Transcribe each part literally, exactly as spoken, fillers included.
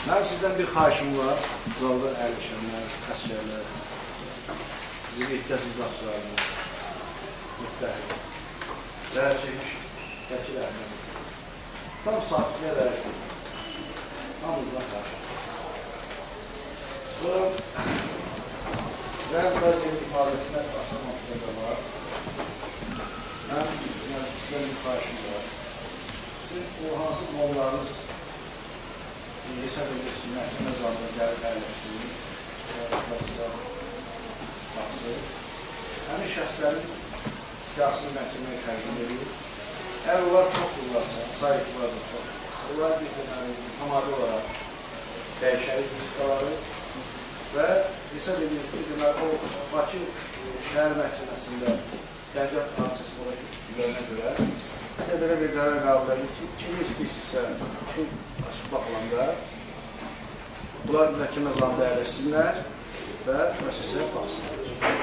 Mənim sizdən bir xahişim var, zalda əyləşənlər, əsgərlər, bizim ehtiyat iclasçılarımız, müttəhid, zərər çəkmiş vəkillərimiz, tam sakitliyə dərək edir. Hamımızdan xahişim. Sonra, mənim vəziyyət ifadəsinə başlamakta da var. Mənim sizdən bir xahişim var. Sizin o hansı qollarınız hesab edirsin, məhkəmə zalına gəlib əyləşsin, baxsın. Həmin şəxslərin siyasi məhkəməyə təqdim edir. Əgər onlar çox qullarsa, sayıqlar da çox qullarsa, onlar bir deməli, tamamı olaraq dəyişəli fizikaları və hesab edir ki, deməli, o Bakı şəhər məhkəməsində Gəncə prosesi olaraq güvənə görə bizə belə bir qərar qəbul edir ki, kimi istəyirsinizsə, kim açıq baxılanda bunlar məhkəmə zalında əyləşsinlər və prosesə baxsınlar.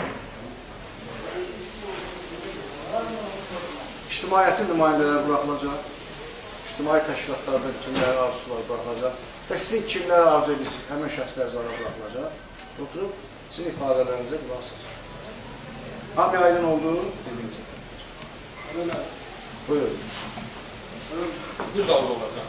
İctimaiyyətin nümayəndələri buraxılacaq, ictimai təşkilatlardan kimlərin arzusu var buraxılacaq və sizin kimlər arzu edirsiniz, həmin şəxslər zala buraxılacaq. Oturub, sizin ifadələrinizə qulaq asasınız. Hamı aydın oldu? Buyurun. Bu zalda olacaq.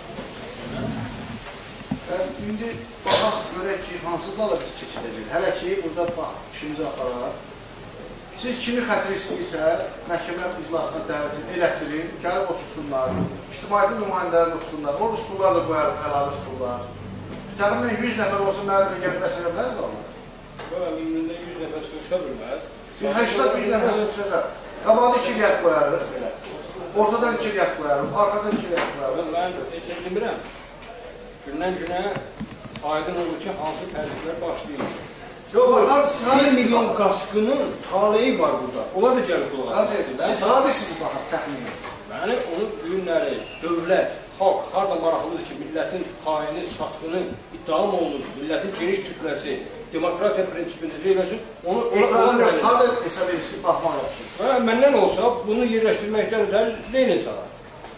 İndi baxaq, görək ki, hansı zala biz keçiləcək. Hələ ki, burada bax, işimizi aparaq. Siz kimi xətri istəyirsə, məhkəmə iclasına dəvət elətdirin, gəlib otursunlar, ictimaiyyətin nümayəndələri otursunlar, o stullar da qoyarıq, əlavə stullar. Təxminən yüz nəfər olsa, mənim gəlib əsələ bilməz də onlar. Böyle ümründə yüz nəfər sığışa bilməz. Həştad yüz nəfər sığışacaq. Qabaqda iki riyət qoyarıq, belə. Ortadan iki riyət qoyarıq, arxadan iki riyət qoyarıq. Mən heç bilmirəm. Gündən günə aydın olur ki, hansı təhlükələr başlayır. bir milyon qaçqının taleyi var burada. Onlar da gəlib qulaq. Siz hadisiniz baxaq, təxminən. Yəni, onun günləri, dövlət, xalq, harada maraqlıdır ki, millətin xaini, satqını iddiam olunur, millətin geniş kütləsi, demokratiya prinsipində söyləsin, onu... Hazır hesab edirsiniz ki, baxmaq yapsın. Məndən olsa, bunu yerləşdirməkdən də neylə sarar?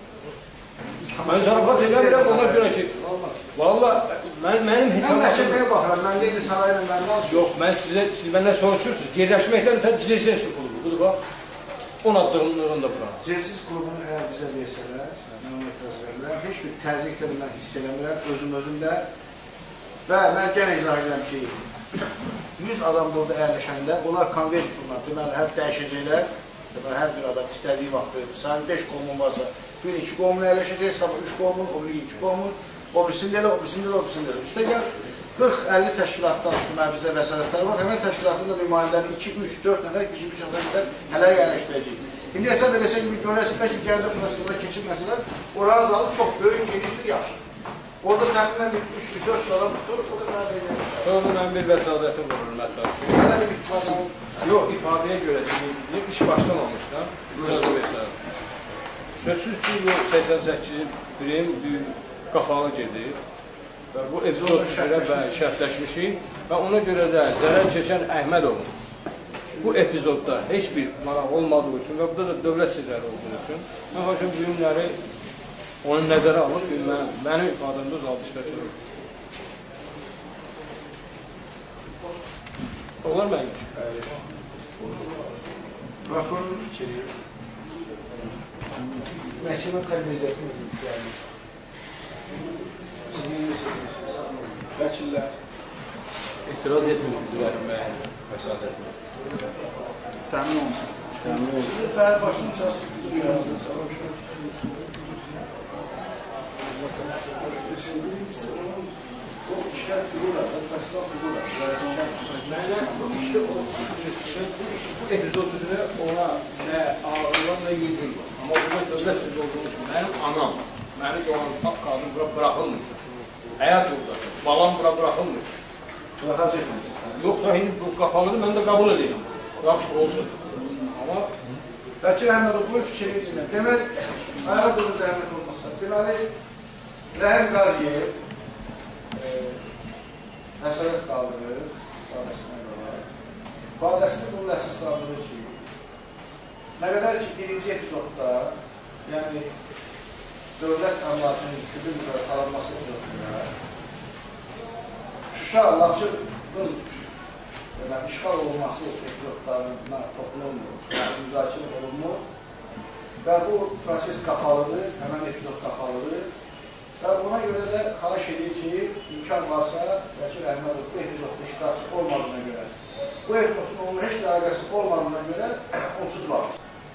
Mən zarafat eləmirəm, ona görə ki, valla, mənim hesabım... Mən məhkəməyə baxıram, mən deyil sarayla mənim alışım. Yox, siz məndən soruşursunuz, yerləşməkdən də Zirsinski klubu, budur bax, on addığımlığında bura. Zirsinski klubunu əgər bizə versələr, mən onu etiraz edirəm, heç bir təzyiqlə mən hiss eləmirəm, özüm özümdə və mən gənə izah edirəm ki, yüz adam burada əyləşəndə, onlar konvert tuturlar, deməli, hər dəyişəcəklər, deməli, hər bir adam istədiyi vaxtı, sənin beş qomun varsa, bir iki qomun əyləşəcək, sabah üç qomun, o bir iki qomun, o birisində elə, o birisində elə, o birisində elə. Üstə gəl, qırx əlli təşkilatdan bizə vəsarətlər var, həmən təşkilatında nümayəndənin iki üç dörd nəfər, gücü bir şəxslər hələ yerləşdirəcək. İndi hesab edəsə kimi görəsin, bəlkə Gəncə prosesində keçirməsələr, oranın zalı çox böyük, genişdir, yaxşı. Orada təxminən bir üç dörd salam tutur, o da mənə deyir. Sonra mən bir vəsadətim var, hörmətlər. Hələ bir ifadə yox, ifadəyə görə deyil, iş başlamamışdan, icazə versəm. Sözsüz ki, bu səksən səkkizin birim büyük qapalı gedir və bu epizod üzrə şərtləşmişik və ona görə də zərər çəkən Əhmədovun bu epizodda heç bir maraq olmadığı üçün və burada da dövlət sirləri olduğu üçün mən xaçın bu günləri onu nəzərə alıb, mənim ifadəmdə zalda işləşir. Olar mənim üçün. Prokurorun fikri, məhkəmə qəlbəcəsini gəlmiş. Siz nə istəyirsiniz? Vəkillər. İtiraz etmiyor bizi verilməyə vəsadətlə. Təmin olsun. Təmin olsun. Siz bəri başını çalışsınız, bizim uşağınızın sağlamışlar. O işlər dururlar, təsdiq dururlar. Mənə bu işi o, bu epizod üzrə ona nə ağırlan nə yecək var. Amma burada dövlət sözü olduğu üçün mənim anam, məni doğan qadın bura bıraxılmır. Həyat yoldaşı, balam bura bıraxılmır. Bıraxacaq. Yox da, indi bu qapalıdır, mən də qəbul edeyim. Yaxşı olsun. Amma... Vəkil Əhmədov, bu fikri içində. Demək, ayağa durur zəhmət olmazsa. Deməli, Rəhim Qaziyev əsarət qaldırır, ifadəsinə qalar. İfadəsini bunun əsaslandırır ki, nə qədər ki, birinci epizodda, yəni, dövlət əmlakının kübün üzrə çalınması epizodunda Şuşa, Laçının işğal olması epizodlarına toxunulmur, müzakirə olunmur və bu proses qapalıdır, həmən epizod qapalıdır və buna görə də xahiş edir ki, imkan varsa, Vəkil Əhmədov bu epizodda iştirakçı olmadığına görə, bu epizodun onun heç bir əlaqəsi olmadığına görə onsuz vardır.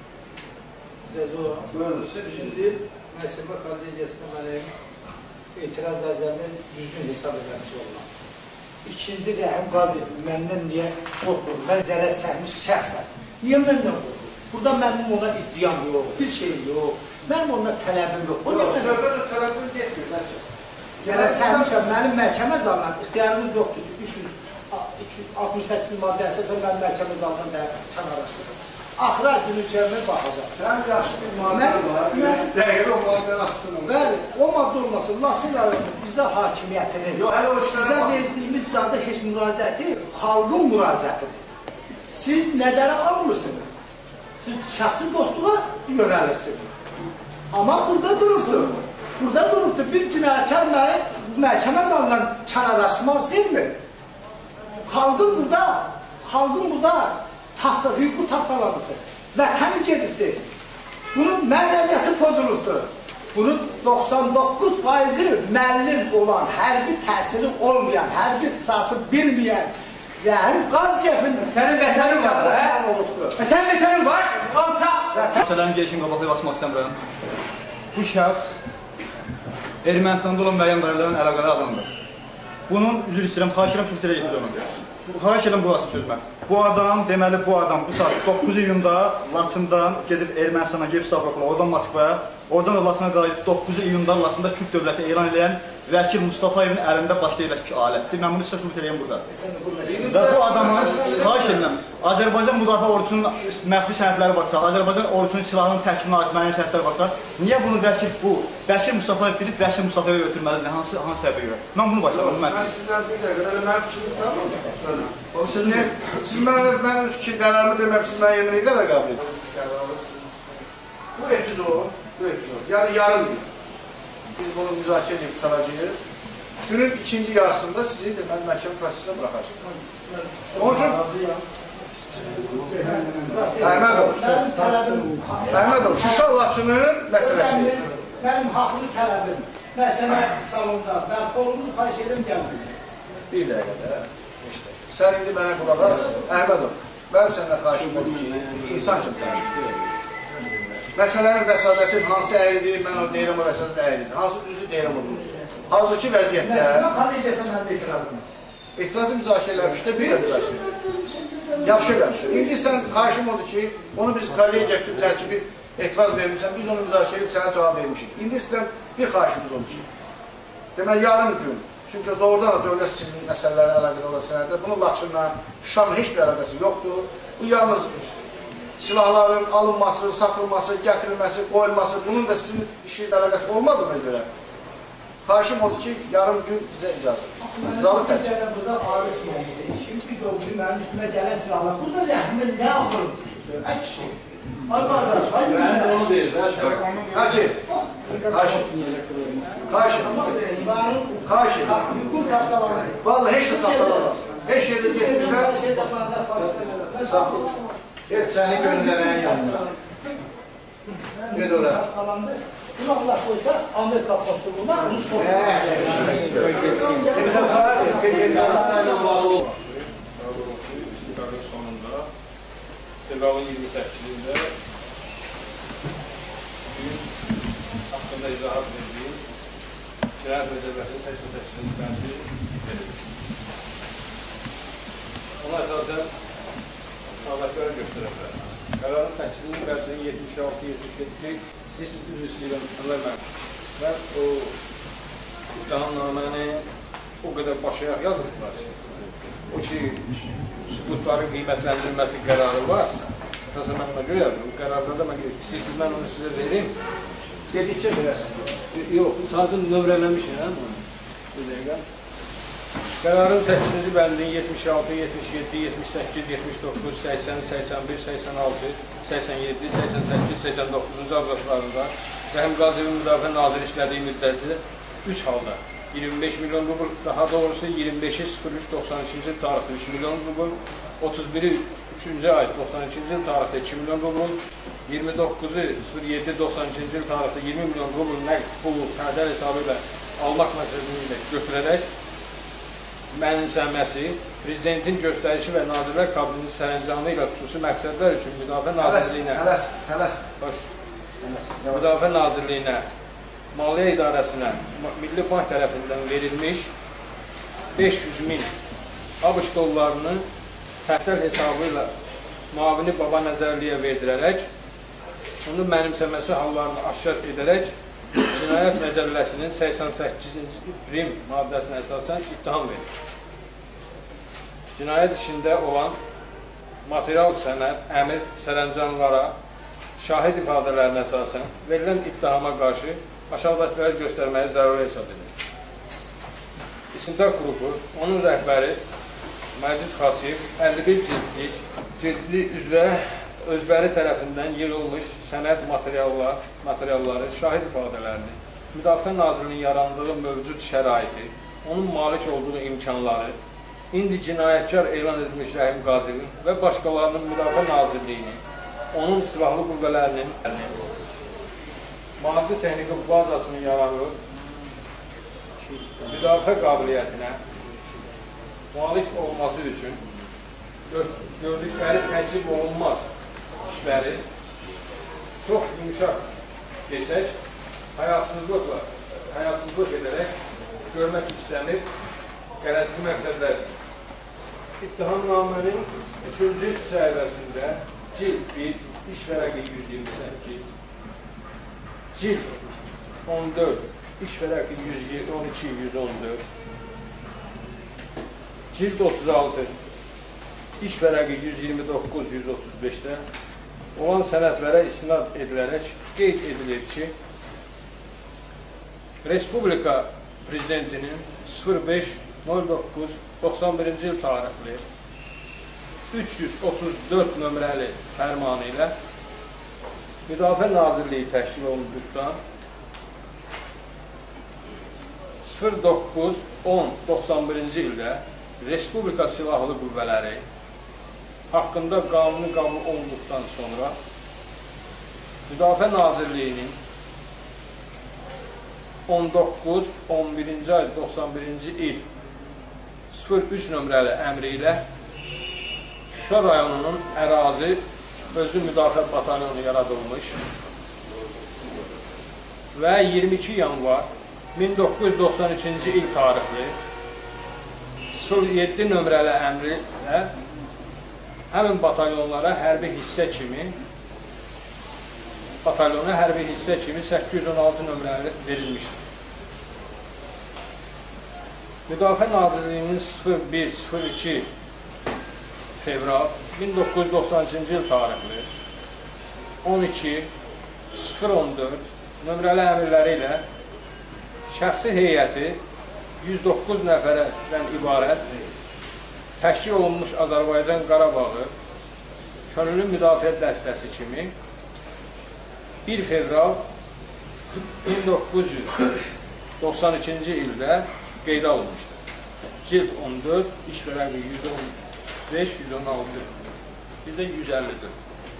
Buyurun, şimdi məhkəmə kollegiyasında mənim etiraz ərzəni düzgün hesab edilmiş olurlar. İkinci Rəhim Qaziyev məndən niyə qorxur? Mən zərər çəkmiş şəxsən. Niyə məndən qorxur? Burada mənim ona iddiam yox, bir şey yox. Mənim ona tələbim yox. Söhbət də tələbim getmir, bəlkə. Zərər çəkmişəm, mənim məhkəmə zalından ixtiyarımız yoxdur ki, üç yüz altmış səkkiz maddə əsasən mənim məhkəmə zalından da kənarlaşdırır. Axıra günü gəlmə baxacaq. Sən yaxşı bir maddə var, dəqiq o maddə açsın. Bəli, o maddə olmasın. Laçın rayonunun bizdə hakimiyyətini, bizə verdiyimiz zada heç müraciəti xalqın müraciətidir. Siz nəzərə almırsınız. Siz şəxsi dostluğa yönəlirsiniz. Amma burada dururdur. Burada dururdur. Bir cinayətkar məni məhkəmə zalından kənarlaşdırmaq istəyirmi? Xalqın burada, xalqın burada taxta, hüququ taxtalanıbdır. Vətəni gedibdir. Bunun mənəviyyatı pozulubdur. Bunun doxsan doqquz faizi müəllim olan, hərbi təhsili olmayan, hərbi ixtisası bilməyən, Rəhim Qaziyevin sənin vətənin var, hə? Sənin vətənin var? Alçaq! Məsələnin gelişini qabaqlayıb açmaq istəmirəm. Bu şəxs Ermənistanda olan müəyyən barələrlə əlaqəli adamdır. Bunun üzr istəyirəm, xahiş edirəm, sübutələ yetirəm. Xahiş edirəm, burası sözmə. Bu adam, deməli bu adam bu saat doqquz iyunda Laçından gedib Ermənistana, gedib Stavropol'a, oradan Moskvaya, oradan da Laçına qayıdıb doqquz iyunda Laçında Türk dövləti elan edən Vəkil Mustafayevin əlində başlayıraq ki, alətdir. Mən bunu sizə sübut edəyəm burada. Və bu adamın, xahiş edirəm, Azərbaycan Müdafiə Ordusunun məxfi sənədləri varsa, Azərbaycan Ordusunun silahının tərkibinə ait müəyyən sənədləri varsa, niyə bunu Vəkil bu, Vəkil Mustafayev bilib, Vəkil Mustafayevə götürməlidir, hansı səbəbə görə? Mən bunu başlayalım. Mən sizdən bir dəqiqə, mənim fikrimi tanımışam. Siz mənim fikir qərarımı demək, siz mən yemin edərək qəbul edirsiniz. Bu epizod, bu epizod, yəni yarım gün. Biz bunu müzakirə edib tutaracağıq. Günün ikinci yarısında sizi deməli məhkəmə prosesinə buraxacaq. Onun üçün Əhmədov, Əhmədov, Şuşa Laçının məsələsi. Mənim haqlı tələbim, məhkəmə salonda, bərpa olunur, xahiş edirəm gəlmir. Bir dəqiqədə, sən indi mənə qulaq as, Əhmədov, mənim səndən xahişim odur ki, insan kimi danışır. Məsələnin vəsadətin hansı əyridir, mən o deyirəm o vəsadət əyridir, hansı düzü deyirəm o düzü. Hazırki vəziyyətdə... Məhkəmə kollegiyasına mənim etirazım. Etirazı müzakirə eləmişdə bir də müzakirə. Yaxşı eləmişsin. İndi sən xahişim odur ki, onu biz kollegiya tərkibi etiraz vermişsən, biz onu müzakirə edib sənə cavab vermişik. İndi sizdən bir xahişimiz odur ki, demək yarım gün, çünki doğrudan da dövlət sivil məsələləri əlaqədə olan sənəddə, bunun Laçınla, Şuşanın heç bir əlaqəsi yoxdur. Bu yalnız silahların alınması, satılması, gətirilməsi, qoyulması, bunun da sizin işinizlə əlaqəsi olmadığına görə xahişim odur ki, yarım gün bizə icazə. Zalı tərcih. Burada Arif yəyidi, işim bir doğru mənim üstümə gələn silahlar. Burada rəhmin nə axırır? Ay kişi. Ay qardaş, ay mən də onu deyir, mən Hacı, xahişim. Xahişim. Xahişim. hüquq tapdalanır. Vallahi heç də tapdalanır. Heç yerdə getmirsən. Sağ ol. Get səni göndərən yanına. Ged ora. Bunu Allah qoysa, Amerika postuluğuna Rus sonunda fevralın iyirmi səkkizində gün haqqında izahat verdiyim Cinayət Məcəlləsinin səksən səkkizinci bəndi verilmişdir. Ona əsasən qardaşlara göstərəblər. Qərarın səkkizinci bəndinin yetmiş altı yetmiş yeddi siz üzr istəyirəm, Ömər mən. Mən o qanunaməni o qədər başlayaq yazılıblar ki, o ki, sübutların qiymətləndirilməsi qərarı var. Əsasən mən ona görə yazdım. Qərarda da mən istəyirsiniz, mən onu sizə vereyim. Dedikcə verəsən. Yox, sadəcə nömrələmişəm. Bir dəqiqə. Qərarın səkkizinci bəndinin yetmiş altı, yetmiş yeddi, yetmiş səkkiz, yetmiş doqquz, səksən, səksən bir, səksən altı, səksən yeddi, səksən səkkiz, səksən doqquzuncu abzaslarında Rəhim Qaziyevin Müdafiə Naziri işlədiyi müddətdə üç halda iyirmi beş milyon rubl, daha doğrusu iyirmi beşi sıfır üç doxsan ikinci il tarixli üç milyon rubl, otuz biri üçüncü ay doxsan ikinci il tarixli iki milyon rubl, iyirmi doqquzu sıfır yeddi doxsan ikinci il tarixli iyirmi milyon rubl nəqd pulu tədəl hesabı ilə almaq məqsədilə götürərək mənimsənməsi, Prezidentin göstərişi və Nazirlər Kabinetinin sərəncamı ilə xüsusi məqsədlər üçün Müdafiə Nazirliyinə Tələs, tələs, Müdafiə Nazirliyinə, Maliyyə İdarəsinə, Milli Bank tərəfindən verilmiş beş yüz min ABŞ dollarını təhvil hesabı ilə müavini Baba Nəzərliyə verdirərək, onun mənimsəməsi hallarını aşkar edərək, Cinayət Məcəlləsinin səksən səkkizinci prim maddəsinə əsasən ittiham verir. Cinayət işində olan material sənəd, əmir, sərəncamlara, şahid ifadələrinə əsasən verilən ittihama qarşı aşağıdakıları göstərməyi zəruri hesab edilir. İstintaq qrupu, onun rəhbəri Məzid Xasiyev əlli bir cildlik, cildli üzrə özbəri tərəfindən yığılmış sənəd materiallar, materialları, şahid ifadələrini, Müdafiə Nazirliyinin yarandığı mövcud şəraiti, onun malik olduğu imkanları, indi cinayətkar elan edilmiş Rəhim Qazivin və başqalarının Müdafiə Nazirliyini, onun silahlı qüvvələrinin maddi texniki bazasının yaranığı, müdafiə qabiliyyətinə malik olması üçün gördükləri təcrüb olunmaz işləri çox yumuşaq desək, həyasızlıqla, həyasızlıq edərək görmək istənir, qərəzli məqsədlərdir. İttihamnamənin üçüncü səhifəsində cild bir, iş vərəqi yüz iyirmi səkkiz, cild on dörd, iş vərəqi yüz on iki yüz on dörd, cild otuz altı, iş vərəqi yüz iyirmi doqquz yüz otuz beşdə olan sənədlərə istinad edilərək qeyd edilir ki, Respublika Prezidentinin sıfır beş nol doqquz doxsan birinci il tarixli üç yüz otuz dörd nömrəli fərmanı ilə Müdafiə Nazirliyi təşkil olunduqdan sıfır doqquz on doxsan birinci ildə Respublika Silahlı Qüvvələri haqqında qanuni qəbul olunduqdan sonra Müdafiə Nazirliyinin on doqquz on birinci ay doxsan birinci il sıfır üç nömrəli əmri ilə Şuşa rayonunun ərazi özü müdafiə batalyonu yaradılmış və iyirmi iki yanvar min doqquz yüz doxsan üçüncü il tarixli sıfır yeddi nömrəli əmri ilə həmin batalyonlara hərbi hissə kimi batalyona hərbi hissə kimi səkkiz yüz on altı nömrəli verilmişdir. Müdafiə Nazirliyinin sıfır bir sıfır iki fevral min doqquz yüz doxsan üçüncü il tarixli on iki sıfır on dörd nömrəli əmrləri ilə şəxsi heyəti yüz doqquz nəfərdən ibarət təşkil olunmuş Azərbaycan Qarabağı Könüllü Müdafiə Dəstəsi kimi bir fevral min doqquz yüz doxsan ikinci ildə qeydə alınmışdır. Cild on dörd, iş vərəqi yüz on beş yüz on altı, bizdə yüz əlli dörd.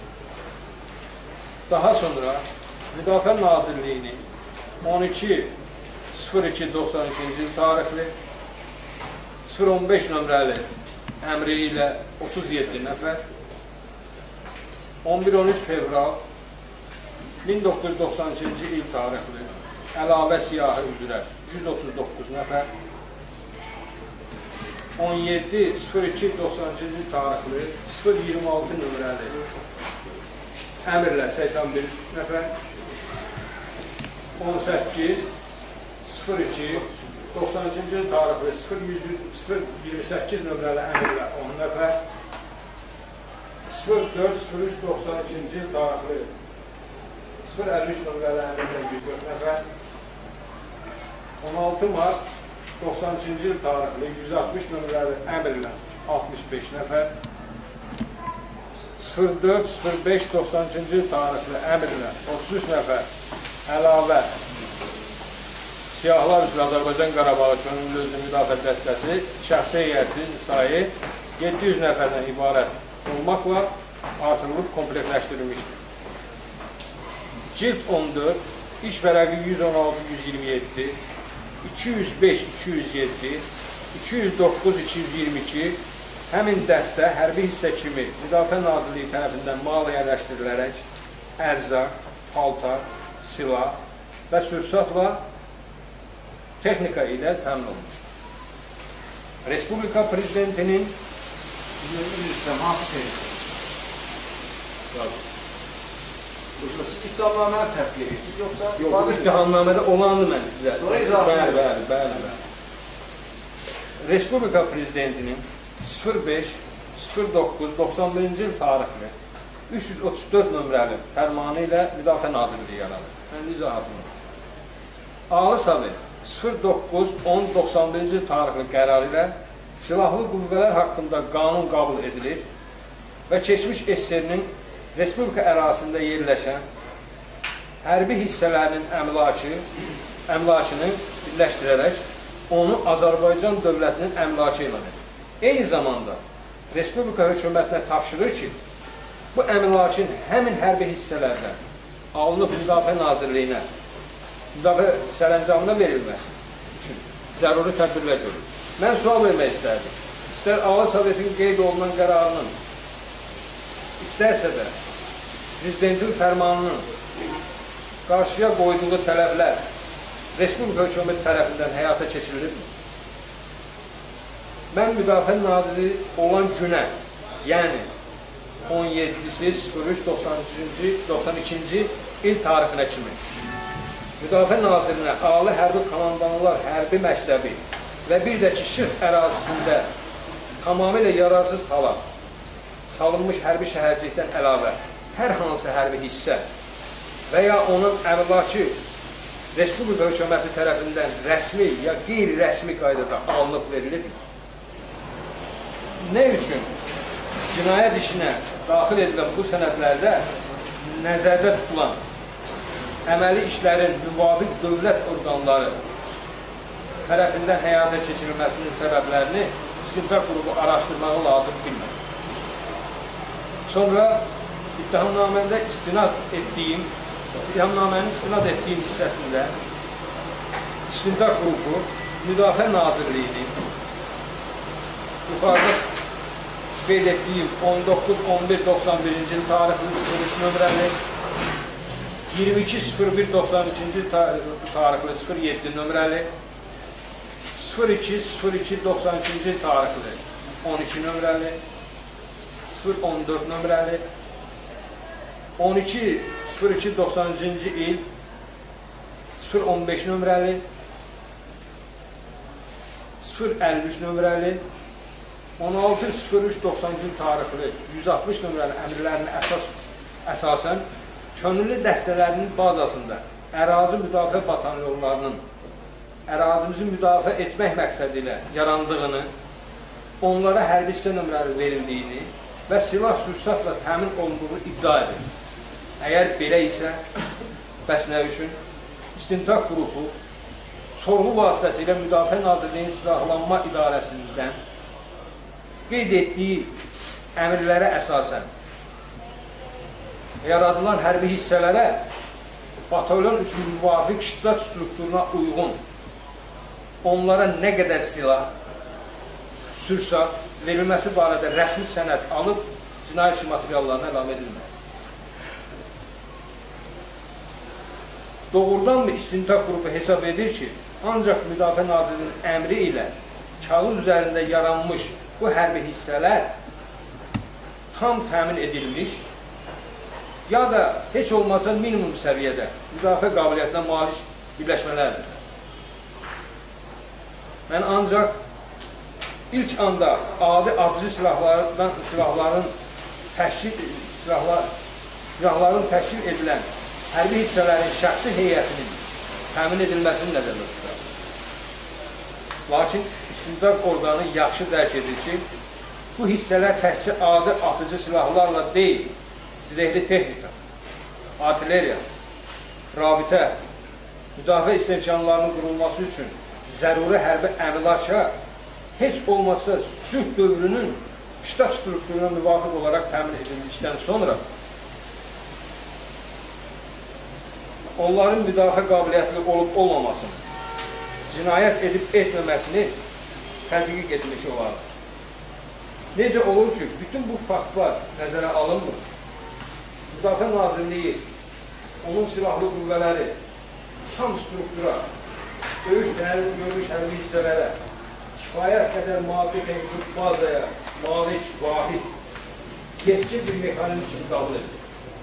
Daha sonra Müdafiə Nazirliyinin on iki sıfır iki doxsan ikinci il tarixli sıfır on beş nömrəli əmri ilə otuz yeddi nəfər on bir on üç fevral min doqquz yüz doxsan ikinci il tarixli əlavə siyahı üzrə yüz otuz doqquz nəfər on yeddi sıfır iki doxsan ikinci il tarixli sıfır iyirmi altı nömrəli əmrlə səksən bir nəfər on səkkiz sıfır iki doxsan ikinci il tarixli sıfır iyirmi səkkiz nömrəli əmrlə on nəfər sıfır dörd sıfır üç doxsan ikinci il tarixli sıfır əlli üç nömrəli əmrlə yüz dörd nəfər on altı mart doxsan ikinci il tarixli yüz altmış nömrəli əmrlə altmış beş nəfər sıfır dörd sıfır beş doxsan ikinci il tarixli əmrlə otuz üç nəfər əlavə Siyahlar üzrə Azərbaycan Qarabağı Könüllü Özünü Müdafiə Dəstəsi şəxsi heyəti sayı yeddi yüz nəfərdən ibarət olmaqla artırılıb komplektləşdirilmişdir. Cilt on dörd, iş vərəqi yüz on altı yüz iyirmi yeddi, iki yüz beş iki yüz yeddi, iki yüz doqquz iki yüz iyirmi iki həmin dəstə hərbi hissə kimi Müdafiə Nazirliyi tərəfindən maliyyələşdirilərək ərzaq, paltar, silah və sursatla texnika ilə təmin olmuşdur. Respublika Prezidentinin Üzrə hansı tehnika? Siz iddianaməni tətbiq edirsiniz, yoxsa? Yox, iddiannamədə olandı mən sizə. Sonra izah Bəli, bəli, bəli, bəli. Respublika Prezidentinin sıfır beş sıfır doqquz doxsan birinci il tarixli üç yüz otuz dörd nömrəli fərmanı ilə Müdafiə Nazirliyi yaradır. Mən izahatım. Ali Sovet sıfır doqquz on doxsan birinci il tarixli qərar ilə silahlı qüvvələr haqqında qanun qəbul edilir və keçmiş S S R-nin Respublika ərazisində yerləşən hərbi hissələrinin əmlakı, əmlakını birləşdirərək onu Azərbaycan dövlətinin əmlakı elan edir. Eyni zamanda Respublika hökumətinə tapşırır ki, bu əmlakın həmin hərbi hissələrdən alınıb Müdafiə Nazirliyinə müdafiə sərəncamına verilməsi üçün zəruri tədbirlər görür. Mən sual vermək istərdim. İstər Ali Sovetin qeyd olunan qərarının, istərsə də Prezidentin fərmanının qarşıya qoyduğu tələblər Respublika hökuməti tərəfindən həyata keçirilirmi? Mən Müdafiə Naziri olan günə, yəni on yeddisi sıfır üç doxsan ikinci il tarixinə kimi Müdafiə Nazirinə Ali Hərbi Komandanlar Hərbi Məktəbi və bir də ki, Şırx ərazisində tamamilə yararsız hala salınmış hərbi şəhərcilikdən əlavə hər hansı hərbi hissə və ya onun əmlakı Respublika hökuməti tərəfindən rəsmi ya qeyri-rəsmi qaydada alınıb verilir. Nə üçün cinayət işinə daxil edilən bu sənədlərdə nəzərdə tutulan əməli işlərin müvafiq dövlət orqanları tərəfindən həyata keçirilməsinin səbəblərini istintaq qrupu araşdırmağı lazım bilmir. Sonra İttihamnaməndə istinad etdiyim, İttihamnamənin istinad etdiyim hissəsində istintaq qrupu Müdafiə Nazirliyinin yuxarıda qeyd etdiyim on doqquz on bir doxsan birinci il tarixli sıfır üç nömrəli, iyirmi iki sıfır bir doxsan ikinci il tarixli sıfır yeddi nömrəli, sıfır iki sıfır iki doxsan ikinci il tarixli on iki nömrəli, sıfır on dörd nömrəli, on iki sıfır iki doxsan üçüncü il sıfır on beş nömrəli, sıfır əlli üç nömrəli, on altı sıfır üç doxsancı il tarixli yüz altmış nömrəli əmrlərinin əsas, əsasən könüllü dəstələrinin bazasında ərazi müdafiə batalyonlarının ərazimizi müdafiə etmək məqsədi ilə yarandığını, onlara hərbi hissə nömrəli verildiyini və silah sursatla təmin olunduğu iddia edir. Əgər belə isə, bəs nə üçün? İstintaq qrupu sorğu vasitəsilə Müdafiə Nazirliyinin Silahlanma İdarəsindən qeyd etdiyi əmrlərə əsasən yaradılan hərbi hissələrə batalyon üçün müvafiq şiddat strukturuna uyğun onlara nə qədər silah, sursat verilməsi barədə rəsmi sənəd alıb cinayət işi materiallarına əlavə edilmək. Doğrudanmı istintaq qrupu hesab edir ki, ancaq Müdafiə Nazirliyinin əmri ilə kağız üzərində yaranmış bu hərbi hissələr tam təmin edilmiş, ya da heç olmasa minimum səviyyədə müdafiə qabiliyyətinə malik birləşmələrdir. Mən ancaq ilk anda adi atıcı silahlardan, silahların təşkil, silahlar, silahların təşkil edilən hərbi hissələrin şəxsi heyətinin təmin edilməsini nəzərdə tutar. Lakin istintaq orqanı yaxşı dərk edir ki, bu hissələr təkcə adi atıcı silahlarla deyil, zirehli texnika, artilleriya, rabitə, müdafiə istehkamlarının qurulması üçün zəruri hərbi əmlaka heç olmazsa sülh dövrünün ştab strukturuna müvafiq olaraq təmin edildikdən sonra onların müdafiə qabiliyyətli olub olmamasını, cinayət edib etməməsini tədqiq etmiş olaraq. Necə olur ki, bütün bu faktlar nəzərə alınmır. Müdafiə Nazirliyi, onun silahlı qüvvələri tam struktura, döyüş təlim görmüş hərbi hissələrə, kifayət qədər maddi texnik bazaya malik, vahid, yetki bir mexanizm kimi qabul edir.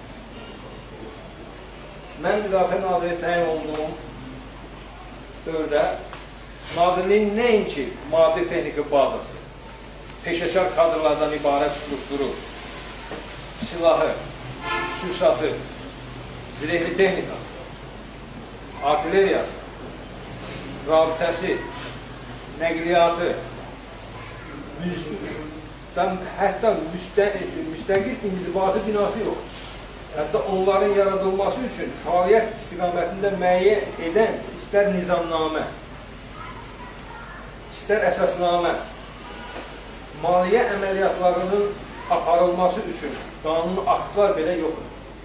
Mən Müdafiə Naziri təyin olduğum dövrdə Nazirliyin nəinki maddi texniki bazası, peşəkar kadrlardan ibarət strukturu, silahı, sürsatı, zirehli texnikası, artilleriyası, rabitəsi, nəqliyyatı, hətta müstəqil inzibati binası yox. Hətta onların yaradılması üçün fəaliyyət istiqamətində müəyyən edən istər nizamnamə, istər əsasnamə, maliyyə əməliyyatlarının aparılması üçün qanun aktlar belə yoxdur.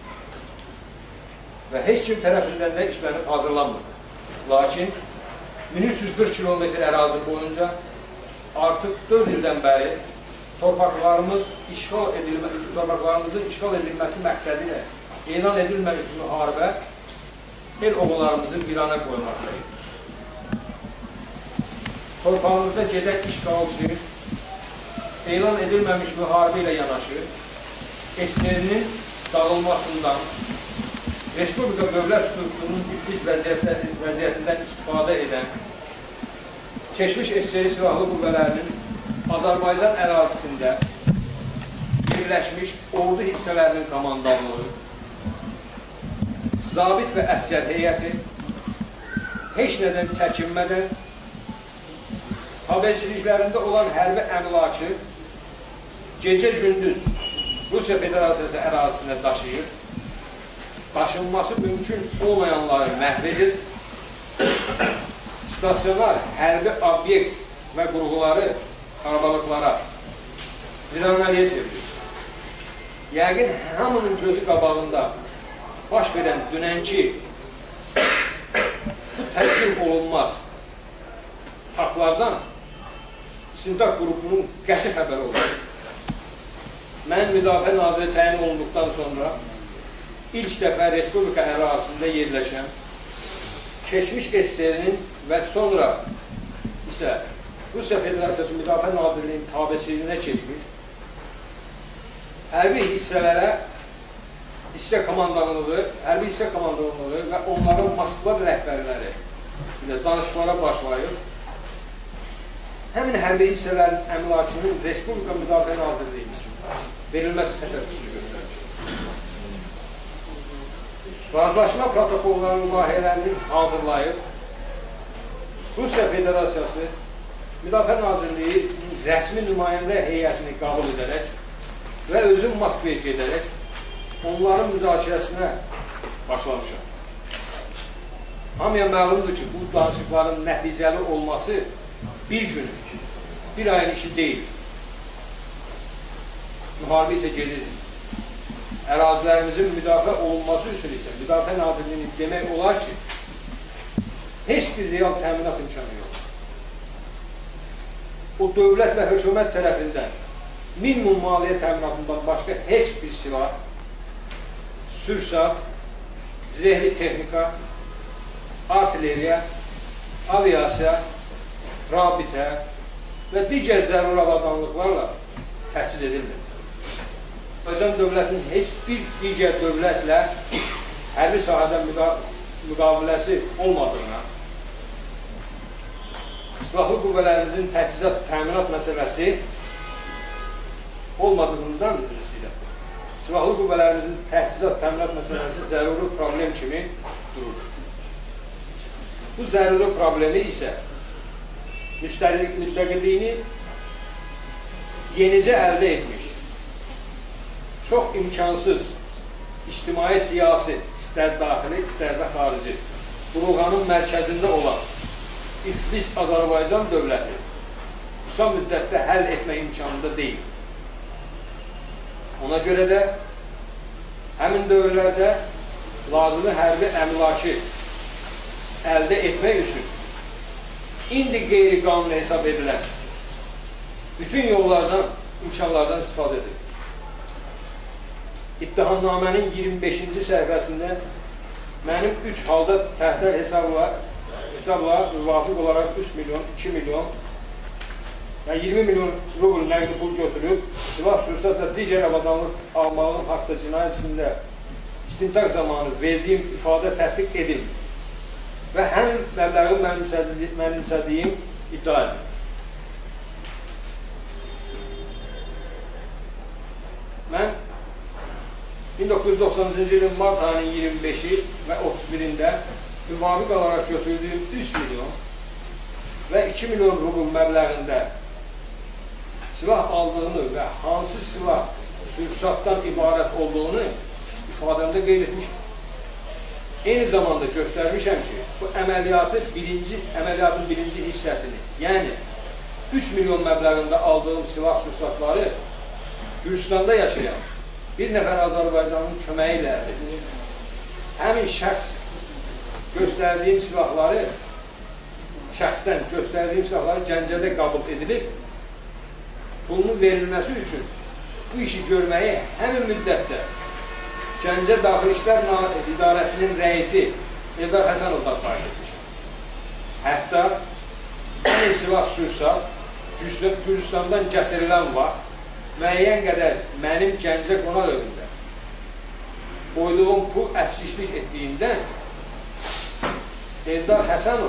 Və heç kim tərəfindən də işlənib hazırlanmır. Lakin min üç yüz qırx kilometr ərazi boyunca artıq dörd ildən bəri torpaqlarımız işğal edilmə, torpaqlarımızın işğal edilməsi məqsədi ilə elan edilməmiş müharibə el oğullarımızı virana qoymaqdayıq. Torpağımızda gedən işğalçı elan edilməmiş müharibə ilə yanaşı S S R-nin dağılmasından, Respublika dövlət strukturunun iflis vəziyyətindən istifadə edən keçmiş S S R silahlı qüvvələrinin Azərbaycan ərazisində birləşmiş ordu hissələrinin komandanlığı, zabit və əskər heyəti heç nədən çəkinmədən haberçiliklərində olan hərbi əmlakı gecə-gündüz Rusiya Federasiyası ərazisində daşıyır, daşınması mümkün olmayanları məhv edir, stasionar hərbi obyekt və qurğuları arabalıqlara viranəliyə çevirir. Yəqin hamının gözü qabağında baş verən dünənki təslim olunmaz faktlardan İstintaq qrupunun qəti xəbəri olur. Mən Müdafiə Naziri təyin olunduqdan sonra ilk dəfə Respublika ərazisində yerləşən keçmiş S S R-nin və sonra isə Rusiya Federasiyası Müdafiə Nazirliyinin tabeçiliyinə keçmiş hərbi hissələrə hissə komandanlığı, hərbi hissə komandanlığı və onların Moskva rəhbərləri ilə danışıqlara başlayıb həmin hərbi hissələrin əmlakının Respublika Müdafiə Nazirliyinin verilməsi təşəbbüsünü göstərir. Razılaşma protokollarının layihələrini hazırlayıb Rusiya Federasiyası Müdafiə Nazirliyi rəsmi nümayəndə heyətini qəbul edərək və özüm Moskvaya gedərək onların müzakirəsinə başlamışam. Hamıya məlumdur ki, bu danışıqların nəticəli olması bir gün, bir ayın işi deyil. Müharibə isə gedir. Ərazilərimizin müdafiə olunması üçün isə Müdafiə Nazirliyinin demək olar ki, heç bir real təminat imkanı yox. O dövlət və hökumət tərəfindən minimum maliyyə təminatından başqa heç bir silah, sürsat, zirehli texnika, artilleriya, aviasiya, rabitə və digər zəruri avadanlıqlarla təchiz edilmir. Azərbaycan dövlətinin heç bir digər dövlətlə hərbi sahədə müqaviləsi olmadığına, silahlı qüvvələrimizin təchizat, təminat məsələsi olmadığından üzrəsilə silahlı qüvvələrimizin təchizat, təminat məsələsi zəruri problem kimi durur. Bu zəruri problemi isə müstəqilliyini yenicə əldə etmiş, çox imkansız, ictimai siyasi, istər daxili, istər də xarici Volğanın mərkəzində olan İflis Azərbaycan dövləti qısa müddətdə həll etmək imkanında deyil. Ona görə də həmin dövrlərdə lazımi hərbi əmlakı əldə etmək üçün indi qeyri-qanuni hesab edilən bütün yollardan, imkanlardan istifadə edilir. İttihamnamənin iyirmi beşinci səhifəsində mənim üç halda təhdər hesabla, hesabla müvafiq olaraq üç milyon, iki milyon və iyirmi milyon rubl nəqli pul götürüb, silah sursat və digər avadanlıq almalığın haqda cinayət içində istintaq zamanı verdiyim ifadə təsdiq edilmir və həmin məbləği mənimsədiyim iddia edilir. Mən min doqquz yüz doxsanıncı ilin mart ayının iyirmi beşi və otuz birində müvafiq olaraq götürdüyüm üç milyon və iki milyon rubl məbləğində silah aldığını və hansı silah sursatdan ibarət olduğunu ifadəmdə qeyd etmişəm. Eyni zamanda göstərmişəm ki, bu əməliyyatı birinci, əməliyyatın birinci hissəsini, yəni üç milyon məbləğində aldığım silah sursatları Gürcüstanda yaşayan bir nəfər Azərbaycanın köməyi ilə əldə edilir. Həmin şəxs göstərdiyim silahları, şəxsdən göstərdiyim silahları Gəncədə qəbul edilib, bunun verilməsi üçün bu işi görməyi həmin müddətdə Gəncə Daxili İşlər İdarəsinin rəisi Eldar Həsənovdan xahiş etmişəm. Hətta həmin silah sursat Gürcüstandan gətirilən vaxt müəyyən qədər mənim Gəncə qonaq evində qoyduğum pul əskişlik etdiyindən Eldar Həsənov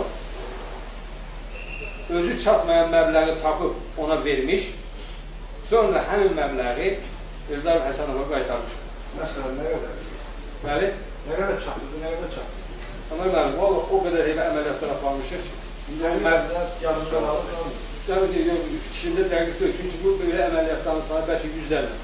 özü çatmayan məbləği tapıb ona vermiş, sonra həmin məbləği Eldar Həsənova qaytarmış. Məsələn, nə qədər? Bəli? Nə qədər çatdı, nə qədər çatdı? Amma mənim, o qədər elə əməliyyatlar aparmışıq ki, İndəli məbləğ yanından alıb qalmır. Dəvət ediyor, kişində dəqiq deyil. Çünki bu belə əməliyyatların sayı bəlkə yüzlərlə.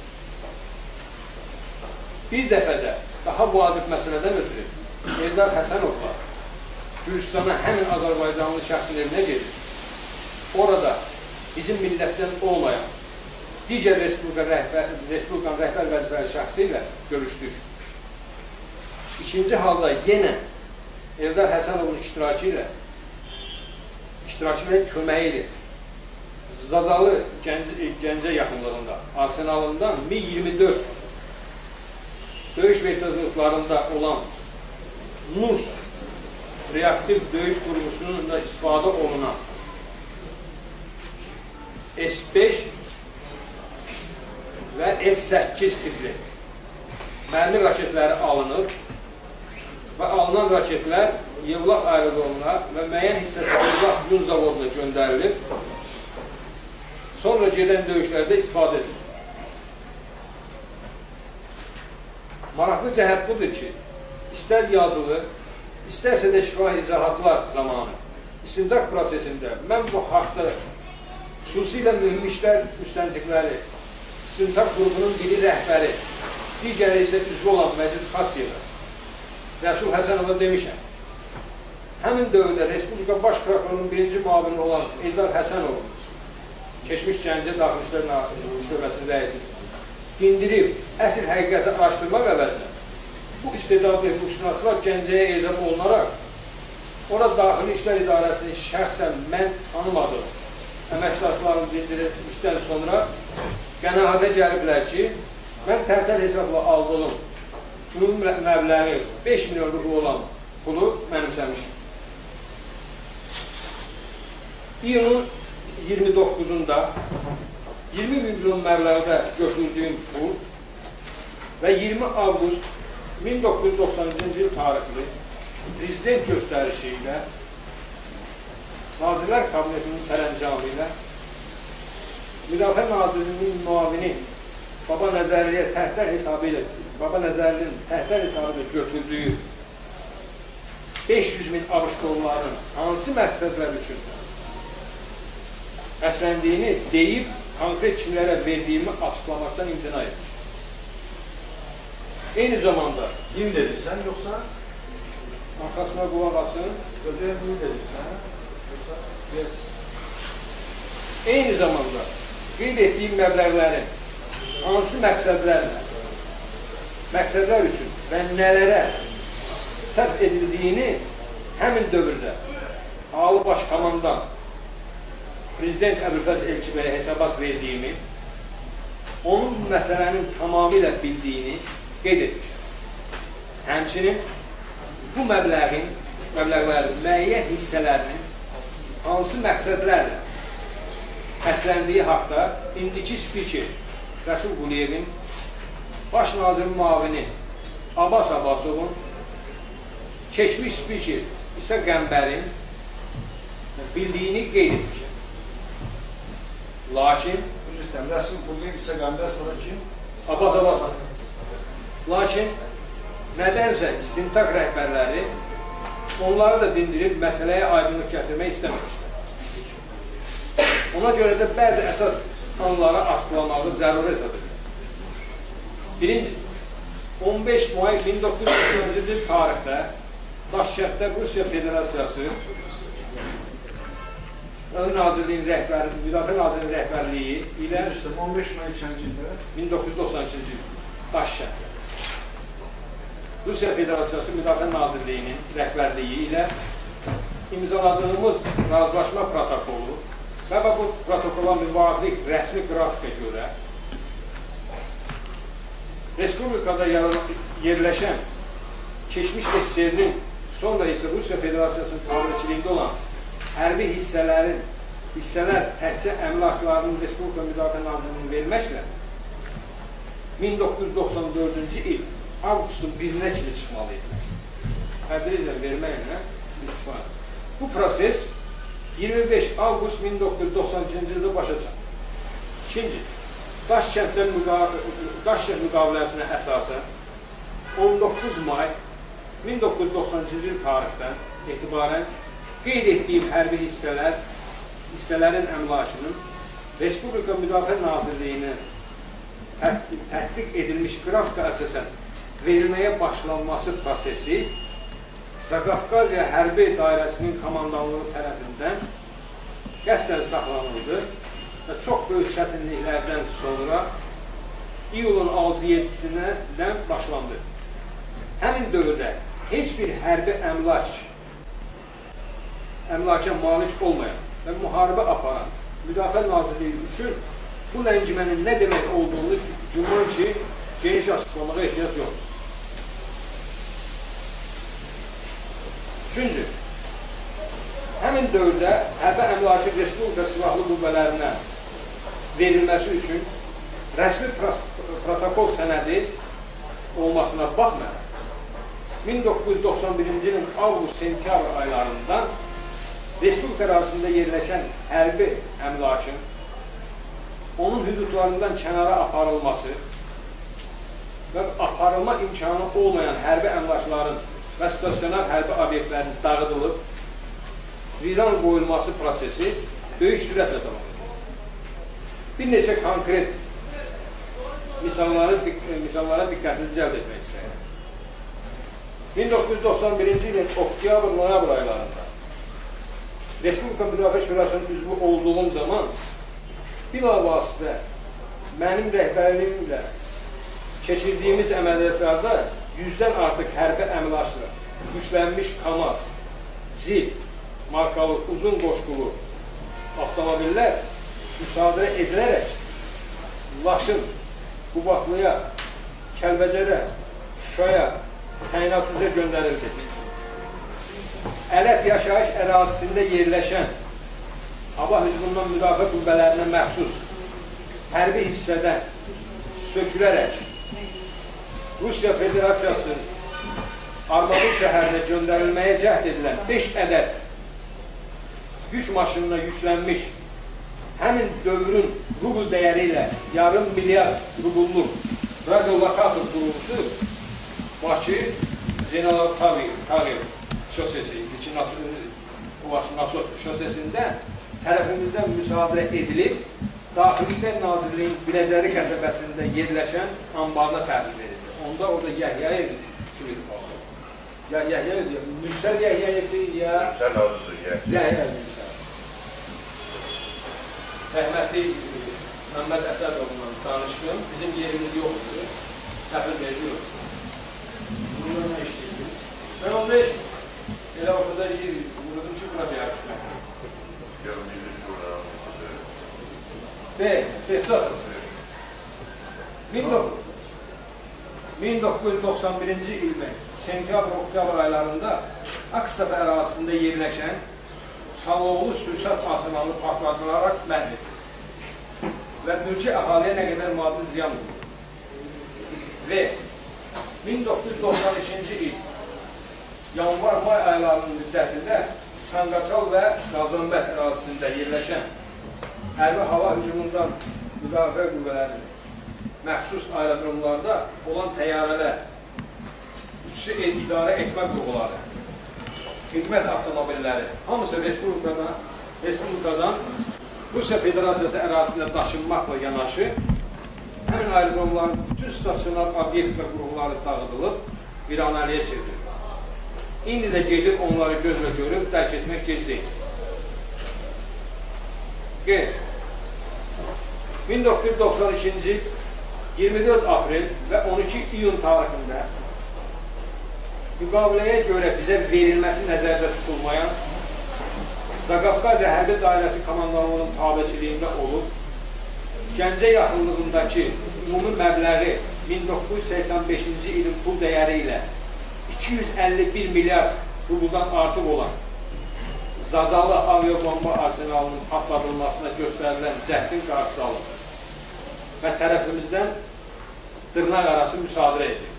Bir dəfədə daha vacib məsələdən ötürü Eldar Həsənovla Gürcüstana həmin Azərbaycanlı şəxsin evinə gedir. Orada bizim millətdən olmayan digər Respublikan rəhbər, Respublikan rəhbər vəzifəli şəxsi ilə görüşdük. İkinci halda yenə Eldar Həsənovun iştirakı ilə iştirakçıların köməyi ilə Zazalı Gəncə, Gəncə yaxınlığında, arsenalından mi iyirmi dörd döyüş vertolyotlarında olan Nurs reaktiv döyüş qurğusunun da istifadə olunan S beş və S səkkiz tipli mərmi raketləri alınır və alınan raketlər Yevlax aerodromuna və müəyyən hissəsi Yevlax yun zavoduna göndərilib, sonra gedən döyüşlərdə istifadə edilir. Maraqlı cəhət budur ki, istər yazılı, istərsə də şifahi izahatlar zamanı istintaq prosesində mən bu haqda xüsusilə mühüm işlər müstəntiqləri, istintaq qrupunun biri rəhbəri, digəri isə üzvü olan Məcid Xasiyevə, Rəsul Həsənova demişəm. Həmin dövrdə Respublika Baş Prokurorunun birinci müavini olan Eldar Həsənov, keçmiş Gəncə Daxili İşlər Şöbəsinin rəisi, dindirib, əsl həqiqəti araşdırmaq əvəzinə bu istedadlı hüquqşünaslar Gəncəyə ezab olunaraq, ora Daxili İşlər İdarəsinin şəxsən mən tanımadığım əməkdaşlarını dindirib işdən sonra qənaətə gəliblər ki, mən tərtər hesabla aldığım ümumi məbləği beş milyon rubl olan pulu mənimsəmişim. İyunun iyirmi doqquzunda iyirmi milyon məbləğdə götürdüyüm pul və iyirmi avqust min doqquz yüz doxsanıncı il tarixli prezident göstərişi ilə Nazirlər Kabinetinin sərəncamı ilə Müdafiə Nazirinin müavini Baba Nəzərliyə təhdər hesabı ilə Baba Nəzərlinin təhdər hesabı ilə götürdüyü beş yüz min ABŞ dollarının hansı məqsədlər üçün əsləndiyini deyib, konkret kimlərə verdiyimi açıqlamaqdan imtina etmiş. Eyni zamanda Kim dedirsən, yoxsa? Arkasına qulaq asın. Ödəyə bunu verirsən. Yes. Eyni zamanda qeyd etdiyim məbləğlərin hansı məqsədlərlə, məqsədlər üçün və nələrə sərf edildiyini həmin dövrdə Ali Baş Komandan Prezident Əbülfəz Elçibəyə hesabat verdiyimi, onun məsələnin tamamilə bildiyini qeyd etmişəm. Həmçinin bu məbləğin, məbləğlərin müəyyən hissələrinin hansı məqsədlərlə əsləndiyi haqda indiki spiker Rəsul Quliyevin, Baş Nazirin müavini Abbas Abbasovun, keçmiş spiker İsa Qəmbərin bildiyini qeyd etmişəm. Lakin Rüstəm, Rəsul Quliyev, İsa Qəmbər, sonra kim? Abbas Abbasov. Lakin nədənsə istintaq rəhbərləri onları da dindirib məsələyə aydınlıq gətirmək istəməmişlər. Ona görə də bəzi əsas anları açıqlamağı zəruri hesab edir. Birinci, on beş may min doqquz yüz doxsanıncı il tarixdə Daşkənddə Rusiya Federasiyası Nazirliyin rəhbəri, Müdafiə Nazirliyin rəhbərliyi ilə on beş may ildə min doqquz yüz doxsan ikinci il Daşkənddə Rusiya Federasiyası Müdafiə Nazirliyinin rəhbərliyi ilə imzaladığımız razılaşma protokolu və bu protokola müvafiq rəsmi qrafikə görə Respublikada yerləşən keçmiş S S R-nin, sonra isə Rusiya Federasiyasının tamirçiliyində olan hərbi hissələrin, hissələr təkcə əmlaklarının Respublika Müdafiə Nazirliyinin verməklə min doqquz yüz doxsan dördüncü il avqustun birinə kimi çıxmalıydı. Tədricən verməklə çıxmalı. Bu proses iyirmi beş avqust min doqquz yüz doxsan ikinci ildə başa çatdı. İkinci, Daşkənddə Daşkənd müqaviləsinə əsasən on doqquz may min doqquz yüz doxsan ikinci il tarixdən etibarən qeyd etdiyim hərbi hissələr, hissələrin əmlakının Respublika Müdafiə Nazirliyinin təsdiq edilmiş qrafika əsasən verilməyə başlanması prosesi Zaqafqaziya Hərbi Dairəsinin komandanlığı tərəfindən qəsdən saxlanıldı və çox böyük çətinliklərdən sonra iyulun altı yedisindən başlandı. Həmin dövrdə heç bir hərbi əmlak, əmlaka malik olmayan və müharibə aparan Müdafiə Nazirliyi üçün bu ləngimənin nə demək olduğunu güman ki, geniş açıqlamağa ehtiyac yoxdur. Üçüncü, həmin dövrdə hərbi əmlakı Respublika Silahlı Qüvvələrinə verilməsi üçün rəsmi protokol sənədi olmasına baxmayaraq min doqquz yüz doxsan birinci ilin avqust-sentyabr aylarında Respublika ərazisində yerləşən hərbi əmlakın onun hüdudlarından kənara aparılması və aparılma imkanı olmayan hərbi əmlakların və stasionar hərbi obyektlərin dağıdılıb, viran qoyulması prosesi böyük sürətlə davam edir. Bir neçə konkret misallara, misallara diqqətinizi cəlb etmək istəyirəm. min doqquz yüz doxsan birinci ilin oktyabr-noyabr aylarında Respublika Müdafiə Şurasının üzvü olduğum zaman bilavasitə mənim rəhbərliyimlə keçirdiyimiz əməliyyatlarda yüzdən artıq hərbi əmlaklı, güclənmiş KAMAZ, zil, markalı, uzun qoşqulu avtomobillər müsadirə edilərək Laçın, Qubadlıya, Kəlbəcərə, Şuşaya, təyinat üzrə göndərildi. Ələt yaşayış ərazisində yerləşən hava hücumundan müdafiə qüvvələrinə məxsus hərbi hissədən sökülərək Rusiya Federasiyasının Armavir şəhərinə göndərilməyə cəhd edilən beş ədəd yük maşınına yüklənmiş həmin dövrün rubl dəyəri ilə yarım milyar rublluq radiolokator qurulusu Bakı Zeynal Tağev şosesi, Nasos şosesində tərəfimizdən müsadirə edilib, Daxili İşlər Nazirliyinin Biləcəri qəsəbəsində yerləşən ambarına təhvil verildi. Onda orada Yəhya kimi qaldı. Ya Yahya diyor. Mürsel Yahya'ydı ya. Mürsel adıdır Yahya. Yahya Mürsel. Rəhmətli Məmməd Əsədovla danışdım. Bizim yerimiz yoxdur. Təfil veriyor. Bunlar nə işləyir? Mən onda elə o kadar yer vurdum ki, buna cəhər düşmək. Be, Behzat. min doqquz yüz doxsan birinci ilin sentyabr-oktyabr aylarında Akstafa ərazisində yerləşən Saloğlu Sürsat arsenalı partladılaraq məhv edildi və mülki əhaliyə nə qədər maddi ziyan oldu. Və min doqquz yüz doxsan ikinci il yanvar-may aylarının müddətində Sanqaçal və Qazönbət ərazisində yerləşən hərbi hava hücumundan müdafiə qüvvələrinin məxsus aerodromlarda olan təyyarələr, üçü idarə etmə qurğuları, xidmət avtomobilləri, hamısı Respublikadan, Respublikadan Rusiya Federasiyası ərazisində daşınmaqla yanaşı, həmin aerodromların bütün stasionar obyekt və qurğuları dağıdılıb, viranəliyə çevrilir. İndi də gedib onları gözlə görüb, dərk etmək gec deyil. Qeyd. min doqquz yüz doxsan ikinci iyirmi dörd aprel və on iki iyun tarixində müqaviləyə görə bizə verilməsi nəzərdə tutulmayan Zaqafqaziya Hərbi Dairəsi Komandanlığının tabiçiliyində olub, Gəncə yaxınlığındakı ümumi məbləği min doqquz yüz səksən beşinci ilin pul dəyəri ilə iki yüz əlli bir milyard rubuldan artıq olan Zazalı aviabomba arsenalının patladılmasına göstərilən cəhdin qarşısı alınır və tərəfimizdən dırnaq arası müsadirə edir.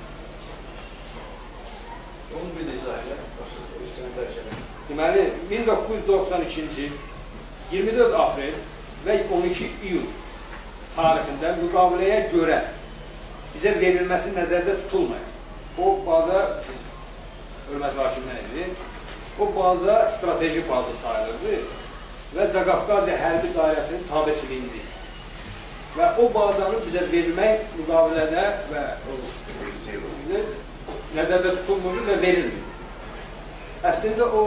Onu bir də izah elə. Deməli, min doqquz yüz doxsan ikinci iyirmi dörd aprel və on iki iyun tarixində müqaviləyə görə bizə verilməsi nəzərdə tutulmayan. O baza, hörmətli hakimlər edir, o baza strateji baza sayılırdı və Zaqafqaziya Hərbi Dairəsinin tabiçiliyindir. Və o bazanı bizə verilmək müqavilədə və nəzərdə tutulmur və verilmir. Əslində o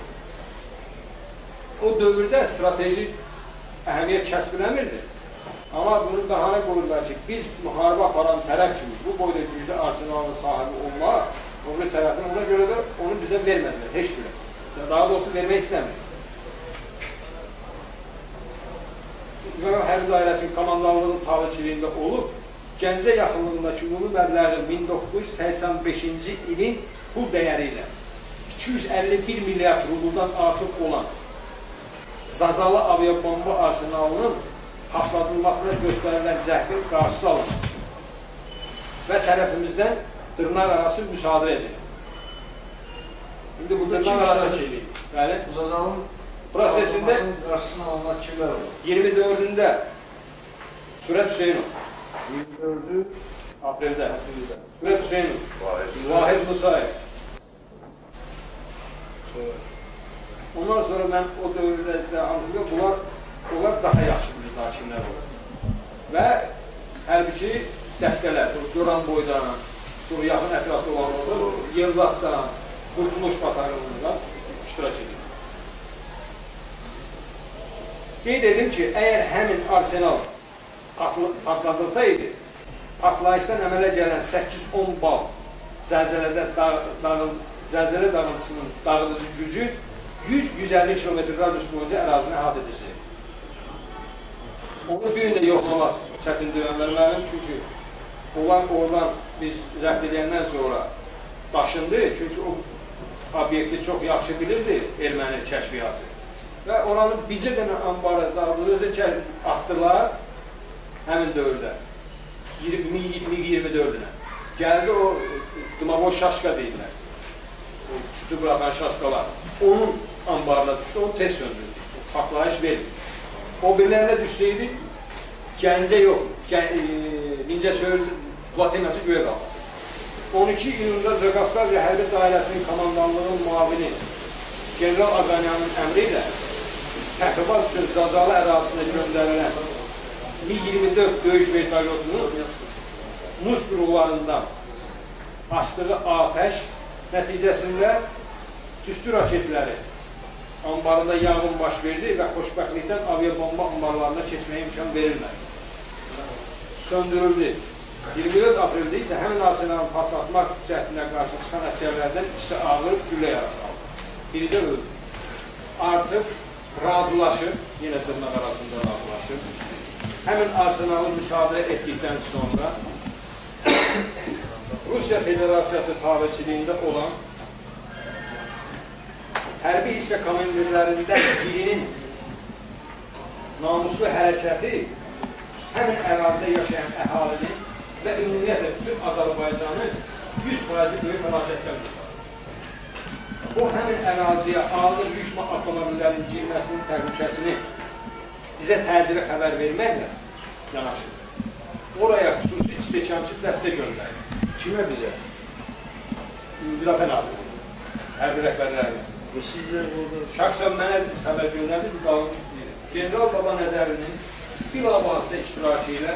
o dövrdə strateji əhəmiyyət kəsb eləmirdi. Amma bunu bahane qoyurlar ki, biz müharibə aparan tərəf kimi bu boyda güclü arsenalın sahibi olmaq, o bir tərəfdən ona görə də onu bizə vermədilər, heç cürə. Daha doğrusu vermək istəmir. Hərbi Dairəsinin komandanlığının tabiçiliyində olub, Gəncə yaxınlığındakı ümumi məbləği min doqquz yüz səksən beşinci ilin pul dəyəri ilə iki yüz əlli bir milyard rubuldan artıq olan Zazalı aviabomba arsenalının patladılmasına göstərilən cəhdin qarşısı alınır və tərəfimizdən dırnaq arası müsadirə edilir. İndi bu dırnaq arası şeydir. Bəli. Zazalın prosesində qarşısını alınan kimlər olur? iyirmi dördündə Sürət Hüseynov, iyirmi dördü apreldə Sürət Hüseynov, Vahid Musayev. Ondan sonra mən o dövrdə hamısında bunlar, onlar daha yaxşı bilir hakimlər olur. Və hərbiçi dəstələr, Göran boydan, sonra yaxın ətrafda olan olur, Yevlaqdan, Qurtuluş Batarlığından iştirak edir. Qeyd edim ki, əgər həmin arsenal patladılsaydı, partlayışdan əmələ gələn səkkiz on bal zəlzələdə zəlzələ dağıntısının dağıdıcı gücü yüz yüz əlli kilometr radius boyunca ərazini əhatə edilsin. Onu bir də yoxlamaq çətin döyənlərlərim, çünki onlar oradan biz rədd edəndən sonra daşındı, çünki o obyekti çox yaxşı bilirdi erməni kəşfiyyatı. Və oranın bircə dənə ambarı dağıldığı özə atdılar həmin dövrdə, min iyirmi dördünə. Gəldi o Dumavoy şaşqa deyirlər, o üstü bıraxan şaşqalar. Onun ambarına düşdü, onu tez söndürdü, partlayış verdi. O birilərində düşsəydi, Gəncə yox, Mingəçevir platinası göyə qalması. on iki iyunda Zaqafqaziya Hərbi Dairəsinin komandanlığının muavini General Aqanyanın əmri ilə təxribat üçün Zazalı ərazisində göndərilən Mi iyirmi dörd döyüş vertolyotunun Nus qurğularından açdığı atəş Nəticəsində tüstü raketləri ambarında yanğın baş verdi və xoşbəxtlikdən aviabomba ambarlarına keçməyə imkan verilmədi. Söndürüldü. iyirmi dörd apreldə isə həmin arsenalın patlatmaq cəhdinə qarşı çıxan əsgərlərdən ikisi ağır güllə yarası aldı. Biri də öldü. Artıq razılaşır, yenə dırnaq arasında razılaşır. Həmin arsenalı müsadirə etdikdən sonra Rusiya Federasiyası tabiçiliyində olan hərbi hissə komandirlərindən birinin namuslu hərəkəti həmin ərazidə yaşayan əhalinin və ümumiyyətlə bütün Azərbaycanı yüz faiz böyük fəlakətdən tutar. O həmin əraziyə ağır yük avtomobillərin girməsinin təhlükəsini bizə təcili xəbər verməklə yanaşır. Oraya xüsusi istehkamçı dəstə göndərir. Kimə bizə? Müdafiə nazirliyi, hərbi rəhbərlərinə. Sizlər burada... Şəxsən mənə xəbər göndərdi, General Baba Nəzərinin bilavasitə iştirakı ilə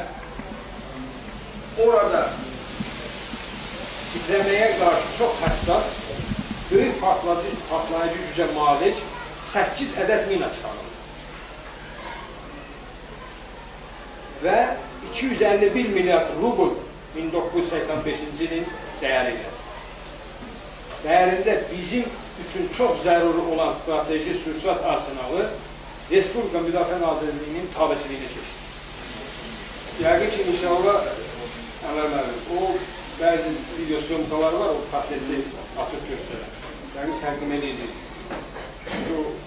orada titrəməyə qarşı çox həssas, böyük partlayıcı, partlayıcı gücə malik səkkiz ədəd mina çıxarılır. Və iki yüz əlli bir milyard rubl min doqquz yüz səksən beşinci ilin dəyəridir. Dəyərində bizim üçün çox zəruri olan strateji sürsat arsenalı Respublika Müdafiə Nazirliyinin tabiçiliyinə keçdi. Yəqin ki, inşallah, Əmər müəllim, o bəzi video syomkaları var, o kasesi açıq göstərər. Yəqin təqdim edəcək. Çünki o...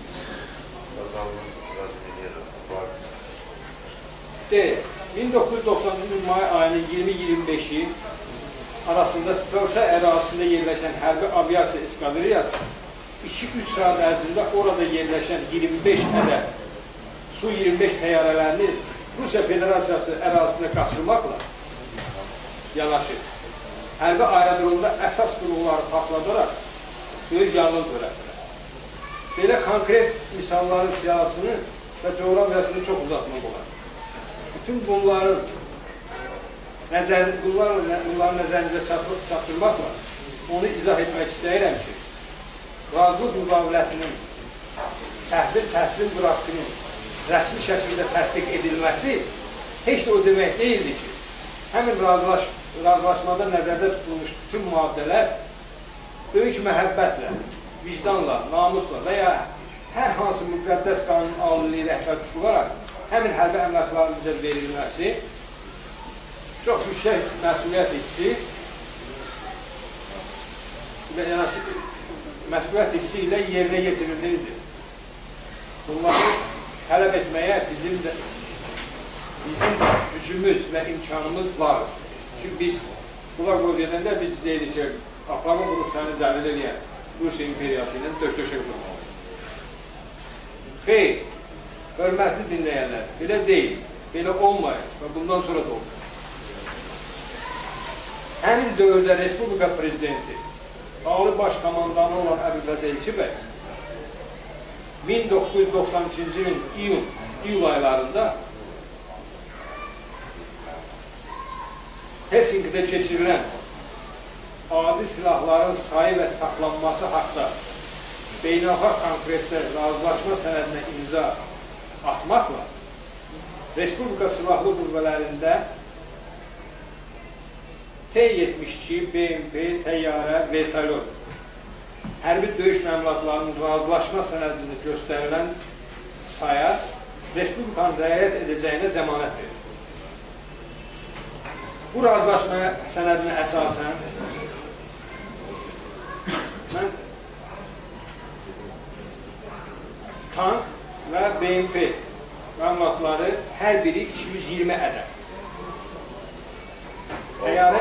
Deyək, min doqquz yüz doxsanıncı il may ayının iyirmi iyirmi beşi arasında Störçə ərazisində yerləşən hərbi aviasiya eskadriyası iki üç saat ərzində orada yerləşən iyirmi beş ədəd Su iyirmi beş təyyarələrini Rusiya Federasiyası ərazisinə qaçırmaqla yanaşır. Hərbi aerodromda əsas qurğuları patladaraq böyük yanğın törətdilər. Belə konkret misalların siyasını və coğrafiyasını çox uzatmaq olar. Bütün bunların nəzər, bunların, bunların nəzərinizə çatdırmaqla onu izah etmək istəyirəm ki, razılıq müqaviləsinin təhvil təslim qrafikinin rəsmi şəkildə təsdiq edilməsi heç də o demək deyildi ki, həmin razılaş, razılaşmada nəzərdə tutulmuş bütün maddələr böyük məhəbbətlə, vicdanla, namusla və ya hər hansı müqəddəs qanun alınlığı rəhbər tutularaq həmin hərbi əmlakların bizə verilməsi çox yüksək məsuliyyət hissi və yanaşı məsuliyyət hissi ilə yerinə yetirildirir. Bunları tələb etməyə bizim də bizim gücümüz və imkanımız var. Çünki biz qulaq qoz edəndə biz deyirik ki, aparma bunu səni zəlil eləyən Rusiya imperiyası ilə döş-döşə qurmalı. Xeyr, hörmətli dinləyənlər, belə deyil, belə olmayır və bundan sonra da olur. Həmin dövrdə Respublika Prezidenti, Ali Baş Komandanı olan Əbülfəz Elçi bəy min doqquz yüz doxsan ikinci ilin iyun, iyul aylarında Helsinki'də keçirilən adi silahların sayı və saxlanması haqda beynəlxalq konqresdə razılaşma sənədinə imza atmaqla Respublika Silahlı Qüvvələrində T yetmiş iki, B M P, təyyarə, vertolyot hərbi döyüş məmulatlarının razılaşma sənədində göstərilən saya Respublikanın rəayət edəcəyinə zəmanət verir. Bu razılaşma sənədinə əsasən mən tank və B M P məmulatları hər biri iki yüz iyirmi ədəd. Təyyarə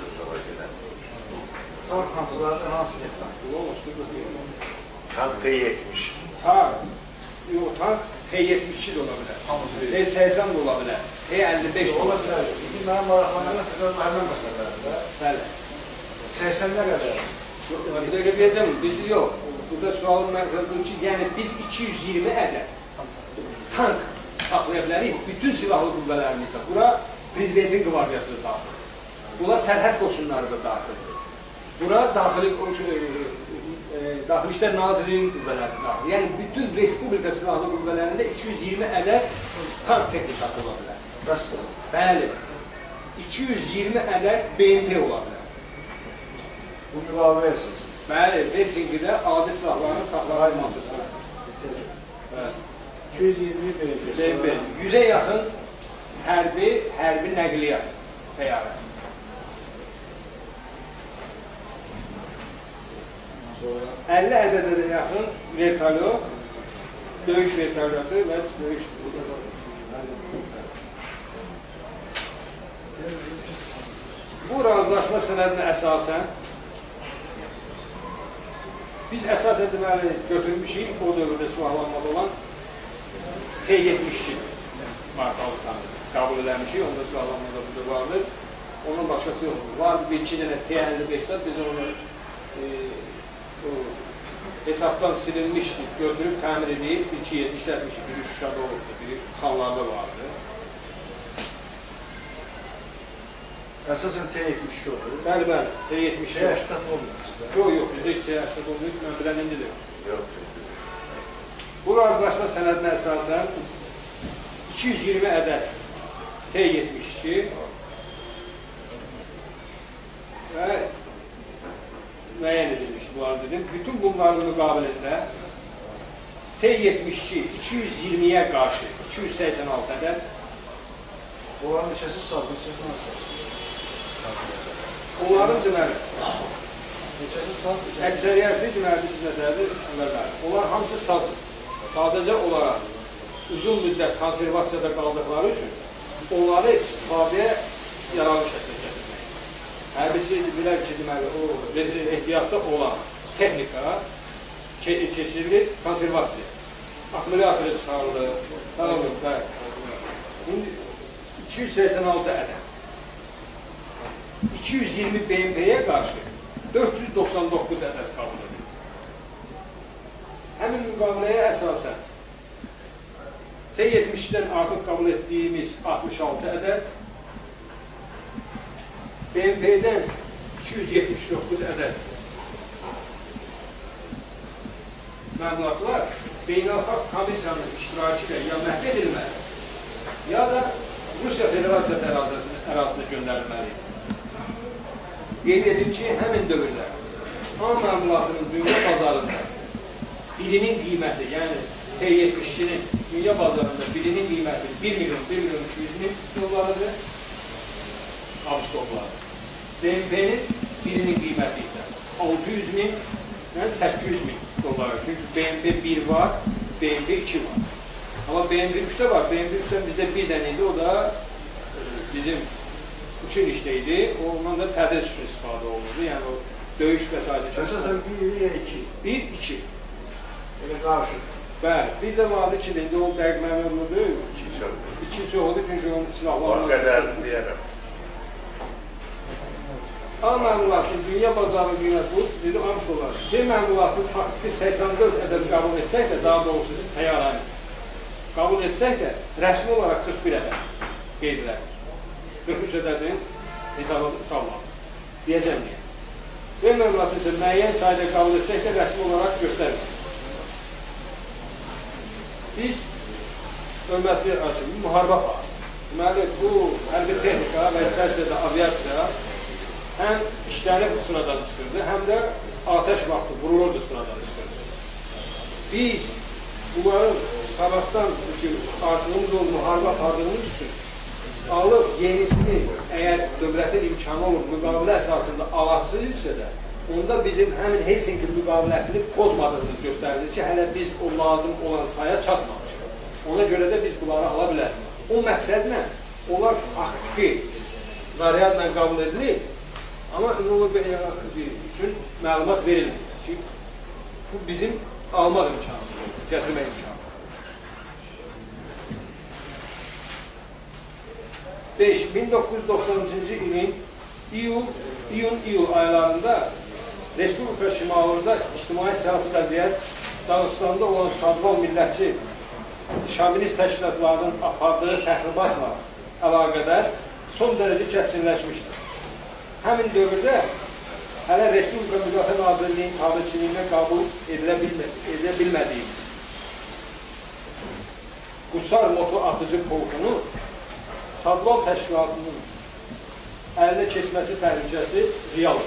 Tank hansılar, hansı bir tank? Tank T yetmiş. Tank, yox, tank T yetmiş iki də ola bilər, T səksən də ola bilər, T əlli beş də ola bilər. İndi mənim maraqlananı xəbər həmən məsələlərdə. Bəli. səksənə qədər. Bir dəqiqə deyəcəm, biz yox. Burada sualın məqsədidir ki, yəni biz iki yüz iyirmi ədəd tank saxlaya bilərik bütün silahlı qüvvələrimizdə. Bura prezidentin qvardiyası da daxil. Buna sərhəd qoşunları da daxildir. bura daxili Daxili İşlər Nazirliyinin qüvvələri daxil. Yəni, bütün Respublika Silahlı Qüvvələrində iki yüz iyirmi ədəd tank texnikası ola bilər. Nasıl? Bəli, iki yüz iyirmi ədəd B M P ola bilər. Bu müqavilə əsas. Bəli, Helsinkidə adi silahların saxlanılması. iki yüz iyirmi B M P. yüzə yaxın hərbi, hərbi nəqliyyat təyyarəsi. əlli ədədə yaxın vertolyot, döyüş vertolyotu və döyüş... Bu razılaşma sənədinə əsasən biz əsasən deməli götürmüşük o dövrdə silahlanmalı olan T yetmiş iki markalı tanrı qəbul eləmişik, onda silahlanmada burada vardır. Onun başqası yoxdur. Vardı bir iki dənə T əlli beşlər, biz onu e, hesabdan silinmişdik, götürüb, təmir edib, iki yedi işlətmişdik, bir üç şada olubdur, bir xanlarda vardı. Əsasən T yetmiş iki olur. Bəli, bəli, T yetmiş iki. T səksən olmuyor sizdə? Yox, yox, bizdə heç T səksən olmuyor, mən bilən indidir. Yox. Bu razılaşma sənədinə əsasən iki yüz iyirmi ədəd T yetmiş iki və müəyyən edilmişdir, bunlar dedim. Bütün bunların müqabilində T yetmiş iki iki yüz iyirmiyə qarşı iki yüz səksən altı ədəd. Onların neçəsi saz, neçəsi nasıl? Onların deməli, neçəsi saz, neçəsi? Əksəriyyətli deməli, biz nəzərdir, onlar hamısı sazdır. Sadəcə olaraq uzun müddət konservasiyada qaldıqları üçün onları istifadəyə yararlı şəkildə gətirmək. Hərbisi bilər ki, deməli, o ehtiyatda olan texnika keçirilir konservasiya. Akkumulyatorı çıxarılır, tanımlıq və iki yüz səksən altı ədəd. iki yüz iyirmi B M P'yə qarşı dörd yüz doxsan doqquz ədəd qəbul edilir. Həmin müqaviləyə əsasən T yetmiş ikidən artıq qəbul etdiyimiz altmış altı ədəd, B M P'dən iki yüz yetmiş doqquz ədəd məlumatlar beynəlxalq komissiyanın iştirakı ilə ya məhv edilməli, ya da Rusiya Federasiyası ərazisində göndərilməlidir. Qeyd edim ki, həmin dövrlər am məlumatının dünya bazarında birinin qiyməti, yəni T yetmiş ikinin dünya bazarında birinin qiyməti bir milyon, bir milyon iki yüz min dollarıdır, ABŞ dolları. B M P'nin birinin qiyməti isə altı yüz min, yəni səkkiz yüz min dolları. Çünki B M P bir var, B M P iki var. Amma B M P üçdə var, B M P üçdən bizdə bir dənə idi, o da bizim üçün işdəydi, ondan da tədris üçün istifadə olunurdu, yəni o döyüş və s. Əsasən bir ya iki? Bir, iki. Elə qarşı. Bəli, bir də vardı ki, indi o dəqiq məmurludur. İki çox. İki çoxudur, çünki onun silahlarını... O qədərini deyərəm. A məmulatın dünya bazarının qiymət bu, dedi, amş olar. C məmulatın faktiki səksən dörd ədəd qəbul etsək də, daha doğrusu təyyarəni qəbul etsək də, rəsmi olaraq qırx bir ədəd qeyd edilir. qırx üç ədədin hesabı salmaq. Deyəcəm niyə? B məmulatın isə müəyyən sayda qəbul etsək də, rəsmi olaraq göstərmək. Biz, hörmətli açıq, müharibə var. Deməli, bu hərbi texnika və istərsədə aviasiya həm işlənib sıradan çıxırdı, həm də ateş vaxtı vurulurdu sıradan çıxırdı. Biz bunların sabahdan artığımız olub, müharibə apardığımız üçün alıb yenisini, əgər dövlətin imkanı olur, müqavilə əsasında alasıysa da, onda bizim həmin Helsinki müqaviləsini pozmadığımız göstərilir ki, hələ biz o lazım olan saya çatmamışıq. Ona görə də biz bunları ala bilərik. O məqsədlə onlar faktiki variantla qəbul edilir, amma ümumi üçün məlumat verilmir ki, bu bizim almaq imkanımız, gətirmək imkanımız. beş. min doqquz yüz doxsanıncı ilin iyun-iyul aylarında Respublika şimalında ictimai-siyasi vəziyyət Dağıstanda olan Sadval millətçi şovinist təşkilatlarının apardığı təxribatla əlaqədar son dərəcə kəskinləşmişdir. Həmin dövrdə hələ Respublika Müdafiə Nazirliyinin tabelçiliyinə qəbul edilə, bilmə, edilə bilmədiyi Qusar motor atıcı polkunu Sadval təşkilatının əlinə keçməsi təhlükəsi realdır.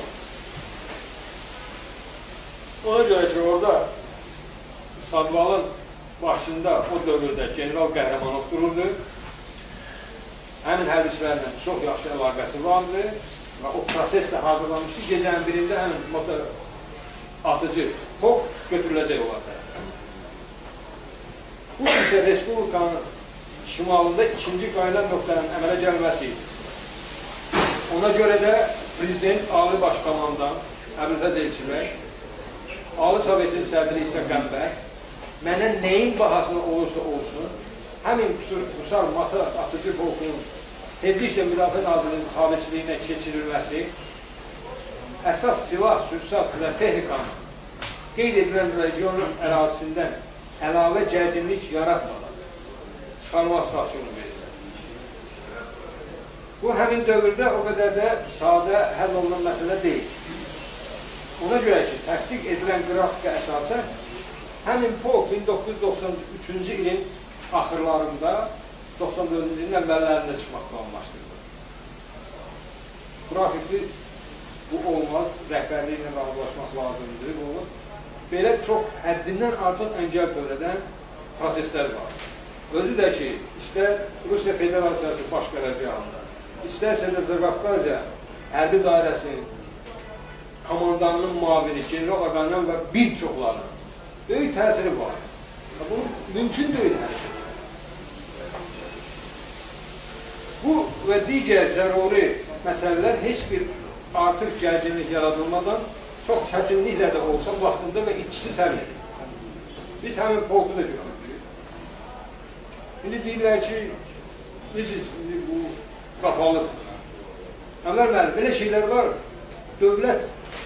Ona görə ki, orada Sadvalın başında o dövrdə General Qəhrəmanov dururdu. Həmin hərbiçilərlə çox yaxşı əlaqəsi vardı və o proseslə hazırlanmışdı. Gecənin birində həmin motor atıcı polk götürüləcək olardı. Bu isə Respublikanın şimalında ikinci qaynar nöqtənin əmələ gəlməsi idi. Ona görə də Prezident Ali Başkomandan Əbülfəz Elçibəy, Ali Sovetin sədri İsa Qəmbər mənə nəyin bahasına olursa olsun, həmin Qusar motor atıcı polkunun tezliklə Müdafiə Nazirliyinin tabelçiliyinə keçirilməsi, əsas silah, sursat və texnikanın qeyd edilən regionun ərazisindən əlavə gərginlik yaratmadan çıxarması tapşırığı verilir. Bu, həmin dövrdə o qədər də sadə həll olunan məsələ deyil. Ona görə ki, təsdiq edilən qrafika əsasən, həmin polk min doqquz yüz doxsan üçüncü ilin axırlarında, doxsan dördüncü ilin əvvəllərində çıxmaq planlaşdırılır. Qrafikli bu olmaz, rəhbərliklə razılaşmaq lazımdır. Bu, belə çox həddindən artıq əngəl törədən proseslər var. Özü də ki, istər Rusiya Federasiyası baş qərargahında, istərsə də Zırqafqaziya hərbi dairəsinin komandanının müavini, general Aqanyan və bir çoxlarının böyük təsiri var. Bu, mümkün deyil hər şey. Bu və digər zəruri məsələlər heç bir artıq gərginlik yaradılmadan çox çətinliklə də olsa vaxtında və itkisiz həll edir. Biz həmin polku da götürdük. İndi deyirlər ki, bilirsiniz, bu qapalıdır. Əmər müəllim, belə şeylər var, dövlət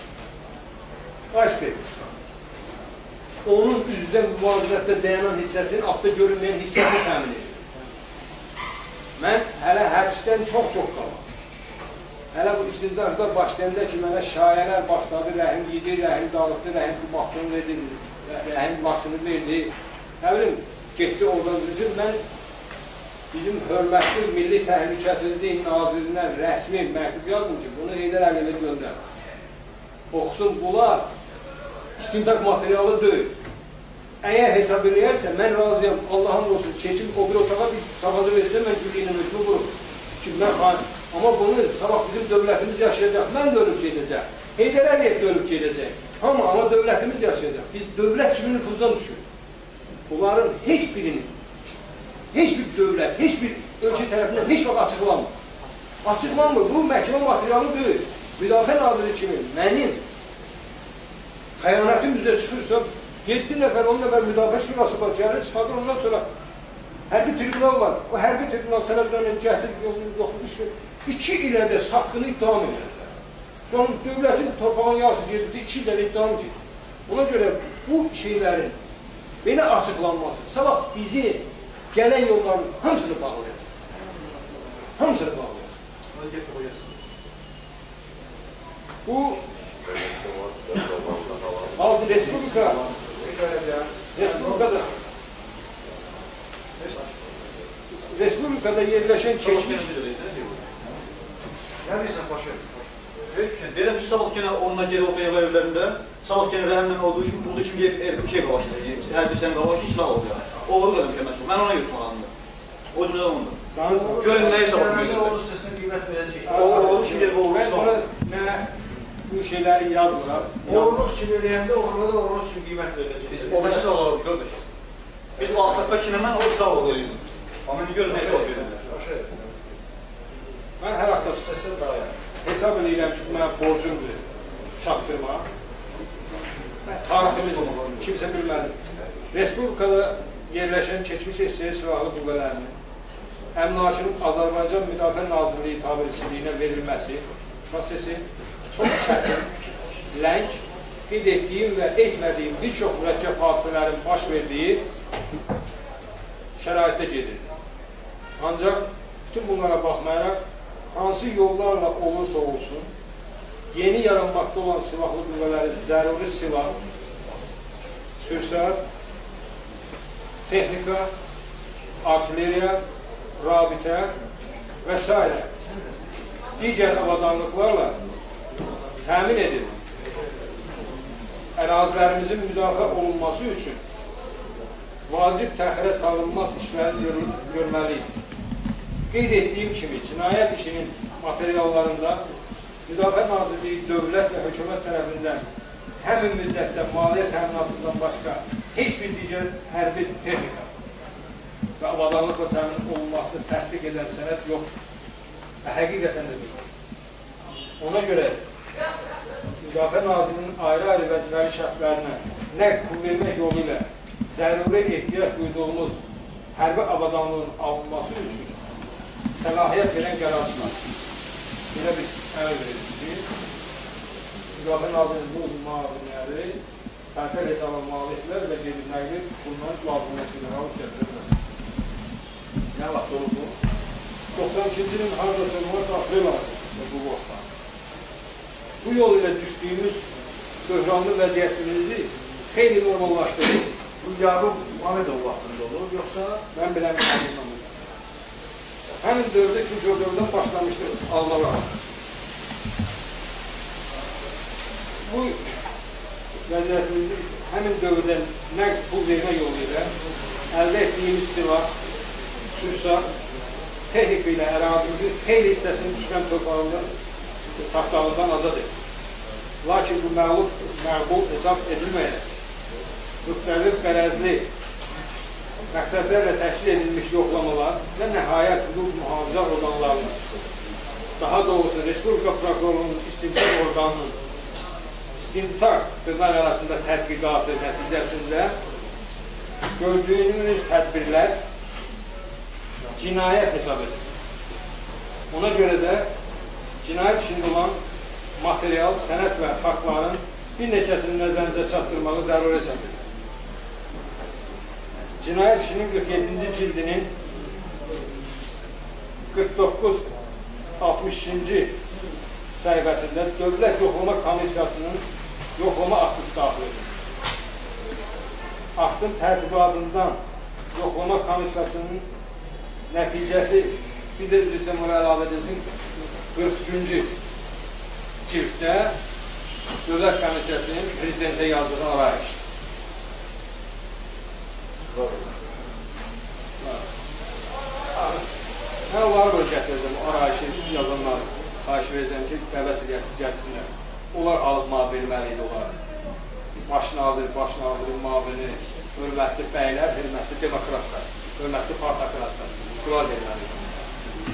qaç verir. Onun üzrə müvazinətdə dayanan hissəsinin altda görünməyən hissəsini təmin edir. Mən hələ həbsdən çox-çox qalam. Hələ bu istintaqda başlayanda ki, mənə şayələr başladı, rəhim yedi, rəhim dağıtdı, rəhim qubaqdını verdi, rəhim başını verdi. Nə bilim, getdi oradan düzdür. Mən bizim hörmətli Milli Təhlükəsizlik Nazirinə rəsmi məktub yazdım ki, bunu Heydər Əliyevə göndər. Oxusun, bunlar istintaq materialı deyil. Əgər hesab eləyərsə, mən razıyam, Allah'ın olsun, keçib o bir otağa bir tabadı verəcəm, mən gülliyinin özünü vururum. Ki, mən xalim. Amma bunu sabah bizim dövlətimiz yaşayacaq, mən də ölüb gedəcək, Heydər Əliyev də ölüb gedəcək. Amma, amma dövlətimiz yaşayacaq. Biz dövlət kimi nüfuzdan düşürük. Bunların heç birinin, heç bir dövlət, heç bir ölkə tərəfindən heç vaxt açıqlanmır. Açıqlanmır, bu məhkəmə materialı deyil. Müdafiə Naziri kimi mənim xəyanətim üzrə çıxırsa, yeddi nəfər, on nəfər müdafiə şurası var, gəlir, çıxadır, ondan sonra hərbi tribunal var. O hərbi tribunal sənədlərini gətirib yolunu yoxmuş. İki ilə də saqqını ittiham edirlər. Sonra dövlətin torpağın yarısı gedirdi, iki ilə də ittiham gedir. Ona görə bu şeylərin belə açıqlanması, sabah bizi gələn yolların hamısını bağlayacaq. Hamısını bağlayacaq. Bu Altı Respublika Respublikada Respublikada yerləşən keçmiş Nə deyirsən, başa? Deyirəm ki, sabah yenə onunla geri ortaya evlərində, sabah yenə rəhəmlə olduğu kimi, bulduğu kimi bir şey qavaşdır, hər bir sən qavaş, hiç silah oldu ya. Oğru qadın kəməsi, mən ona yutmaq alındım. O cümlədən ondur. Görün nəyə sabah verirlər. Oğru sesini qiymət verəcək. Oğru kimi deyir, oğru silah. Nə bu şeyləri yazmılar. Oğurluq kimi eləyəndə oğurluğa da oğurluq kimi qiymət verəcək. Biz o da silah olalım, qardaş. Biz o Ağsaqqa kimi mən o silah oğurlayım. Amma görün nəyə sabah verirlər. Mən hər haqda hesab edirəm ki, mənə borcumdur çatdırmaq. Tariximiz kimsə bilməli. Respublikada yerləşən keçmiş S S silahlı qüvvələrinin əmlakının Azərbaycan Müdafiə Nazirliyi tabelçiliyinə verilməsi prosesi çox çətin, ləng, qeyd etdiyim və etmədiyim bir çox mürəkkəb hadisələrin baş verdiyi şəraitdə gedir. Ancaq bütün bunlara baxmayaraq, hansı yollarla olursa olsun, yeni yaranmaqda olan silahlı qüvvələrin zəruri silah, sürsat, texnika, artilleriya, rabitə və s. digər avadanlıqlarla təmin edib ərazilərimizin müdafiə olunması üçün vacib təxirə salınmaz işlərini görməliyik. Qeyd etdiyim kimi, cinayət işinin materiallarında Müdafiə Nazirliyi dövlət və hökumət tərəfindən həmin müddətdə maliyyə təminatından başqa heç bir digər hərbi texnika və avadanlıqla təmin olunmasını təsdiq edən sənəd yoxdur. Və həqiqətən də deyil. Ona görə Müdafiə Nazirliyinin ayrı-ayrı vəzifəli şəxslərinə nəqd pul vermək yolu ilə zəruri ehtiyac duyduğumuz hərbi avadanlığın alınması üçün səlahiyyət verən qərarlar. Belə bir əməl verildi ki, Müdafiə Nazirliyinin bu müavinləri tərtər hesabı maliyyətlər və gedilməkli bunların lazımlaşdırılır, alıb gətirirlər. Nə vaxt olur bu? doxsan ikinci ilin harada mart aprel ayında bu vaxtda. Bu yol ilə düşdüyümüz böhranlı vəziyyətimizi xeyli normallaşdırır. Bu yarım Mamedov vaxtında olur, yoxsa? Mən biləm, anlamıyorum. Həmin dövrdə çünki o dövrdən başlamışdır almalar. Bu vəziyyətimizi həmin dövrdən nəqd pul vermə yolu ilə əldə etdiyimiz silah, sürsat, texnika ilə ərazimizi xeyli hissəsinin düşmən torpağından, tapdağından azad edir. Lakin bu məqbul, məqbul hesab edilməyək. Müxtəlif qərəzli məqsədlərlə təşkil edilmiş yoxlamalar və nəhayət hüquq mühafizə orqanlarının, daha doğrusu Respublika Prokurorluğunun istintaq orqanının istintaq dırnaq arasında tədqiqatı nəticəsində gördüyünüz tədbirlər cinayət hesab edir. Ona görə də cinayət işində olan material, sənəd və faktların bir neçəsini nəzərinizə çatdırmağı zəruri hesab edir. Cinayət işinin qırx yeddinci cildinin qırx doqquz altmış ikinci səhifəsində Dövlət Yoxlama Komissiyasının yoxlama aktı daxil edir. Aktın tərtibatından Yoxlama Komissiyasının nəticəsi bir də üzr istəyirəm, əlavə edilsin, qırx üçüncü cilddə Dövlət Komissiyasının prezidentə yazdığı arayış. Mən onları böyle gətirdim, arayışı yazanlar, xahiş verəcəm ki, dəvət edəsiz gəlsinlər. Onlar alıb verməliydi onlar. Baş nazir, baş nazirin mavini, hörmətli bəylər, hörmətli demokratlar, hörmətli partokratlar, bunlar verməliydi.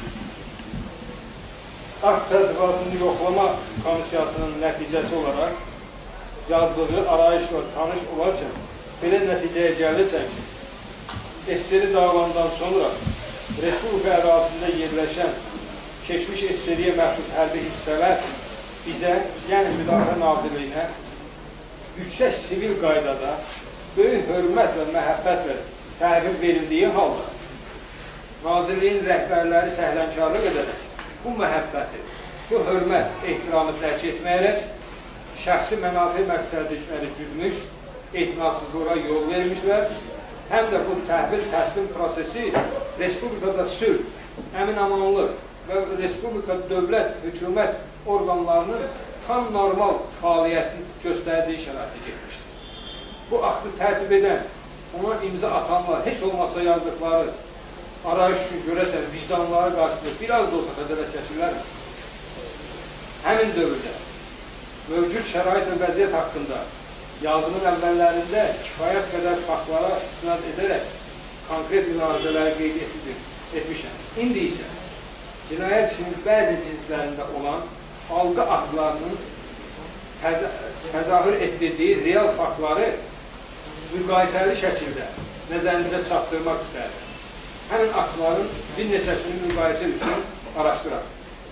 Akt tərtibatının yoxlama komissiyasının nəticəsi olaraq yazdığı arayışla tanış olarkən belə nəticəyə gəlirsən ki, S S R dağılandan sonra Respublika ərazisində yerləşən keçmiş S S R-yə məxsus hərbi hissələr bizə, yəni Müdafiə Nazirliyinə yüksək sivil qaydada böyük hörmət və məhəbbətlə təhvil verildiyi halda Nazirliyin rəhbərləri səhlənkarlıq edərək bu məhəbbəti, bu hörmət, ehtiramı dərk etməyərək şəxsi mənafi məqsədləri güdmüş, ehtimatsızlığa yol vermişlər. Həm də bu təhvil təslim prosesi Respublikada sülh, əmin-amanlıq və Respublika dövlət, hökumət orqanlarının tam normal fəaliyyətini göstərdiyi şəraitdə getmişdir. Bu aktı tərtib edən, ona imza atanlar, heç olmasa yazdıqları arayış üçün görəsən vicdanlara qarşısında biraz da olsa xəcələ çəkirlər. Həmin dövrdə mövcud şərait və vəziyyət haqqında yazımın əvvəllərində kifayət qədər faktlara istinad edərək konkret münazirələri qeyd etmişəm. İndi isə cinayət işinin bəzi cildlərində olan algı aktlarının təzahür etdirdiyi real faktları müqayisəli şəkildə nəzərinizə çatdırmaq istəyir. Həmin aktların bir neçəsini müqayisə üçün araşdıraq.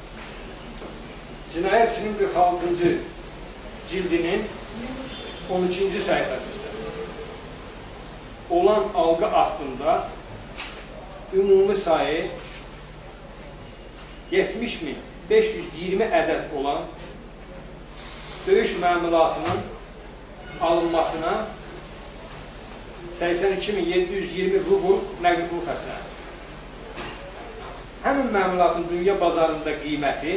Cinayət işinin qırx altıncı cildinin on ikinci səhifəsində olan algı aktında ümumi sayı yetmiş min beş yüz iyirmi ədəd olan döyüş məmulatının alınmasına səksən iki min yeddi yüz iyirmi rubl nəqd pul xərclənir. Həmin məmulatın dünya bazarında qiyməti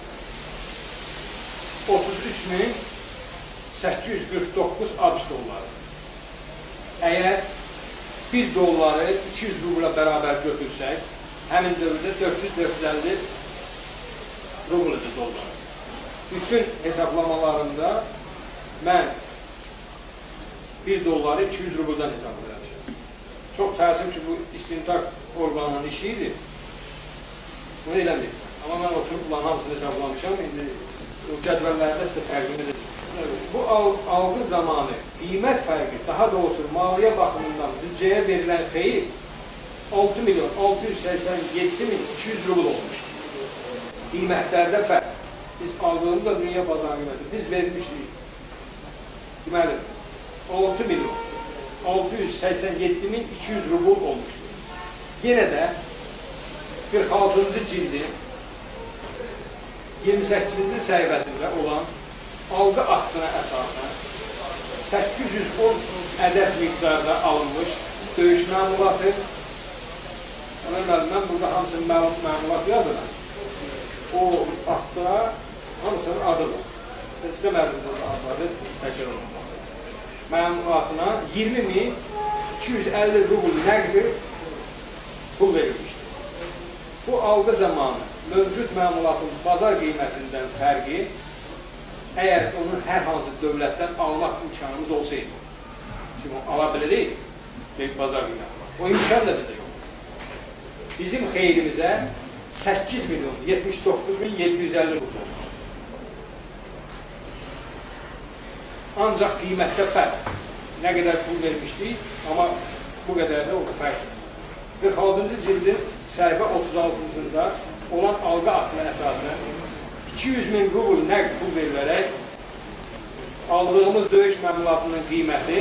otuz üç min səkkiz yüz qırx doqquz ABŞ dolları. Əgər bir dolları iki yüz rubla bərabər götürsək, həmin dövrdə dörd yüz dörd yüz əlli rubludur dollar. Bütün hesablamalarında mən bir dolları iki yüz rubldan hesablayacağım. Çox təəssüf ki, bu istintaq orqanının işi idi. Bunu eləməyim. Amma mən oturub bunların hamısını hesablamışam. İndi o cədvəllərdə sizə təqdim edəcəm. Bu algı zamanı qiymət fərqi, daha doğrusu maliyyə baxımından büdcəyə verilən xeyir altı milyon altı yüz səksən yeddi min iki yüz rubl olmuşdur. Qiymətlərdə fərq. Biz aldığımız da dünya bazarı qiyməti. Biz vermişdik. Deməli, altı milyon altı yüz səksən yeddi min iki yüz rubl olmuşdur. Yenə də qırx altıncı cildin iyirmi səkkizinci səhifəsində olan algı aktına əsasən səkkiz yüz on ədəd miqdarda alınmış döyüş məmulatı. Mən burada hamısının məmulat yazıram. O aktda hamısının adı var. İstəmədim burada adları təkrar olunması. Məmulatına iyirmi min iki yüz əlli rubl nəqdi pul verilmişdir. Bu algı zamanı mövcud məmulatın bazar qiymətindən fərqi, əgər onun hər hansı dövlətdən almaq imkanımız olsaydı, şimdi ala bilirik, bazar qiyməti var. O imkan da bizdə yoxdur. Bizim xeyrimizə səkkiz milyon yetmiş doqquz min yeddi yüz əlli rubl olmuşdur. Ancaq qiymətdə fərq. Nə qədər pul vermişdik, amma bu qədər də o fərq. qırx altıncı cildin səhifə otuz altıncında olan algı aktına əsasən iki yüz min rubl nəqd pul verilərək aldığımız döyüş məmulatının qiyməti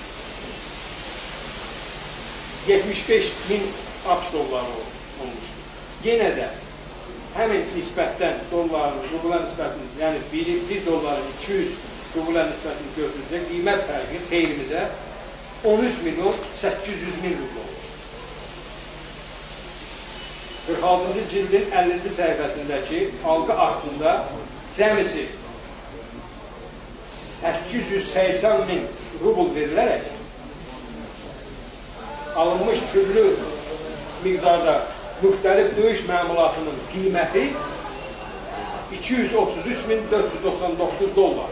yetmiş beş min ABŞ dolları olmuşdur. Yenə də həmin nisbətdən dolların, rubla nisbətini, yəni bir dolların iki yüz rubla nisbətini götürəcək qiymət fərqi xeyrimizə on üç milyon səkkiz yüz min rubl olmuşdur. qırx altıncı cildin əllinci səhifəsindəki algı aktında cəmisi səkkiz yüz səksən min rubl verilərək alınmış türlü miqdarda müxtəlif döyüş məmulatının qiyməti iki yüz otuz üç min dörd yüz doxsan doqquz dollar.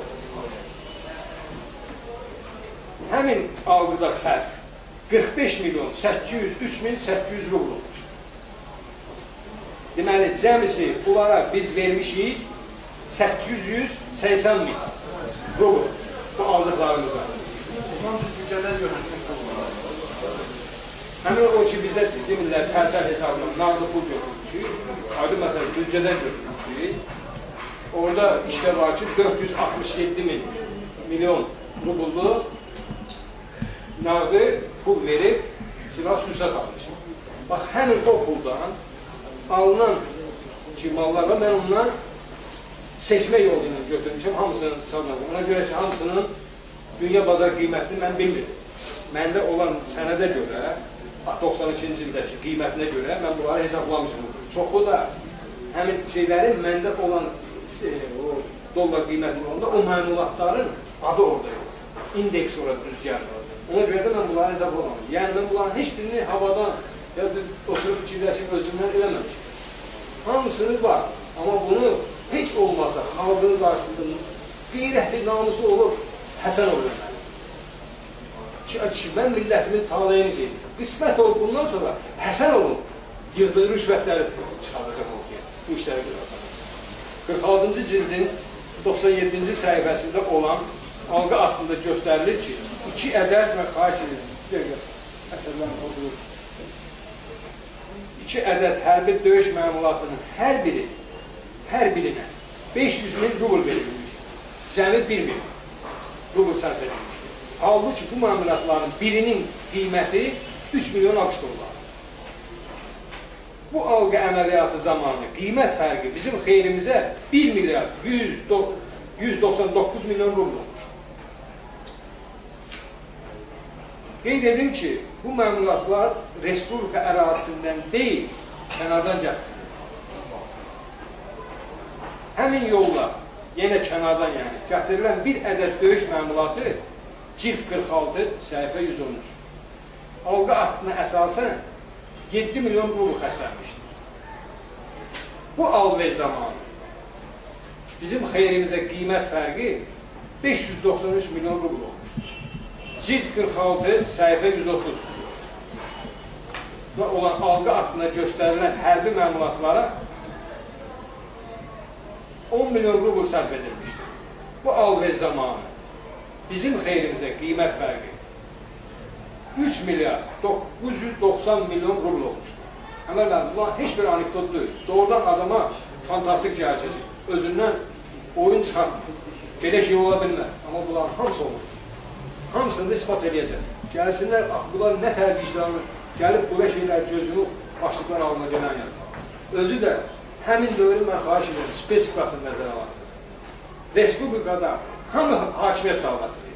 Həmin algıda fərq qırx beş milyon səkkiz yüz üç min səkkiz yüz rubl olmuş. Deməli, cəmisi bunlara biz vermişik səkkiz yüz səksən min rubl bu aldıqlarımızda. Həmin o ki, bizdə demirlər, pərtər hesabına narlı pul götürmüşük, aydın məsələn, büdcədən götürmüşük. Orada işlə var ki, dörd yüz altmış yeddi min milyon rubullu narlı pul verib silah sürsət almışıq. Bax, həmin o puldan alınan ki, mallar var, mən ondan seçmə yolu ilə götürmüşəm, hamısını çalmadım. Ona görə ki, hamısının dünya bazar qiymətini mən bilmirdim. Məndə olan sənədə görə, doxsan ikinci ildəki qiymətinə görə mən bunları hesablamışım. Çoxu da həmin şeylərin məndə olan o dollar qiymətinin olanda o məmulatların adı orada yox. İndeks orada düzgən var. Ona görə də mən bunları hesablamadım. Yəni, mən bunların heç birini havadan ya da oturub fikirləşib özümdən eləməmişim. Hamısını var. Amma bunu heç olmasa xalqın qarşısında qeyrətli namusu olur, Həsən olur mənim. Mən millətimin taleyini şeydir. Qismət olub bundan sonra Həsən olub, yığdığı rüşvətləri çıxaracaq ortaya. Bu işləri qıracaq. qırx altıncı cildin doxsan yeddinci səhifəsində olan algı aktında göstərilir ki, iki ədəd və xahiş edir. Əsərlərin odur. İki ədəd hərbi döyüş məmulatının hər biri, hər birinə beş yüz min rubl verilmişdir. Cəmi bir milyon rubl sərf edilmişdir. Halbuki bu məmulatların birinin qiyməti üç milyon ABŞ dolları. Bu algı əməliyyatı zamanı qiymət fərqi bizim xeyrimizə bir milyard yüz yüz doxsan doqquz milyon rubl olmuş. Qeyd edim ki, bu məmulatlar Respublika ərazisindən deyil, kənardan gəlir. Həmin yolla, yenə kənardan yəni, gətirilən bir ədəd döyüş məmulatı cilt qırx altı, səhifə yüz on üç. Alqı aktına əsasən yeddi milyon rubl xərclənmişdir. Bu alver zamanı bizim xeyrimizə qiymət fərqi beş yüz doxsan üç milyon rubl olmuşdur. Cilt qırx altı, səhifə yüz otuz və olan alqı aktına göstərilən hərbi məmulatlara on milyon rubl sərf edilmişdir. Bu alver zamanı bizim xeyrimizə qiymət fərqi üç milyar doqquz yüz doxsan milyon rubl olmuşdur. Əmələn, bunlar heç bir anekdot deyil. Doğrudan adama fantastik gələcək. Özündən oyun çıxartmır. Belə şey ola bilməz. Amma bunların hamısı olur. Hamısını da ispat edəcək. Gəlsinlər, ax, bunlar nə tərqiclərini gəlib bu şeylər gözünü başlıqlar alına gələn yer. Özü də həmin dövrün mən xahiş edirəm, spesifikasını nəzərə alasınız. Respublikada hamı hakimiyyət dalğasıdır.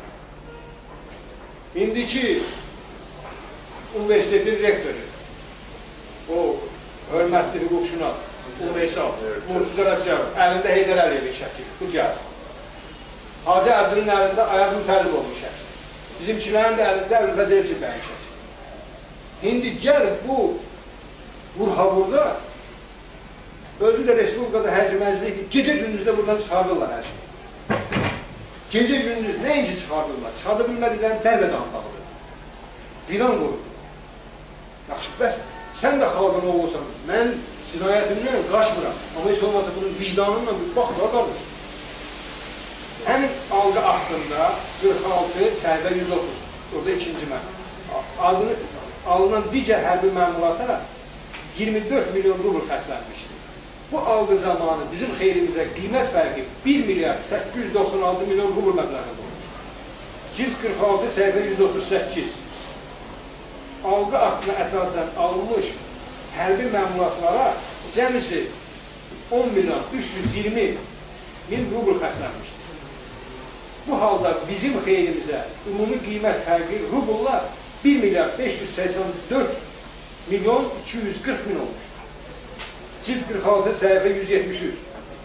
İndiki universitetin rektoru, o hörmətli hüquqşünas, Umeysal, Murtuzə Rəsiyarov, əlində Heydər Əliyevin şəkil, bu gəlsin. Hacı Əbdülün əlində Ayaz Mütəllib olmuş şəkil. Bizimkilərin də əlində Əlfəz Elçin bəyin şəkil. İndi gəl bu vurha-vurda, özü də Respublikada hərciməclikdir, gecə gündüzdə buradan çıxardırlar hər şey. Gecə gündüz neyinci çıxardırlar? Çıxardı bilmədiklərini dərbədən dağılır. Viran qurur. Yaxşı, bəs sən də xalqın olursan, mən cinayətimdən qaçmıram. Amma heç olmasa bunun vicdanımla bir baxma qalır. Həmin alqı aktında qırx altı, səhifə yüz otuz, orada ikinci mən. Adını alınan digər hərbi məmulata iyirmi dörd milyon rubl xərclənmişdir. Bu alqı zamanı bizim xeyrimizə qiymət fərqi bir milyar səkkiz yüz doxsan altı milyon rubl məbləğində olmuşdur. Cilt qırx altı, səhifə yüz otuz səkkiz. Alqı aktına əsasən alınmış hərbi məmulatlara cəmisi on milyon üç yüz iyirmi min rubl xərclənmişdir. Bu halda bizim xeyrimizə ümumi qiymət fərqi rubullar bir milyar beş yüz səksən dörd milyon iki yüz qırx min olmuşdur. Cilt qırx altı, səhifə yüz yetmiş üç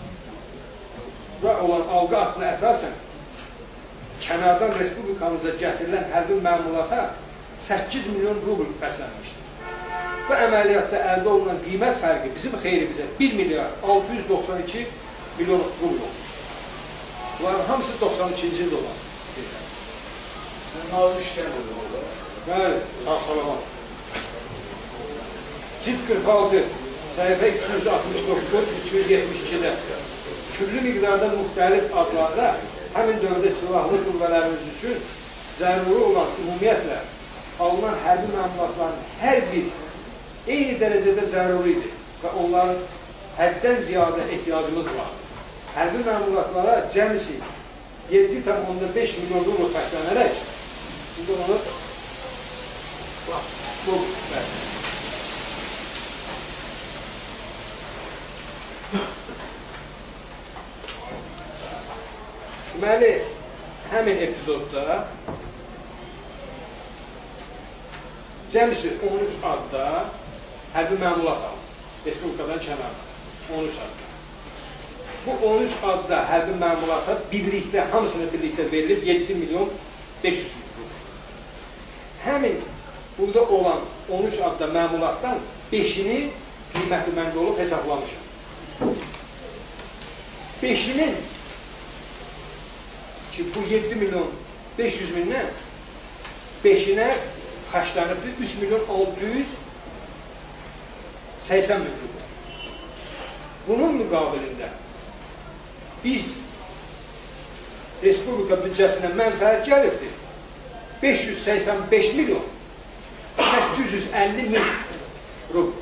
və olan alqı aktına əsasən kənardan Respublikamıza gətirilən hərbi məmulata səkkiz milyon rubl xərclənmişdir. Bu əməliyyatda əldə olunan qiymət fərqi bizim xeyrimizə bir milyar altı yüz doxsan iki milyon rubl olmuşdur. Bunların hamısı doxsan ikinci ildə olan. Nazır işləyəmədir orada. Bəli, sağ salamat. Cilt qırx altı, səhifə iki yüz altmış doqquz iki yüz yetmiş ikidə küllü miqdarda müxtəlif adlarda həmin dövrdə silahlı qüvvələrimiz üçün zəruri olan ümumiyyətlə alınan hərbi məmulatların hər bir eyni dərəcədə zəruridir və onların həddən ziyadə ehtiyacımız var. Hərbi məmulatlara cəmisi yeddi tam beş milyon rubl xərclənərək şimdi onu bax, bu bəli. Deməli, həmin epizodda cəmisi on üç adda hərbi məmulat alır. Respublikadan kənarda. on üç adda. Bu on üç adda hərbi məmulata birlikdə, hamısına birlikdə verilib yeddi milyon beş yüz min rubl. Həmin burada olan on üç adda məmulatdan beşini qiymətli məndə olub hesablamışam. beşinin ki bu yeddi milyon beş yüz mindən beşinə xərclənibdir üç milyon altı yüz səksən min rubl. Bunun müqabilində biz Respublika büdcəsinə mənfəət gəlibdir beş yüz səksən beş milyon səkkiz yüz əlli min rubl.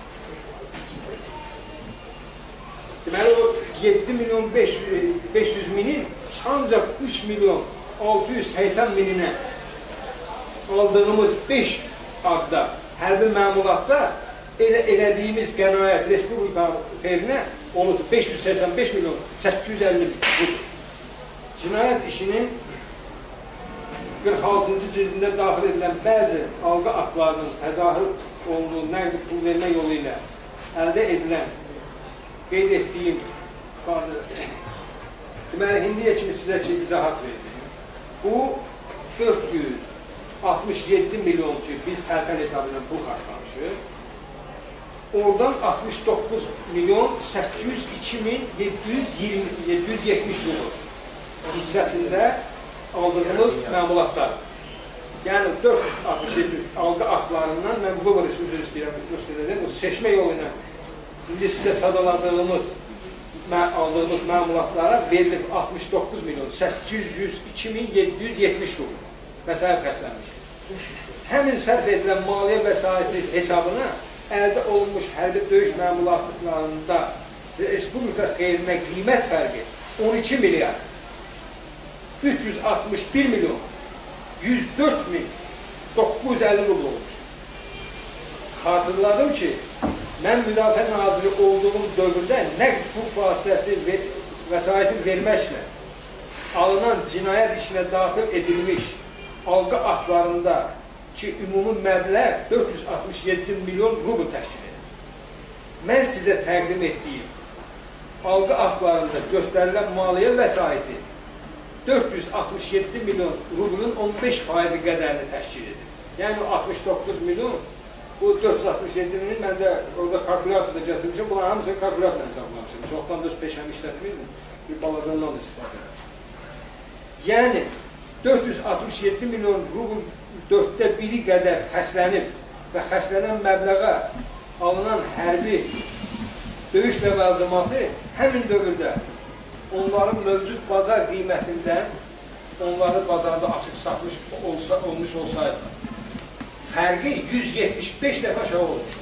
Deməli o yeddi milyon beş yüz minin ancaq üç milyon altı yüz səksən mininə aldığımız beş adda hərbi məmulatda elə elədiyimiz qənaət Respublika xeyrinə olub beş yüz səksən beş milyon səkkiz yüz əlli min rubl. cinayət işinin qırx altıncı cildində daxil edilən bəzi alqı aktlarının təzahür olduğu nəqd pul vermə yolu ilə əldə edilən qeyd etdiyim deməli, indiyə kimi sizə ki, izahat verdim. Bu dörd yüz altmış yeddi milyon ki, biz tərtəl hesabıyla pul xarclamışıq. Oradan altmış doqquz milyon səkkiz yüz iki min yeddi yüz yetmiş rubl hissəsində aldığımız məmulatlar. Yəni dörd yüz altmış yeddi alqı aktlarından mən bu qədər üzr istəyirəm, seçmə yolu ilə indi sizə sadaladığımız aldığımız məmulatlara verilib altmış doqquz milyon səkkiz yüz iki min yeddi yüz yetmiş rubl vəsait xərclənmiş. Həmin sərf edilən maliyyə vəsaiti hesabına əldə olunmuş hərbi döyüş məmulatlarında Respublika xeyrinə qiymət fərqi on iki milyar üç yüz altmış bir milyon yüz dörd min doqquz yüz əlli rubl olmuş. Xatırladım ki, mən müdafiə naziri olduğum dövrdə nəqd pul vasitəsi vəsaiti verməklə alınan cinayət işinə daxil edilmiş alqı aktlarında ki, ümumi məbləğ dörd yüz altmış yeddi milyon rubl təşkil edir. Mən sizə təqdim etdiyim alqı aktlarında göstərilən maliyyə vəsaiti dörd yüz altmış yeddi milyon rublun on beş faizi qədərini təşkil edir. Yəni altmış doqquz milyon, bu dörd yüz altmış yeddi milyon mən də orada kalkulatorda gətirmişim, bunlar hamısını kalkulatorla hesablamışım. Çoxdan da öz peşəmi işlətmirdim, bir balacandan da istifadə etmişim. Yəni dörd yüz altmış yeddi milyon rubl dörddə biri qədər xərclənib və xərclənən məbləğə alınan hərbi döyüş ləvazimatı həmin dövrdə onların mövcud bazar qiymətindən onları bazarda açıq satmış olsa, olmuş olsaydı fərqi yüz yetmiş beş dəfə aşağı olmuş.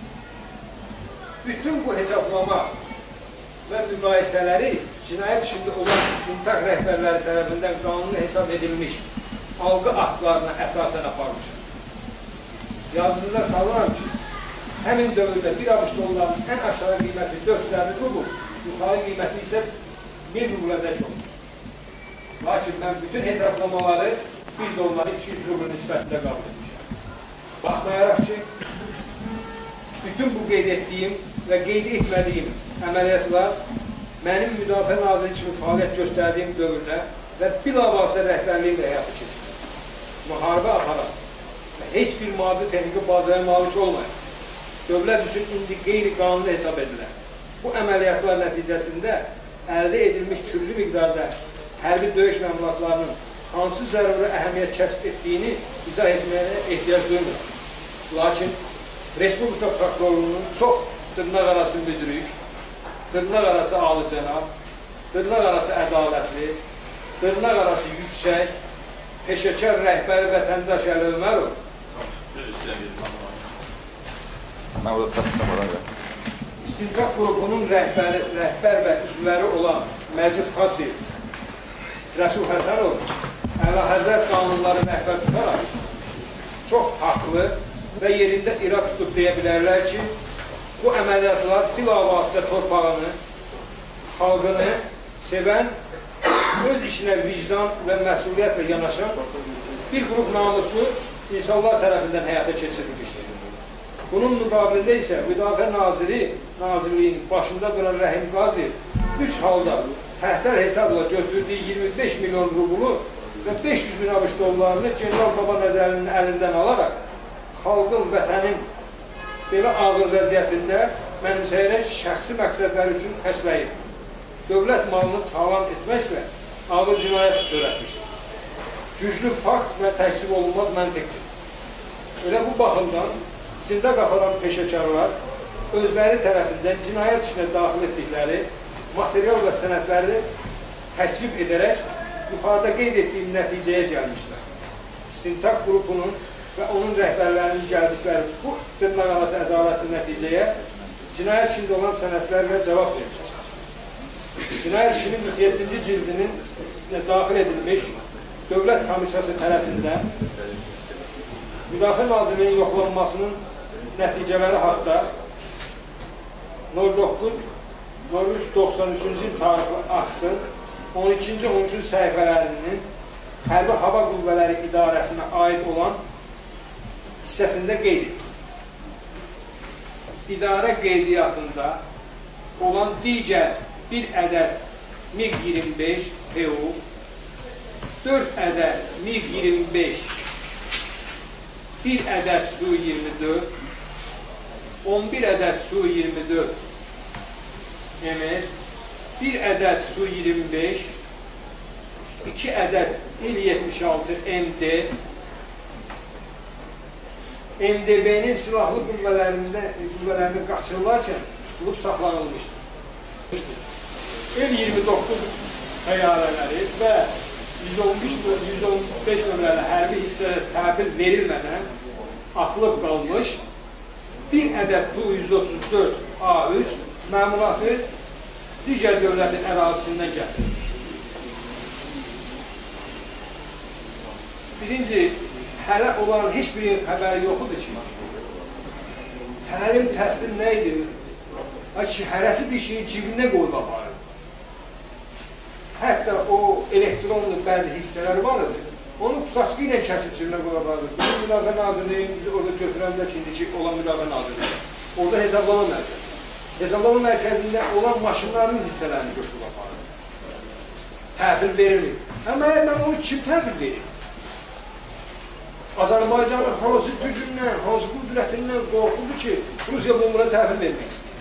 Bütün bu hesablama və müqayisələri cinayət işində olan istintaq rəhbərləri tərəfindən qanuni hesab edilmiş alqı aktlarına əsasən aparmışım. Yadınıza salıram ki, həmin dövrdə bir abş dollarının ən aşağı qiyməti dörd yüz əlli rubl, yuxarı qiyməti isə bir rublədə olmuş. Lakin mən bütün hesablamaları bir dolları iki yüz rubl nisbətində qabul etmişəm. Baxmayaraq ki, bütün bu qeyd etdiyim və qeyd etmədiyim əməliyyatlar mənim müdafiə naziri kimi fəaliyyət göstərdiyim dövrdə və bilavasitə rəhbərliyim və həyatı keçir. Müharibə aparan və heç bir maddi texniki bazaya malik olmayan, dövlət üçün indi qeyri-qanuni hesab edilən bu əməliyyatlar nəticəsində əldə edilmiş küllü miqdarda hərbi döyüş məmulatlarının hansı zəruri əhəmiyyət kəsb etdiyini izah etməyə ehtiyac duymuyor. Lakin Respublika prokurorluğunun çox dırnaq arası müdürük, dırnaq arası alıcənab, dırnaq arası ədalətli, dırnaq arası yüksək, peşəkar rəhbəri vətəndaş Əli Ömərov İstintaq qrupunun rəhbəri, rəhbər və üzvləri olan Məcid Xasiyev, Rəsul Həsənov Əlahəzrət qanunları rəhbər tutaraq çox haqlı və yerində irad tutub deyə bilərlər ki, bu əməliyyatlar bilavasitə torpağını, xalqını sevən, öz işinə vicdan və məsuliyyətlə yanaşan bir qrup namuslu insanlar tərəfindən həyata keçirilmişdir. Bunun müqabilində isə Müdafiə Naziri Nazirliyinin başında duran Rəhim Qaziyev üç halda təhdər hesabla götürdüyü iyirmi beş milyon rublu və beş yüz min abş dollarını General Baba Nəzərlinin əlindən alaraq xalqın, vətənin belə ağır vəziyyətində mənimsəyərək şəxsi məqsədləri üçün xərcləyib. Dövlət malını talan etməklə ağır cinayət törətmişdir. Güclü fakt və təksib olunmaz məntiqdir. Elə bu baxımdan içində qapalan peşəkarlar özləri tərəfindən cinayət işinə daxil etdikləri material və sənədləri təksib edərək yuxarıda qeyd etdiyim nəticəyə gəlmişlər. İstintaq qrupunun və onun rəhbərlərinin gəldikləri bu dırnaq arası ədalətli nəticəyə cinayət işində olan sənədlərlə cavab verəcək. Cinayət işinin qırx yeddinci cildinin daxil edilmiş Dövlət Komissiyası tərəfindən Müdafiə Nazirliyinin yoxlanmasının nəticələri haqda nol doqquz nol üç doxsan üçüncü il tarixli aktın on ikinci on üçüncü səhifələrinin Hərbi Hava Qüvvələri İdarəsinə aid olan hissəsində qeyd edilir. İdarə qeydiyyatında olan digər bir ədəd MiG iyirmi beş P U, dörd ədəd MiG iyirmi beş, bir ədəd Su iyirmi dörd, on bir ədəd Su iyirmi dörd M S, bir ədəd Su iyirmi beş, iki ədəd İl yetmiş altı M D, M D B'nin silahlı qüvvələrində qüvvələrində qaçırılarkən tutulub saxlanılmışdır. İl iyirmi doqquz təyyarələri və yüz on beş nömrəli hərbi hissələrə təhvil verilmədən atılıb qalmış bir ədəd Tu yüz otuz dörd A üç məmulatı digər dövlətin ərazisindən gətirilmişdir. Birinci, hələ olan heç bir xəbəri yoxudur ki, təlim, təhsil nə idi? Ki, hərəsi bir şeyi cibinə qoyub aparır. Hətta o elektronlu bəzi hissələr var idi, onu qısaçqı ilə kəsib cibinə qoyub aparır. Bizim Müdafiə Nazirliyi, bizi orada götürəndə ki, indiki olan Müdafiə Nazirliyi, orada hesablama mərkəzi. Hesablama mərkəzində olan maşınların hissələrini götürüb aparır. Təhvil verilmir. Amma mən onu kim təhvil verir? Azərbaycanın hansı gücündən, hansı qüdrətindən qorxuldu ki, Rusiya bunlara təhvil vermək istəyir.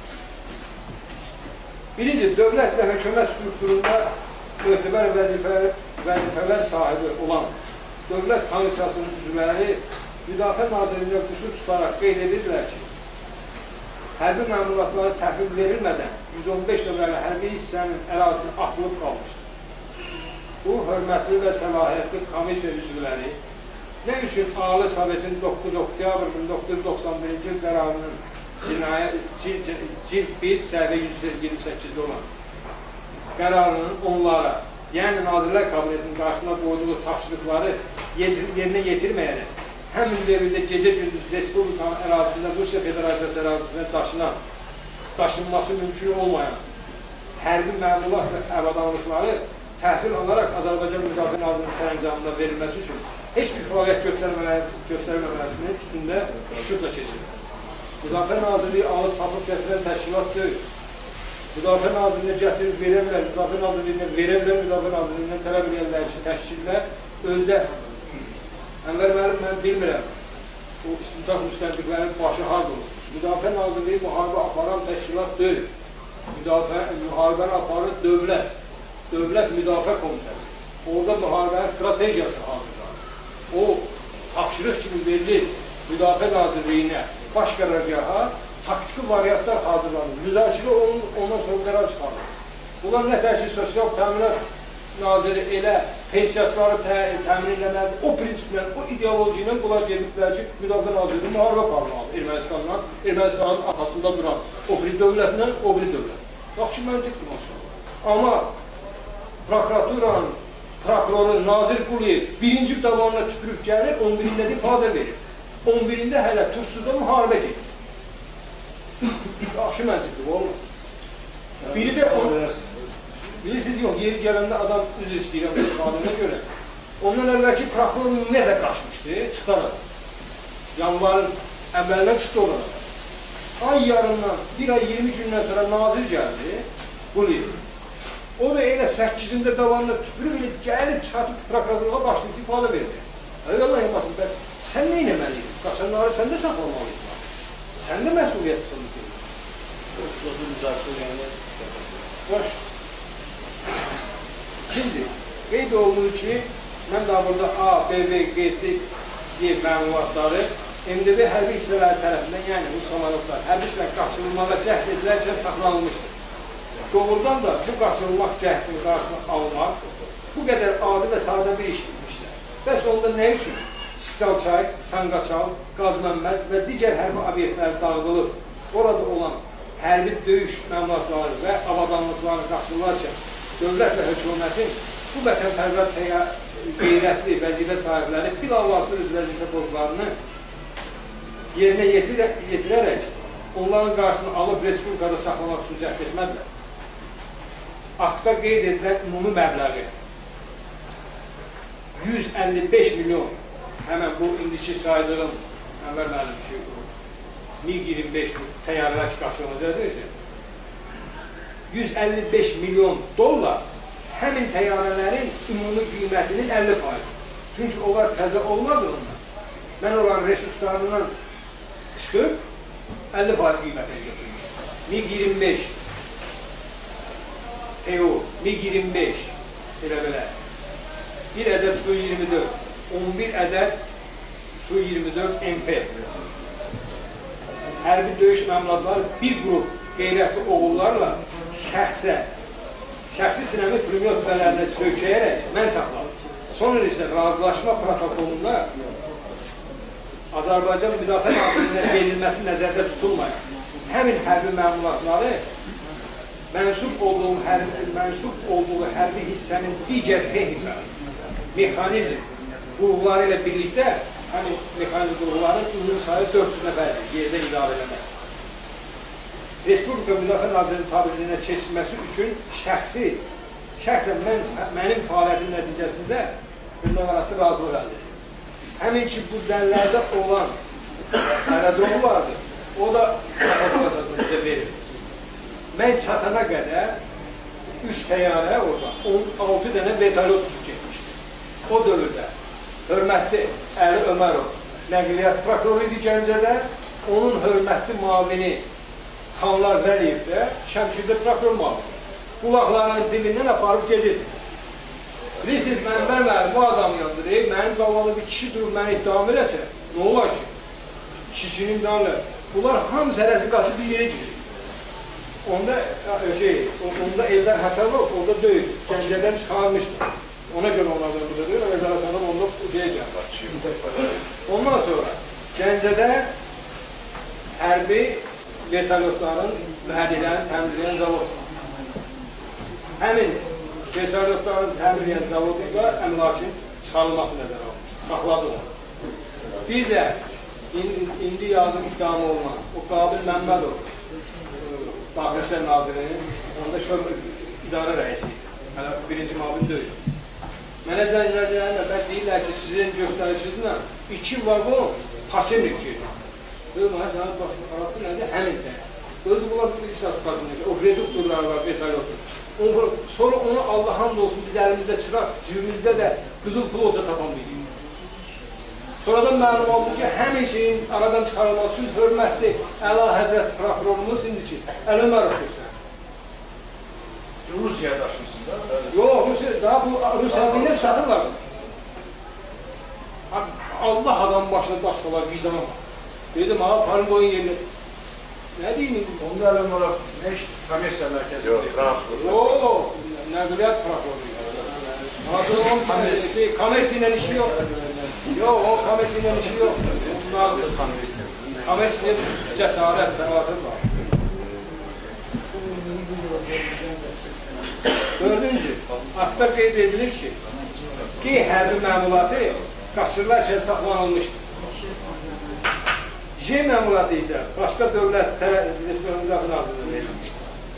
Birinci, dövlət və hökumət strukturunda möhtəbər vəzifələr, vəzifələr sahibi olan dövlət komissiyasının üzvləri Müdafiə Nazirliyində qüsur tutaraq qeyd edirlər ki, hərbi məmulatları təhvil verilmədən yüz on beş nömrəli hərbi hissənin ərazisində atılıb qalmışdır. Bu, hörmətli və səlahiyyətli komissiya üzvləri nə üçün Ali Sovetin doqquz oktyabr min doqquz yüz doxsan birinci il qərarının cild bir səhifə yüz iyirmi səkkizdə olan qərarının onlara, yəni Nazirlər Kabinetinin qarşısına qoyduğu tapşırıqları yerinə yetirməyərək, həmin dövrdə gecə-gündüz Respublikanın ərazisində Rusiya Federasiyası ərazisində daşınan, daşınması mümkün olmayan hərbi məmulat və əvadanlıqları təhvil alaraq Azərbaycan Müdafiə Nazirliyinin sərəncamında verilməsi üçün heç bir fəaliyyət göstərməməsinin üstündə şükürlə keçirir. Müdafiə Nazirliyi alıb tapıb gətirən təşkilat deyil. Müdafiə Nazirliyinə gətirib verə bilər, Müdafiə Nazirliyinə verə bilər, Müdafiə Nazirliyindən tələb edənlər ki, təşkillər özdə. Ənvər müəllim, mən bilmirəm, o istintaq müstəndiqlərin başı harda olur. Müdafiə Nazirliyi müharibə aparan təşkilat deyil. Müharibəni aparır dövlət, dövlət müdafiə komitəsi. Orada müharibənin stratejiyası hazırlanır. O, tapşırıq kimi verilir Müdafiə Nazirliyinə, baş qərargaha taktiki variantlar hazırlanır. Müzakirə ondan sonra qərar çıxarılır. Bunlar nətər ki, Sosial Təminat Naziri elə pensiyasları təmin eləməlidir. O prinsiplə, o ideoloji ilə bunlar gediblər ki, Müdafiə Nazirliyi müharibə aparmalıdır Ermənistanla, Ermənistanın arxasında duran o biri dövlətlə, o biri dövlət. Bax ki, məntiqdir maşallah. Amma prokuraturanın prokuroru Nazir Quliyev birinci davanına tüpürüb gəlir, on birində ifadə verir. on birində hələ Tursuzda müharibə gedir. Yaxşı məntiqdir, olmaz. Biri də o... Bilirsiniz, yox, yeri gələndə adam üzr istəyirəm bu ifadəmə görə. Ondan əvvəlki prokuror ümumiyyətlə qaçmışdı, çıxar adam. Yanvarın əvvəlindən çıxdı oradan. Ay yarımdan, bir ay iyirmi gündən sonra nazir gəldi, Quliyev. O da elə səkkizində davamında tüpürüb elə gəlib, çatıb prokuratorluğa başlayıb ifadə verdi. Ay Allah yapmasın, bə, sən nə eləməliydin? Qaçanları sən də saxlamalıydın. Sən də məsuliyyət sınıf edin. Çoxlu müzakirə yəni. Boş. İkinci, qeyd olunur ki, mən də burada A, B, B, G, D diye məlumatları M D B hərbi hissələri tərəfindən, yəni bu samanlıqlar hərbi hissələr qaçırılmağa cəhd edilərkən saxlanılmışdır. Doğrudan da bu qaçırılmaq cəhdinin qarşısını almaq bu qədər adi və sadə bir iş etmişlər. Bəs onda nə üçün Sıxçalçay, Sanqaçal, Qazməmməd və digər hərbi obyektlər dağılıb, orada olan hərbi döyüş məmulatları və avadanlıqları qaçırılarkən dövlət və hökumətin bu vətənpərvər qeyrətli vəzifə sahibləri bilavasitə öz vəzifə borclarını yerinə yetirərək onların qarşısını alıb Respublikada saxlamaq üçün cəhd etmədilər. aktda qeyd edilən ümumi məbləği yüz əlli beş milyon, həmən bu indiki saydığım Ənvər müəllim ki, MiG iyirmi beş təyyarələr qaçırılacaqdır, yüz əlli beş milyon dollar həmin təyyarələrin ümumi qiymətinin əlli faizi. Çünki onlar təzə olmadığından, mən onların resurslarından çıxıb əlli faiz qiymətini götürmüşəm. MiG iyirmi beş, T O, MiG iyirmi beş, elə belə. Bir ədəd Su iyirmi dörd, on bir ədəd Su iyirmi dörd M P. Hərbi döyüş məmulatları bir qrup qeyrətli oğullarla şəxsə, şəxsi sinəmi pulyot tüpələrinə sökəyərək mən saxladım. Sonra isə razılaşma protokolunda Azərbaycan Müdafiə Nazirliyinə verilməsi nəzərdə tutulmayan həmin hərbi məmulatları mənsub olduğu hərbi, mənsub olduğu hərbi hissənin digər texnika, mexanizm qurğuları ilə birlikdə həmin mexanizm qurğuların ümumi sayı dörd yüz nəfərdir, yerdə idarə eləmək. Respublika Müdafiə Nazirliyinin tabirliyinə keçilməsi üçün şəxsi, şəxsən mən, mənim fəaliyyətim nəticəsində bunlar arası razılıq əldə edir. Həmin ki, bu dənlərdə olan aerodromu vardır, o da protokol bizə verir. Mən çatana qədər üç təyyarə orada, on altı dənə vertolyot uçub getmişdir. O dövrdə hörmətli Əli Ömərov nəqliyyat prokuroru idi Gəncədə, onun hörmətli mavini Xanlar Vəliyev də Şəmkirdə prokuror mavini. Qulaqlarının dilindən aparıb gedirdi. Bilirsiniz, mən bərməyim, bu adam yandırır, mənim qavalı bir kişi durub məni iddiam eləsə, nə olar ki? Kişinin iddiamı, bunlar hamı sərəsi qaçıb bir yerə girir. Onda şey, onda Eldar Həsənov orada döyür, Gəncədən çıxarmışdı. Ona görə onlardan burada döyür, Eldar Həsənov onda deyəcəm. Ondan sonra Gəncədə hərbi vertolyotların mühərrirlərini təmir edən zavod. Həmin vertolyotların təmir edən zavodunda əmlakın çıxarılması nəzərə almış, saxladı onu. Bir də indi yazım iddiamı olunan o Qabil Məmmədov, Daxili İşlər Nazirinin, onda şöb idarə rəisi idi, hələ birinci mavin deyil. Mənə zəncərlərlə bəlkə deyirlər ki, sizin göstərişinizlə iki vagon paçemlik girdi. Dedim, hə, sənin başını xarabdır, nədir? Həmin də. Özü bunlar bir isas qazınır, o reduktorlar var, vertolyotur. Sonra onu Allah hamd olsun biz əlimizdə çıraq, cibimizdə də qızıl pul olsa tapamayız. Sonradan məlum oldu ki, həmin şeyin aradan çıxarılması üçün hörmətli Əla Həzrət prokurorumuz indi ki, Əli Ömərov göstərir. Rusiyaya daşınsın da? Yox, daha bu Rusiyanın satırlar. Allah adamın başına daşqalar, vicdana var. Dedim, ha, Paringoyun yerine. Nə deyim? Onda Əli Ömərov nə iş? Kommersiya mərkəzi? Yox, transport. Yox, nəqliyyat prokuroru. Kommersiya ilə işi yox. Yox, o kommersiya ilə işi yox. Kommersiya cəsarət, sığlasın var. Dördüncü, hatta qeyd edilir ki, ki hərbi məmulatı qaçırlarkən saxlanılmışdır. J məmulatı isə başqa dövlət Respublika Nazirliyinə verilmişdir.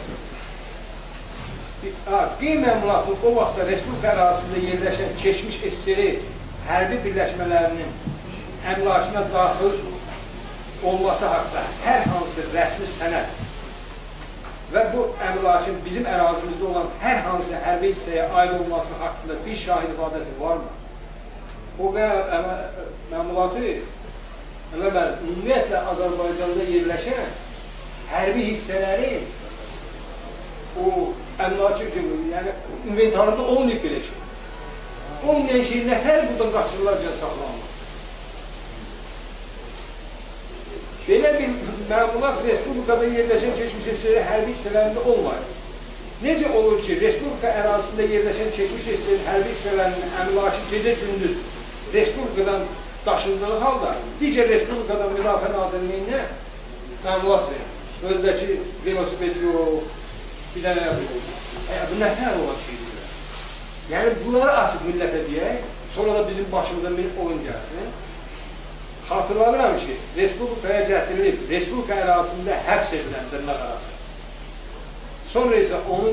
Qey məmulatı o vaxtda Respublika ərazisində yerləşən keçmiş S S R hərbi birləşmələrinin əmlakına daxil olması haqda hər hansı rəsmi sənəd və bu əmlakın bizim ərazimizdə olan hər hansı hərbi hissəyə aid olması haqqında bir şahid ifadəsi varmı? O məmulatı ümumiyyətlə Azərbaycanda yerləşən hərbi hissələrin o əmlakı kimi, yəni inventarında olmayıb belə şey. Olmayan şey nətər buradan qaçırılarca saxlanılır? Belə bir məmulat Respublikada yerləşən keçmiş hissələri hərbi hissələrində olmayır. Necə olur ki, Respublika ərazisində yerləşən keçmiş hissələrin hərbi hissələrinin əmlakı gecə gündüz Respublikadan daşındığı halda digər Respublikadan Müdafiə Nazirliyinə məmulat verir. Özdəki velosiped yox, bir dənə yox. Bu nətər olan şeydir? Yəni, bunları açıb millətə deyək, sonra da bizim başımıza bir oyun gəlsin. Xatırlanıram ki, Respublikaya gətirilib, Respublika ərazisində həbs edilən dırnaq arası. Sonra isə onun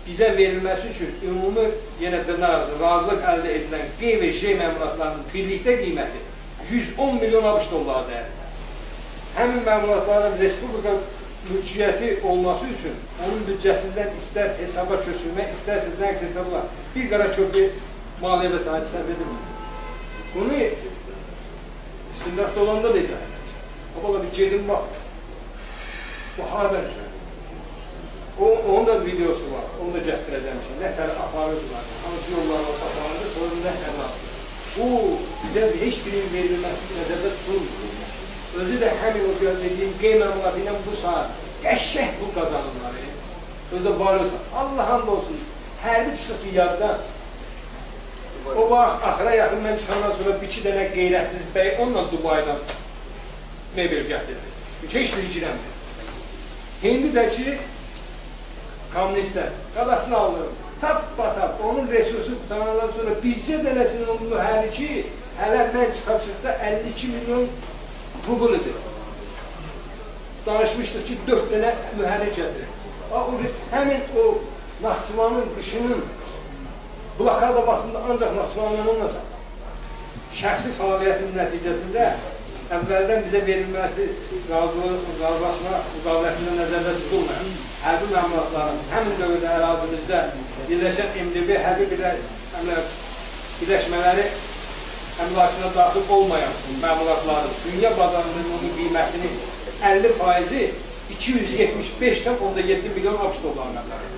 bizə verilməsi üçün ümumi yenə dırnaq razılıq əldə edilən qeyd və şey məmulatlarının birlikdə qiyməti yüz on milyon ABŞ dolları dəyərində. Həmin məmulatların respublika mülkiyyəti olması üçün onun büdcəsindən istər hesaba köçürmək, istərsə nəqd hesabla bir qara köprü maliyyə vəsaiti sərf edilmir. Bunu istintaqda olanda da izah edəcək. Ama bir gelin bak. Bu haber. O, onun da videosu var. Onu da gətirəcəm şimdi. Nə tər aparırdılar. Hansı yollarla satanırdı, sonra nə tər atdı. Bu, bizə heç birinin verilməsi nəzərdə tutulmur. Özü də həmin o gördüyüm qeyməmulatı ilə bu saat qəşək bu qazanımları. Özü də valyuta. Allah hamd olsun. Hərbi çıxdı yaddan. O vaxt axıra yaxın mən çıxandan sonra bir iki dənə qeyrətsiz bəy onunla Dubaydan mebel gətirdi. Çünki heç biri girəmdir. Hindidəki kommunistlər qadasını alır. Tap batap onun resursu tutanandan sonra bircə dənəsinin onun mühərriki hələ mən çıxacaqda əlli iki milyon rubl idi. Danışmışdıq ki, dörd dənə mühərrik gətirir. Həmin o Naxçıvanın qışının blokada vaxtında ancaq Naxçıvanın onunla şəxsi fəaliyyətinin nəticəsində əvvəldən bizə verilməsi razılaşma müqaviləsində nəzərdə tutulmayan hərbi məmulatların həmin dövrdə ərazimizdə birləşən M D B hərbi birləşmələri əmlakına daxil olmayan məmulatların dünya bazarının onun qiymətini əlli faizi iki yüz yetmiş beşdən onda yeddi milyon ABŞ dolları məbləği.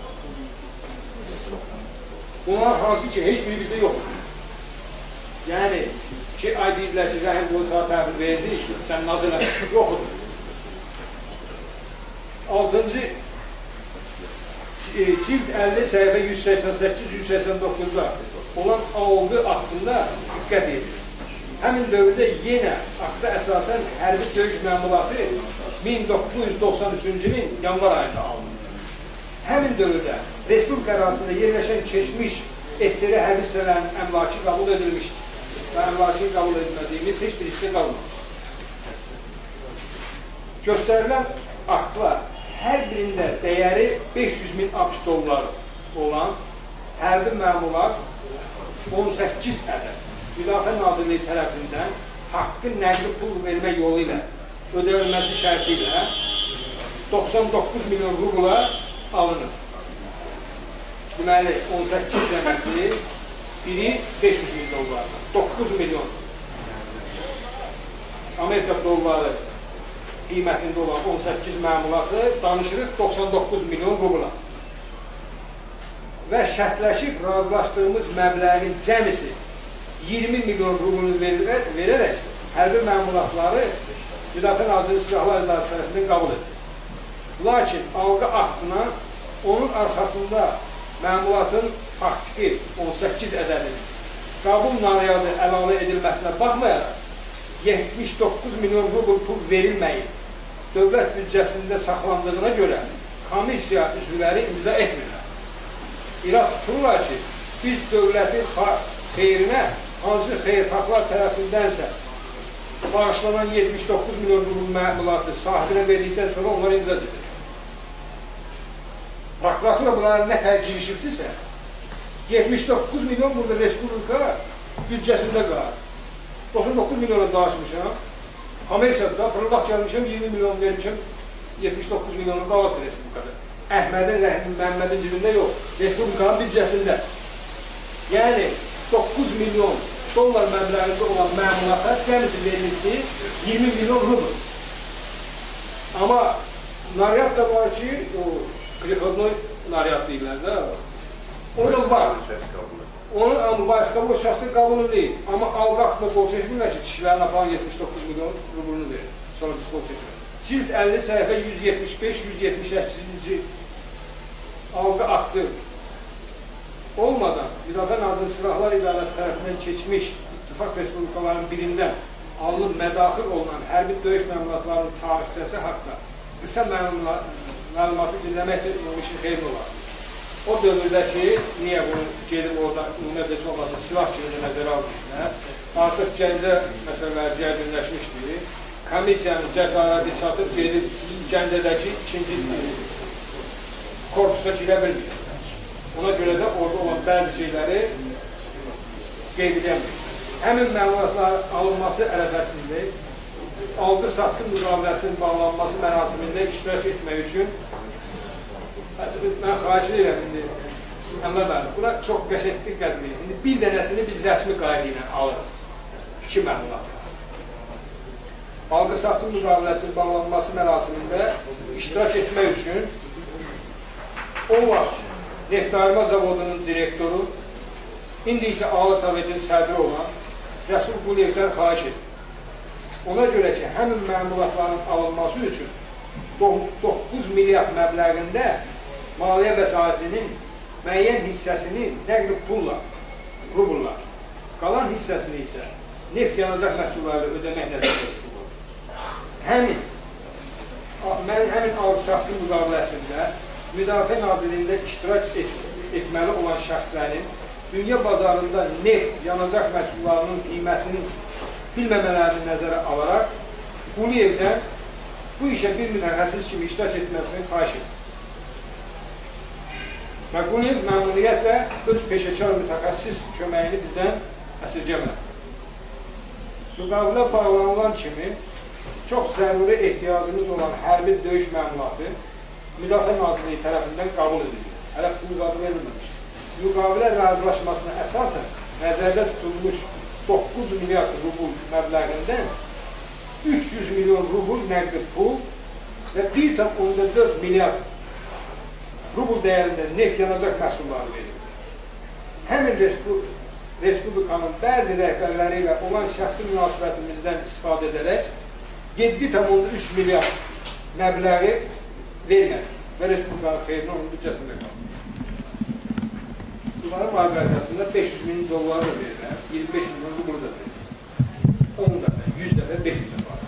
Bunlar hansı ki, heç biri bizdə yoxdur. Yəni ki, ay deyirlər ki, rəhim qoyu saat təbir verdi, sən nazır eləmək yoxdur. Altıncı cild əlli səhifə yüz səksən səkkiz yüz səksən doqquzda olan algı haqqında diqqət edir. Həmin dövrdə yenə haqda əsasən hərbi döyüş məmulatı min doqquz yüz doxsan üçüncü ilin yanvar ayında alınır. Həmin dövrdə Respublika arasında yerləşən keçmiş S S R hərbi hissələrinin əmlakı qəbul edilmişdir və əmlakı qəbul edilmədiyimiz heç bir hissə qalmamışdır. Göstərilən aktlar hər birində dəyəri beş yüz min ABŞ dolları olan hərbi məmulat on səkkiz ədəd Müdafiə Nazirliyi tərəfindən haqqı nəqli pul vermə yolu ilə ödənilməsi şərti ilə doxsan doqquz milyon rubla alınır. Deməli, on səkkiz dənəsi biri beş yüz min dollardır. doqquz milyon Amerika dolları qiymətində olan on səkkiz məmulatı danışırıq doxsan doqquz milyon rubla. Və şərtləşib razılaşdığımız məbləğin cəmisi iyirmi milyon rublunu verərək hərbi məmulatları Müdafiə Nazirliyi Silahlar İdarəsi tərəfindən qəbul edir. Lakin algı aktına onun arxasında məmulatın faktiki on səkkiz ədədinin qəbul nariyadı əlavə edilməsinə baxmayaraq yetmiş doqquz milyon rubl pul verilməyib dövlət büdcəsində saxlandığına görə komissiya üzvləri imza etmirlər. İrad tuturlar ki, biz dövlətin xeyrinə hansı xeyirxahlar tərəfindənsə bağışlanan yetmiş doqquz milyon rubl məmulatı sahibinə verdikdən sonra onlar imza edir. Prokuratura bunların nə tər girişibdirsə, yetmiş doqquz milyon burada Respublika büdcəsində qalır. doxsan doqquz milyona dağışmışam, Amerikada fırlaq gəlmişəm, iyirmi milyon vermişəm, yetmiş doqquz milyonu qalıbdır Respublikada. Əhmədin, Rəhmin, Məhəmmədin cibində yox, Respublikanın büdcəsində. Yəni, doqquz milyon dollar məbləğində olan məmulata cəmisi verilmişdir, iyirmi milyon rubl. Amma naryat da var ki, o Klihodnoy naryat deyirlər də, onun var. Onun başqa bu şəxsdə qabını deyil. Amma algı haqqında qol seçmirlər ki, kişilərin aparan yetmiş doqquz milyon rublunu verir. Sonra biz qol seçmirlər. Cild əlli səhifə yüz yetmiş beş yüz yetmiş səkkizinci algı aktı olmadan Müdafiə Nazirliyi Silahlar İdarəsi tərəfindən keçmiş İttifaq Respublikalarının birindən alınıb mədaxil olunan hərbi döyüş məmulatlarının tarixçəsi haqda qısa məlumatı dinləməkdir, bu işin xeyrin olar. O dövrdə ki, niyə bunu gedib orada ümumiyyətlə olmasa silah kimi nəzərə almışlar, artıq Gəncə məsələləri cərdinləşmişdir. Komissiyanın cəsarəti çatıb gedib Gəncədəki ikinci korpusa girə bilmir. Ona görə də orada olan bəzi şeyləri qeyd edəmir. Həmin məlumatlar alınması ərəfəsində alqı-satqı müqaviləsinin bağlanması mərasimində iştirak etmək üçün mən xahiş edirəm indi Əmrə bəli, buna çox qəşəng diqqət edin. İndi bir dənəsini biz rəsmi qayda ilə alırıq. İki məlumat. Alqı-satqı müqaviləsinin bağlanması mərasimində iştirak etmək üçün o vaxt Neftayırma Zavodunun direktoru, indi isə Ali Sovetin sədri olan Rəsul Quliyevdən xahiş edir. Ona görə ki, həmin məlumatların alınması üçün doqquz milyard məbləğində maliyyə vəsaitinin müəyyən hissəsini nəqli pulla, rubulla, qalan hissəsini isə neft yanacaq məhsullarıyla ödəmək nəzərdə tutulur. Həmin, həmin alqı-satqı müqaviləsində Müdafiə Nazirliyində iştirak et, etməli olan şəxslərin dünya bazarında neft, yanacaq məhsullarının qiymətini bilməmələrini nəzərə alaraq Quliyevdən bu işə bir mütəxəssis kimi iştirak etməsini xahiş edir. Və Quliyev məmnuniyyətlə öz peşəkar mütəxəssis köməyini bizdən əsirgəmədi. Müqavilə bağlanılan kimi çox zəruri ehtiyacımız olan hərbi döyüş məmulatı Müdafiə Nazirliyi tərəfindən qəbul edilir. Hələ bu müqavilə edilməmişdir. Müqavilə razılaşmasına əsasən nəzərdə tutulmuş doqquz milyard rubl məbləğindən üç yüz milyon rubl nəqdi pul və bir tam onda dörd milyard rubl dəyərində neft yanacaq məhsulları verilir. Həmin Respublikanın bəzi rəhbərləri ilə olan şəxsi münasibətimizdən istifadə edərək yeddi tam onda üç milyard məbləği vermədik və Respublikanın xeyrinə onun büdcəsində qalır. Bunların müqaviləsində beş yüz min dollar da verirlər, iyirmi beş milyon rubl da verirlər. on dəfə, yüz dəfə, beş yüz dəfə.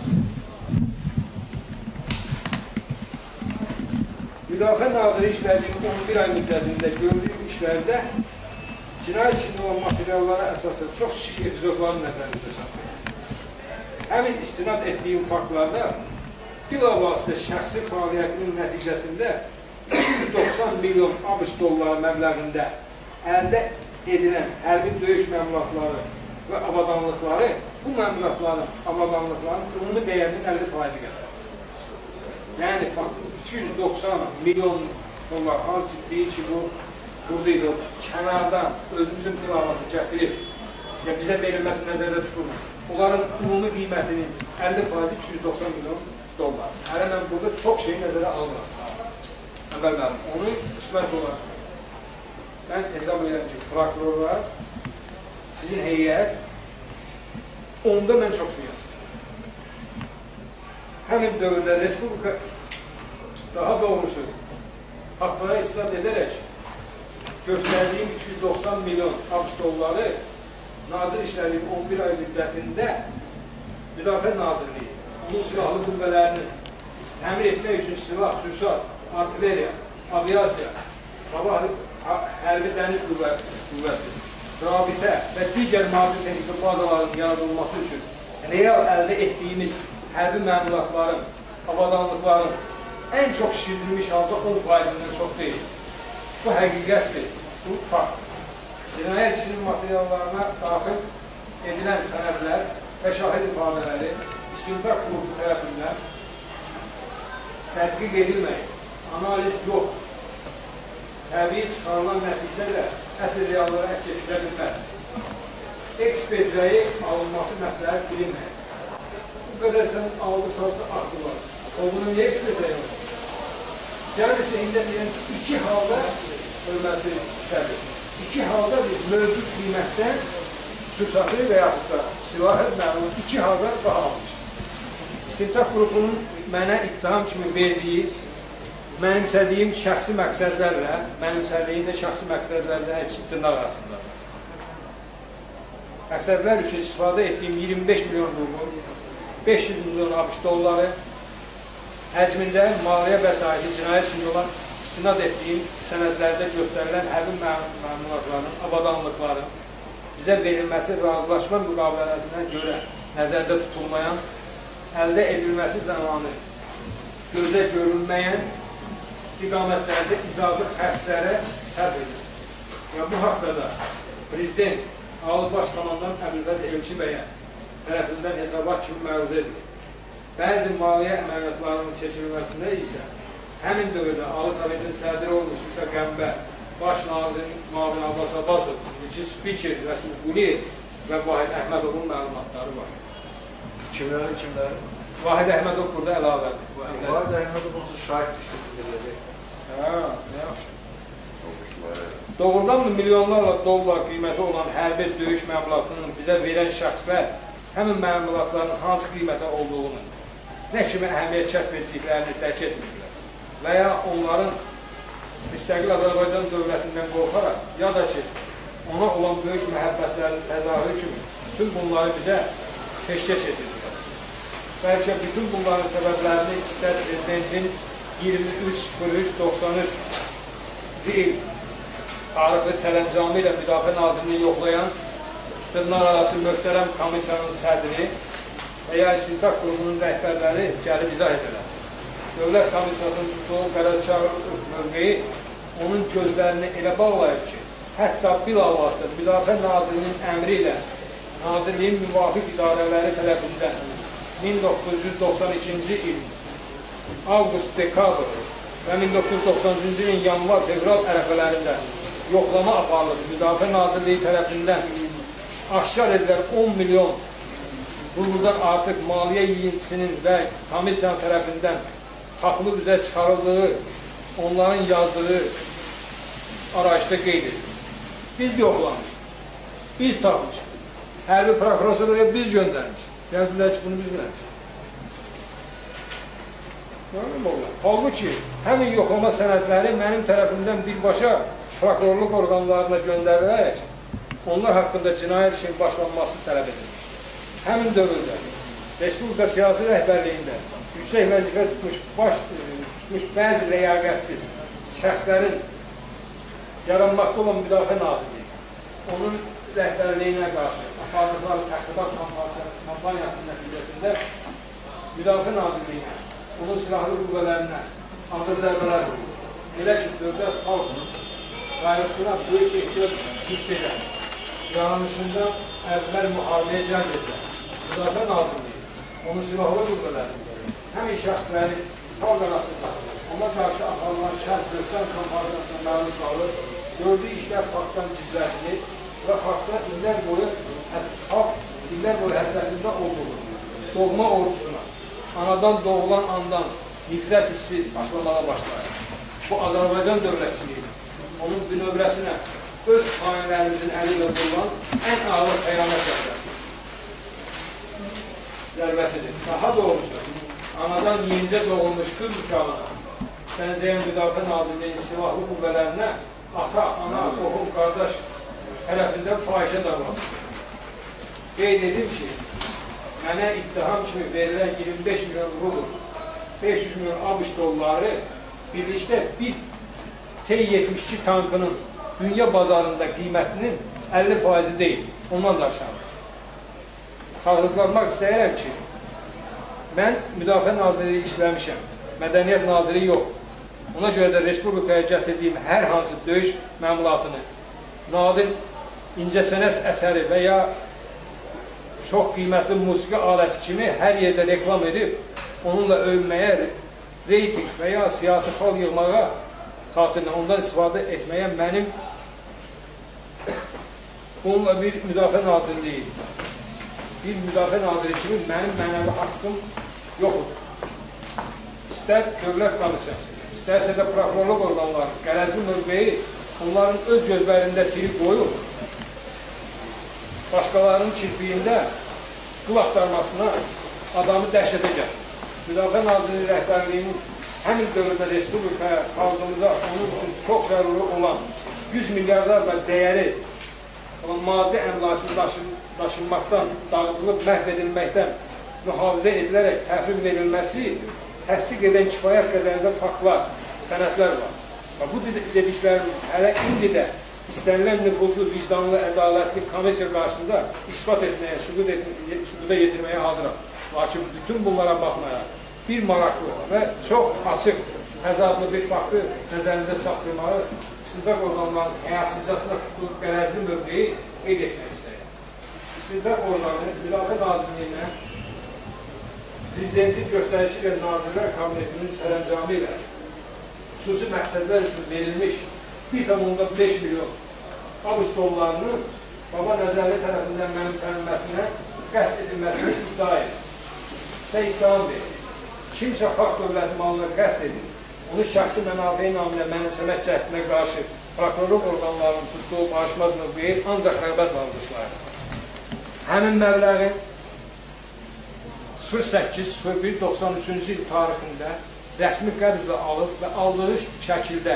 Müdafiə Naziri işlərinin on bir ay müddətində gördüyü işlərdə cinayət içində olan materiallara əsasən çox şişik epizodların nəzərinizə çatır. Həmin istinad etdiyim faktlarda bilavasitə şəxsi fəaliyyətinin nəticəsində iki yüz doxsan milyon ABŞ dolları məbləğində əldə edilən hərbi döyüş məmulatları və avadanlıqları bu məmulatların, avadanlıqların ümumi dəyərinin əlli faizi qədər. Yəni, iki yüz doxsan milyon dollar hansı deyil ki, bu buradaydı, kənardan özümüzün bilavası gətirib və bizə verilməsi nəzərdə tutulur. Onların ümumi qiymətinin əlli faizi iki yüz doxsan milyon dollar. Hələ mən burada çox şey nəzərə alıram. Əvvəllərim, onu qismət olar. Mən hesab edirəm ki, prokurorlar, sizin heyət, onda mən çox şey yazdım. Həmin dövrdə Respublika daha doğrusu faktlara istinad edərək göstərdiyim iki yüz doxsan milyon ABŞ dolları Nazir İşlərinin on bir ay müddətində Müdafiə Nazirliyi onun silahlı qüvvələrini təmin etmək üçün silah, sürsat, artilleriya, aviasiya, hava hərbi dəniz qüvvəsi, rabitə və digər maddi texniki bazaların yaradılması üçün real əldə etdiyimiz hərbi məmulatların, avadanlıqların ən çox şişirdilmiş halda on faizindən çox deyil. Bu həqiqətdir, bu fakt. Cinayət işinin materiallarına daxil edilən sənədlər və şahid ifadələri İstintaq qrupu tərəfindən tədqiq edilməyib, analiz yox. Təbii çıxarılan nəticə də əsl reallığı əks etdirə bilməz. Ekspertləri alınması məsləhət bilinməyib. Bu qədər sənin algı-satqı aktı var. O bunu niyə ekspertləri yox? Yəni şeyində deyən iki halda hörmətli sədir. İki halda biz mövcud qiymətdən sürsatı və yaxud da silahı məlumat iki halda daha almışıq. İstintaq qrupunun mənə ittiham kimi verdiyi, mənimsədiyim şəxsi məqsədlərlə, mənimsədiyim də şəxsi məqsədlərlə əks dırnaq arasında. Məqsədlər üçün istifadə etdiyim iyirmi beş milyon rubl, beş yüz milyon ABŞ dolları, həcmində maliyyə vəsaiti cinayət üçün olan istinad etdiyim sənədlərdə göstərilən hərbi məmulatların, avadanlıqların bizə verilməsi razılaşma müqavilələsinə görə nəzərdə tutulmayan, əldə edilməsi zamanı gözə görülməyən istiqamətlərdə izafi xərclərə sərf edilir. Və bu haqda da Prezident Ali Baş Komandan Əbülfəz Elçi bəyə tərəfindən hesabat kimi məruzə edilir. Bəzi maliyyə əməliyyatlarının keçirilməsində isə həmin dövrdə Ali Sovetin sədri olmuş İsa Qəmbər, Baş Nazir Mavin Abbas Abbasov, iki spiker Rəsul Quliyev və Vahid Əhmədovun məlumatları var. Kimlərin kimləri? Vahid Əhmədov burada əlavədir. Vahid Əhmədov olsa şahid düşdürüləcək. Hə, nə yaxşı. Doğrudan mı milyonlarla dollar qiyməti olan hərbi döyüş məmulatının bizə verən şəxslər həmin məmulatların hansı qiymətə olduğunu, nə kimi əhəmiyyət kəsb etdiklərini dərk etmirlər və ya onların müstəqil Azərbaycan dövlətindən qorxaraq, ya da ki, ona olan böyük məhəbbətlərinin təzahürü kimi bütün bunları bizə peşkəş edirlər. Bəlkə bütün bunların səbəblərini istər Prezidentin iyirmi üç üç doxsan üç il tarixli sərəncamı ilə Müdafiə Nazirliyi yoxlayan dırnaq arası möhtərəm komissiyanın sədri və ya istintaq qurumunun rəhbərləri gəlib izah edilər. Dövlət komissiyasının tutduğu qərəzkarlıq mövqeyi onun gözlərini elə bağlayıb ki, hətta bilavasitə Müdafiə Nazirliyinin əmri ilə Nazirliyin müvafiq idarələri tərəfindən min doqquz yüz doxsan ikinci il avqust-dekabr və min doqquz yüz doxsan üçüncü ilin yanvar-fevral ərəfələrində yoxlama aparılıb Müdafiə Nazirliyi tərəfindən aşkar edilən on milyon rubuldan artıq maliyyə yiyintisinin və komissiyanın tərəfindən haqlı üzə çıxarıldığı, onların yazdığı arayışda qeyd edilir. Biz yoxlamışıq, biz tapmışıq, hərbi prokuratorluğa biz göndərmişik. Yazdılar ki, bunu biz vermişik. Halbuki, həmin yoxlama sənədləri mənim tərəfimdən birbaşa prokurorluq orqanlarına göndərilərək, onlar haqqında cinayət işinin başlanması tələb edilmişdir. Həmin dövrdə Respublika siyasi rəhbərliyində yüksək vəzifə tutmuş, baş, tutmuş bəzi ləyaqətsiz şəxslərin yaranmaqda olan Müdafiə Nazirliyi, onun rəhbərliyinə qarşı apardıqları təxribat kampaniyasının nəticəsində Müdafiə Nazirliyinə, onun silahlı qüvvələrinə ağır zərbələr vurur. Elə ki, dövlət xalqının qayğısına böyük ehtiyac hiss edən, yanlışında əvvəl müharibəyə cəlb edən Müdafiə Nazirliyi, onun silahlı qüvvələri, həmin şəxsləri xalq arasında ona qarşı aparılan şərt dövlət kampaniyasından qalır, gördüyü işlər xalqdan gizlədilir və xalqda illər boyu xalq illər boyu həsrətində olduğu doğma ordusuna, anadan doğulan andan nifrət hissi başlamağa başlayır. Bu Azərbaycan dövlətçiliyi, onun bünövrəsinə öz xainlərimizin əli ilə vurulan ən ağır xəyanət zərbəsidir. Daha doğrusu, anadan yenicə doğulmuş qız uşağına bənzəyən Müdafiə Nazirliyinin silahlı qüvvələrinə ata, ana, qohum, qardaş tərəfindən fahişə davasıdır. Qeyd edim ki, mənə ittiham kimi verilən iyirmi beş milyon rubl, beş yüz milyon ABŞ dolları birlikdə bir T yetmiş iki tankının dünya bazarında qiymətinin əlli faizi deyil, ondan da aşağıdır. Xatırlatmaq istəyirəm ki, mən Müdafiə Nazirliyi işləmişəm, Mədəniyyət Naziri yox. Ona görə də Respublikaya gətirdiyim hər hansı döyüş məmulatını, nadir incəsənət əsəri və ya çox qiymətli musiqi aləti kimi hər yerdə reklam edib, onunla övünməyə, reyting və ya siyasi xal yığmağa xatirinə ondan istifadə etməyə mənim bununla bir Müdafiə Nazirliyi, bir Müdafiə Naziri kimi mənim mənəvi haqqım yoxdur. İstər dövlət komissiyası, istərsə də prokurorluq orqanları, qərəzli mövqeyi onların öz gözlərində tiri qoyub, başqalarının kirpiyində qıl axtarmasına adamı dəhşətə gəlir. Müdafiə Nazirliyi rəhbərliyinin həmin dövrdə Respublikaya, xalqımıza onun üçün çox zəruri olan yüz milyardlarla dəyəri olan maddi əmlakını daşın, daşınmaqdan, dağıtılıb, məhv edilməkdən mühafizə edilərək təhvil verilməsi təsdiq edən kifayət qədərində faktlar, sənədlər var. Bu dediklərim hələ indi də istənilən nüfuzlu, vicdanlı, ədalətli komissiya qarşısında ispat etməyə, sübuta yetirməyə hazıram. Lakin bütün bunlara baxmaya bir maraqlı və çox açıq həzablı bir faktı nəzərinizə çatdırmağı, istintaq orqanlarının həyasızcasına tutulub qərəzli mövqeyi qeyd etmək istəyir. İstintaq orqanı Müdafiə Nazirliyinə Prezidentlik göstərişi ilə Nazirlər Kabinetinin sərəncamı ilə xüsusi məqsədlər üçün verilmiş bir tamamda beş milyon ABŞ dollarının Baba Nəzərli tərəfindən mənimsənilməsinə qəsd edilməsini iddia edir və iddiam verir. Kimsə xalq dövləti malına qəsd edir, onu şəxsi mənafiə naminə mənimsəmək cəhdinə qarşı prokurorluq orqanlarının tutduğu bağışmaz mövqeyi ancaq rəğbətlə alqışlayır. Həmin məbləğin sıfır səkkiz sıfır bir doxsan üçüncü il tarixində rəsmi qəbzlə alıb və aldığı şəkildə,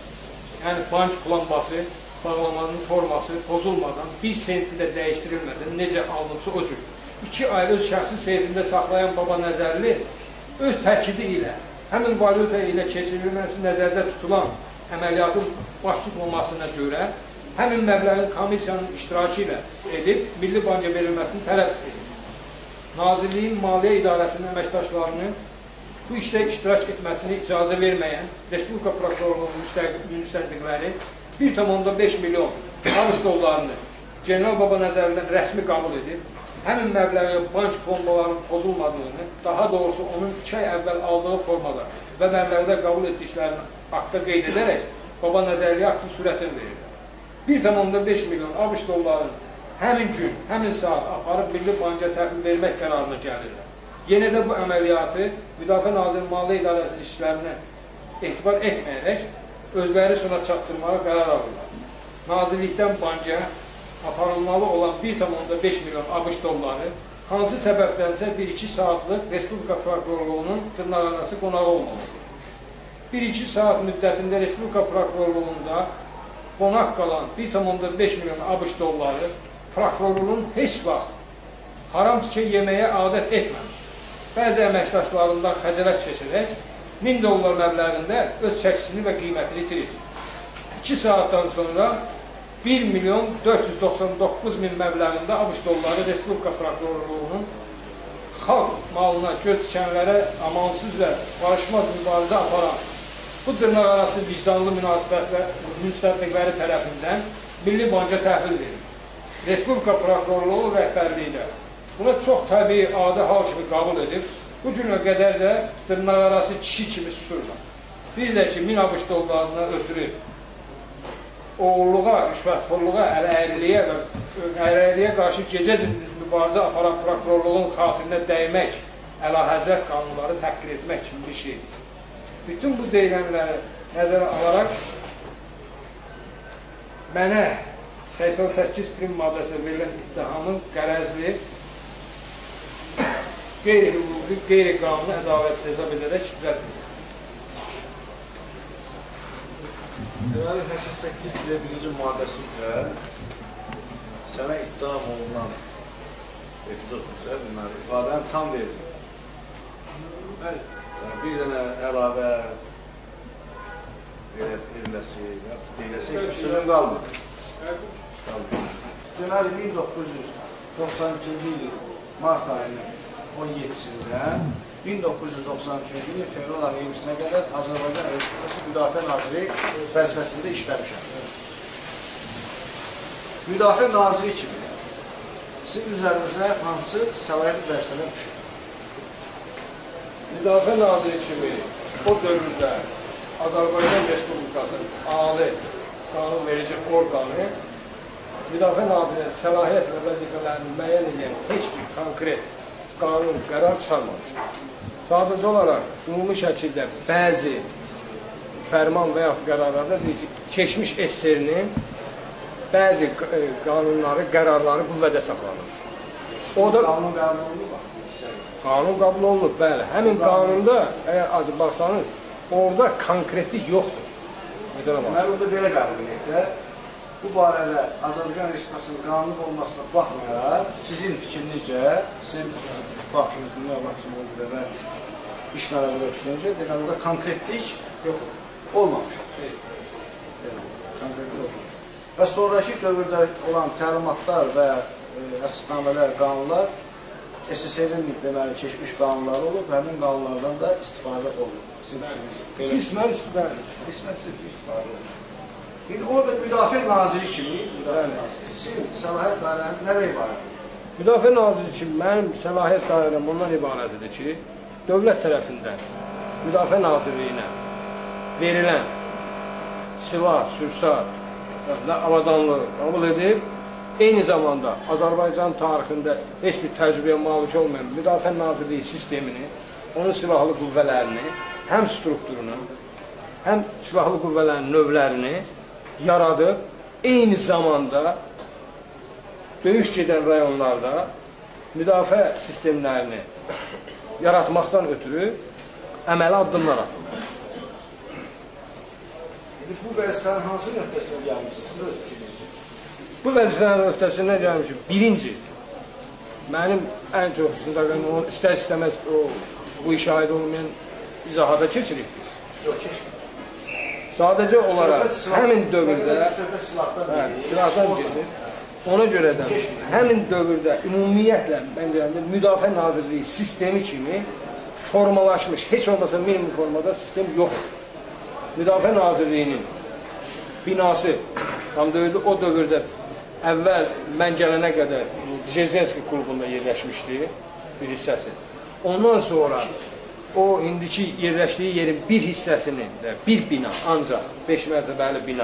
yəni bank plambası, bağlamanın forması pozulmadan, bir senti də dəyişdirilmədən necə alınıbsa o cür. İki ay öz şəxsi seyfində saxlayan Baba Nəzərli öz təkidi ilə həmin valyuta ilə keçirilməsi nəzərdə tutulan əməliyyatın baş tutulmasına görə həmin məbləğin komissiyanın iştirakı ilə edib Milli Banka verilməsini tələb edir. Nazirliyin Maliyyə İdarəsinin əməkdaşlarının bu işdə iştirak etməsini icazə verməyən Respublika Prokurorluğunun müstəqilləri bir tamamda beş milyon ABŞ dollarını General Baba Nəzərindən rəsmi qəbul edib, həmin məbləğə bank plombalarının pozulmadığını, daha doğrusu onun iki ay əvvəl aldığı formada və məbləğdə qəbul etdiklərini haqda qeyd edərək Baba Nəzərliyə haqlı sürətini verir. bir tamamda beş milyon ABŞ dollarını həmin gün, həmin saat aparıb Milli Banka təhvil vermək qərarına gəlirlər. Yenə də bu əməliyyatı Müdafiə Nazirinin Maliyyə İdarəsinin işlərinə etibar etməyərək özləri sona çatdırmağa qərar alırlar. Nazirlikdən banka aparılmalı olan bir tamamda beş milyon ABŞ dolları hansı səbəbdənsə bir iki saatlıq Respublika Prokurorluğunun dırnaqarası qonağı olmalıdır. bir iki saat müddətində Respublika Prokurorluğunda qonaq qalan bir tamamda beş milyon ABŞ dolları prokurorluğun heç vaxt haram tikə yeməyə adət etməmiş. Bəzi əməkdaşlarından xəcələt keçirək min dollar məbləğində öz çəkisini və qiymətini itirir. iki saatdan sonra bir milyon dörd yüz doxsan doqquz min məbləğində ABŞ dolları Respublika Prokurorluğunun xalq malına, göz tikənlərə amansız və barışmaz mübarizə aparan bu dırnaq arası vicdanlı müstəqilləri tərəfindən Milli Banka təhvil verir. Respublika Prokurorluğu rəhbərliyi ilə buna çox təbii adi hal kimi qəbul edib, bu günə qədər də dırnaq arası kişi kimi susurlar. Bir də ki, min ABŞ dollarına ötürü oğulluğa, rüşvətxorluğa, əl-əyriliyə və əyriliyə qarşı gecə gündüz mübarizə aparan prokurorluğun xatirinə dəymək, əlahəzrət qanunları təqdir etmək kimi bir şeydir. Bütün bu deyilənləri nəzərə alaraq mənə səksən səkkiz prim maddəsinə verilən ittihamın qərəzli, qeyri-hüquqi, qeyri-qanuni ədalətsiz hesab edərək rədd edir. Deməli, səksən səkkiz birinci maddəsi üzrə sənə ittiham olunan epizod üzrə ifadəni tam verir. Bir dənə əlavə veriləsi, deyiləsi, sözün qalmır. Deməli, min doqquz yüz doxsan ikinci ilin mart ayının on yeddisindən min doqquz yüz doxsan üçüncü ilin fevral ayının iyirmisinə qədər Azərbaycan Respublikası Müdafiə Naziri vəzifəsində işləmişəm. Müdafiə Naziri kimi sizin üzərinizə hansı səlahiyyət vəzifələr düşür? Müdafiə Naziri kimi o dövrdə Azərbaycan Respublikasının ali qanun verici orqanı Müdafiə Nazirinin səlahiyyət və vəzifələrini müəyyən edən heç bir konkret qanun, qərar çıxarmamışdır. Sadəcə olaraq ümumi şəkildə bəzi fərman və yaxud qərarlarda deyir ki, keçmiş S S R-nin bəzi qanunları, qərarları qüvvədə saxlanır. O da qanun qəbul olunur. Qanun qəbul olunur, bəli. Həmin qanunda, əgər azı baxsanız, orada konkretlik yoxdur. Mən orada belə qəbul edək də, bu barədə Azərbaycan Respublikasının qanun olmasına baxmayaraq, sizin fikrinizcə, sizin baxışınız, dünya baxışınız və işlərə görə fikrinizcə, deyək, orada konkretlik yoxdur, olmamışdır. Konkretlik olmamışdır. Və sonraki dövrdə olan təlimatlar və əsasnamələr, qanunlar S S R-in deməli keçmiş qanunları olub, həmin qanunlardan da istifadə olunub. Qismən istifadə Qismət istifadə olunub. İndi orada Müdafiə Naziri kimi, Müdafiə Naziri, sizin səlahiyyət dairəniz nədə ibarətdir? Müdafiə Naziri kimi mənim səlahiyyət dairəm ondan ibarətdir ki, dövlət tərəfindən Müdafiə Nazirliyinə verilən silah, sürsat, avadanlığı qəbul edib, eyni zamanda Azərbaycan tarixində heç bir təcrübəyə malik olmayan Müdafiə Nazirliyi sistemini, onun silahlı qüvvələrini, həm strukturunu, həm silahlı qüvvələrin növlərini yaradıb, eyni zamanda döyüş gedən rayonlarda müdafiə sistemlərini yaratmaqdan ötürü əməli addımlar atılır. Bu vəzifənin hansı nöqtəsinə gəlmişsiniz? Siz öz fikriniz? Bu vəzifənin nöqtəsinə gəlmişim. Birinci, mənim ən çox istər istəməz o, bu işə aid olmayan izahata keçirik biz. Yox, keçmir. Sadəcə olaraq həmin dövrdə söhbət silahdan silahdan gedir. Ona görə də həmin dövrdə ümumiyyətlə məncə Müdafiə Nazirliyi sistemi kimi formalaşmış, heç olmasa minimum formada sistem yoxdur. Müdafiə Nazirliyinin binası tam dövrdə, o dövrdə əvvəl mən gələnə qədər Dzerzhenski klubunda yerləşmişdi bir hissəsi. Ondan sonra o indiki yerləşdiyi yerin bir hissəsini də bir bina, ancaq beş mərtəbəli bina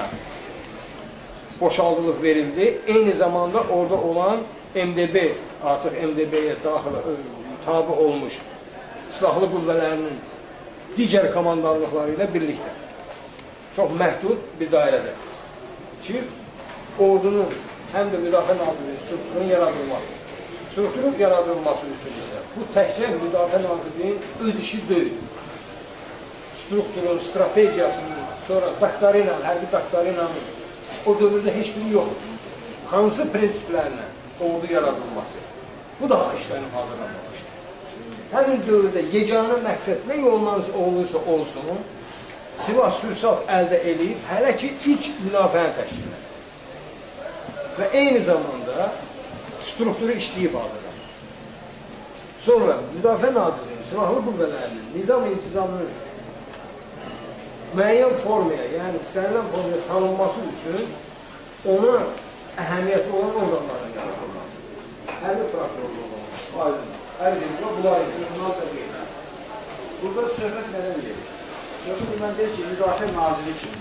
boşaldılıb verildi. Eyni zamanda orada olan M D B, artıq M D B-yə daxil tabi olmuş silahlı qüvvələrinin digər komandarlıqları ilə birlikdə çox məhdud bir dairədə ki, ordunun həm də Müdafiə Nazirliyi strukturun yaradılması. Strukturun yaradılması üçün isə bu təkcə Müdafiə Nazirliyinin öz işi deyil. Strukturun, strategiyasının, sonra doktrina, hərbi doktrinanın o dövrdə heç biri yoxdur. Hansı prinsiplərlə ordu yaradılması? Bu da işlərin hazırlanmışdır. Həmin dövrdə yeganə məqsəd nə yolundan olursa olsun, silah sürsat əldə edib, hələ ki, ilk müdafiəni təşkil edir. Və eyni zamanda strukturu işləyib alır. Sonra Müdafiə Nazirliyinin, silahlı qüvvələrinin nizam intizamının müəyyən formaya, yəni istənilən formaya salınması üçün ona əhəmiyyətli olan orqanların yaratılması. Hərbi prokurorluğu olması. Aydın. Ərzində bunlar edir. Burada söhbət nədən gedir? Söhbət mən deyir ki, Müdafiə Naziri kimi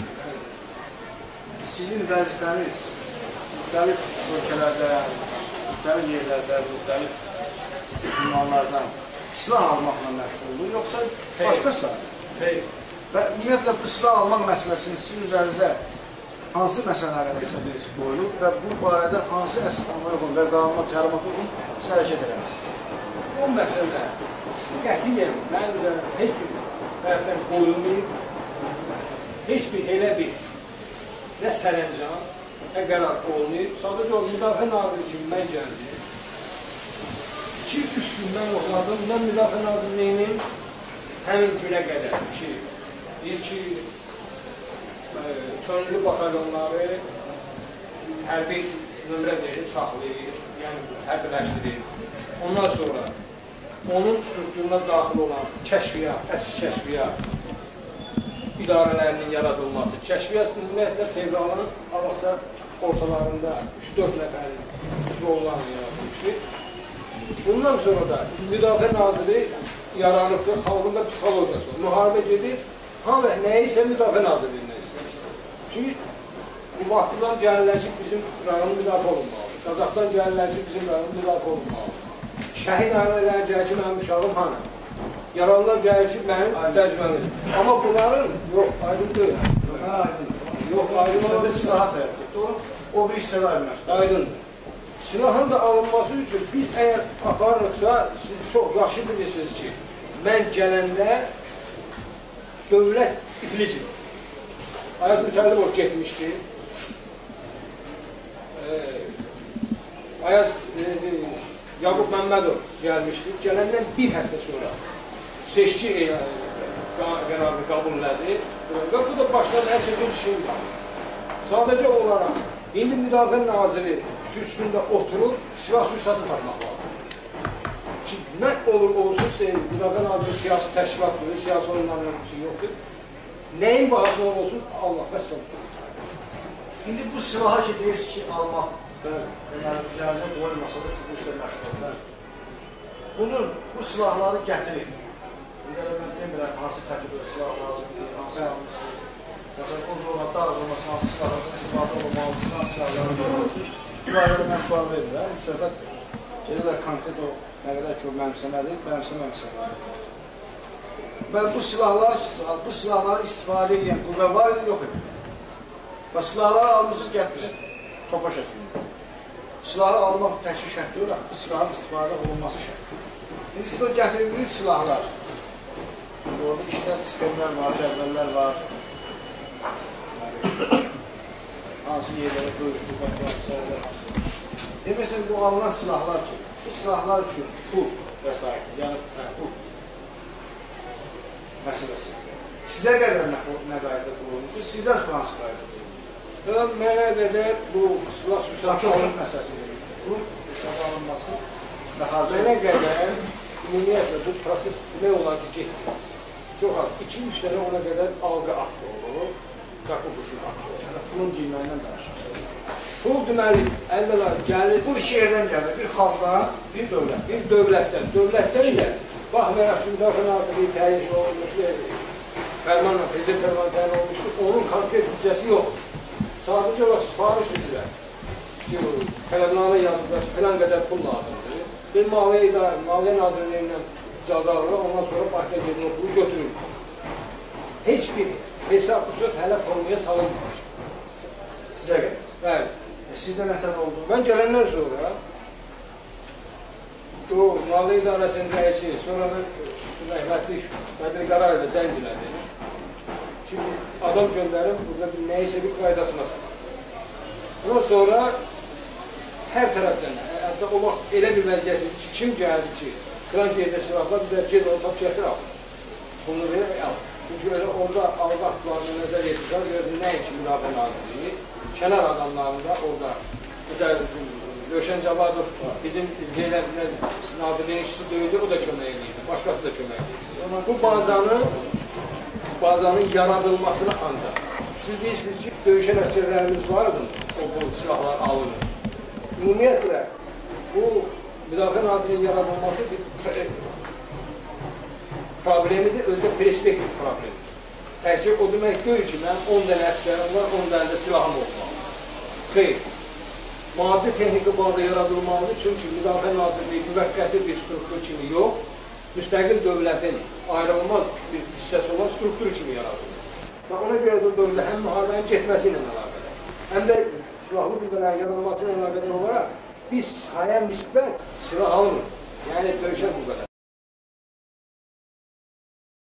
sizin vəzifəniz müxtəlif ölkələrdə, müxtəlif yerlərdə, müxtəlif ünvanlardan silah almaqla məşğuldur, yoxsa başqa silah? Xeyr. Və ümumiyyətlə, bu silah almaq məsələsini sizin üzərinizə hansı məsələlərə qoyulub və bu barədə hansı əsaslanmalar olun və qanuna təlimat olun, siz hərəkət edəmişsiniz? O məsələ qətiyyən mənim üzərimdə heç bir tərəfdən qoyulmayıb, heç bir elə bir nə sərəncam, nə qərar olmayıb. Sadəcə o Müdafiə Naziri kimi mən gəldim. iki üç gün mən yoxladım. Mən Müdafiə Nazirliyinin həmin günə qədər ki, ilki könüllü batalyonları hərbi nömrə verib, saxlayıb, yəni hərbiləşdirib. Ondan sonra onun strukturuna daxil olan kəşfiyyat, əsis kəşfiyyat idarələrinin yaradılması. Kəşfiyyat ümumiyyətlə fevralın alaqsa ortalarında üç dörd nəfərin üzvü olan yaradılmışdır. Bundan sonra da Müdafiə Naziri yaranıbdır, xalqında psixologiyası. Müharibə gedir, hamı nəyisə Müdafiə Nazirliyindən istəyir. Ki, bu vaxtdan gəlirlər ki, bizim rayonun müdafiə olunmalıdır. Qazaxdan gəlirlər ki, bizim rayonun müdafiə olunmalıdır. Şəhid ailələr gəlir ki, mənim uşağım hanı? Yaralılar gəlir ki, mənim təcrübəmdir. Amma bunların, yox, aydın deyil. Yox, aydın söhbət silaha tərəfdir. O bir hissədə aydınlaşdır. Aydındır. Silahın da alınması üçün biz əgər aparırıqsa, siz çox yaxşı bilirsiniz ki, mən gələndə dövlət iflicidir. Ayaz Mütəllibov getmişdi. Ayaz Yaqub Məmmədov gəlmişdi. Gələndən bir həftə sonra seçki qərarını qəbul elədi və bu da başladı hər kəsin işini. Sadəcə olaraq, indi Müdafiə Naziri kürsüsündə oturub silah sürsatı tapmaq lazım. Nə olur olsun, Müdafiə Nazirliyi siyasi təşkilatdır, siyasi oyunlarla bir şey yoxdur. Nəyin bahasına olsun, Allah və səlam. İndi bu silahı ki, deyirsiniz ki, almaq, deməli, üzərinizə qoyulmasa da siz bu işlə məşğul. Bunun, bu silahları gətirir. İndi də mən demirəm, hansı kategori silah lazımdır, hansı almışsınız. Məsələn, o zorla, daha zorlasın, hansı silahlardan istifadə olmalısınız, hansı silahları görürsünüz. Bu ayda mən sual verirəm, söhbət gedilər konkret o, nə qədər ki, o mənimsəmədir, mənimsəməmişsəmədir. Və bu silahlar, bu silahları istifadə edən qüvvə var idi, yox idi. Və silahları almışsınız, gəlmişsiniz topa şəklində. Silahı almaq təkli şərt deyil, bu silahın istifadə olunması şərt. İndi siz o gətirdiyiniz silahlar, orada işlər, sistemlər var, cəzvəllər var. Hansı yerlərə görüşdük, bəqələr, hansı. Deməsən, bu alınan silahlar ki, bu silahlar üçün pul və s. Yəni, pul məsələsi. Sizə qədər nə qayda qurulmuşdur, sizdən sonra hansı qayda qurulmuşdur? Mənə qədər bu silah sursatı alınması məsələsi deyildir. Bu hesaba alınması və harca... Mənə qədər, ümumiyyətlə, bu proses demək olar ki, getdir. Çox az, iki üç dənə ona qədər alqı aktı olur, qapı quşun aktı olur. Pulun qiymətlə danışırsınız. Pul deməli, əlbələ gəlir... Pul iki yerdən gəlir, bir xalqdan, bir dövlət. Bir dövlətdən, dövlətdən ilə, baxmayaraq, Müdafiə Nazirliyi təyin olunmuş, fərmanla, prezident fərmanı təyin olmuşdur, onun konkret büdcəsi yoxdur. Sadəcə olaraq sifariş edirlər ki, tələbnamə yazdılar ki, filan qədər pul lazımdır. Bir Maliyyə Nazirliyindən icazə alırlar, ondan sonra partiya gedin o pulu götürür. Heç bir hesab üsət hələ formaya salınmamışdır. Sizə qədər? Bəli. Sizdə nətər oldu? Mən gələndən sonra o Maliyyə İdarəsinin rəisi, sonra da rəhmətli Qədir Qarar ilə zəng elədi. Şimdi adam gönderim, burada bir neyse bir qaydasına salır. Ondan sonra hər tərəfdən, hətta o vaxt elə bir vəziyyət ki, kim gəldi ki, filan yerdə silahlar, bir də ged onu tap gətir al. Bunu verək al. Çünki öyle orada algı aktlarına nəzər yetirlər, gördüm nəyin ki, Müdafiə Nazirliyi, kənar adamlarında orada, güzel, Löşən Cavadov, bizim Nazirliyin işçisi döyüldü, o da kömək edirdi, başqası da kömək edirdi. Bu bazanın bazanın yaradılmasını ancaq. Siz deyirsiniz ki, döyüşən əskerlərimiz vardı, o bu silahlar alınır. Ümumiyyətlə, bu Müdafiə Nazirliyinin yaradılması bir problemidir, özdə perspektiv problemidir. Təkcə o demək deyil ki, mən on dənə əskerim var, on dənə də silahım olmalı. Xeyr. Maddi texniki bazı yaradılmalıdır, çünki Müdafiə Nazirliyi müvəqqəti bir struktur kimi yox, müstəqil dövlətin ayrılmaz bir hissəsi olan struktur kimi yaradılır. Və ona görə də dövlət həm müharibənin getməsi ilə əlaqədar, həm də silahlı qüvvələrin yaradılması ilə əlaqədar olaraq biz sayən nisbət silah almır, yəni döyüşən qüvvələr.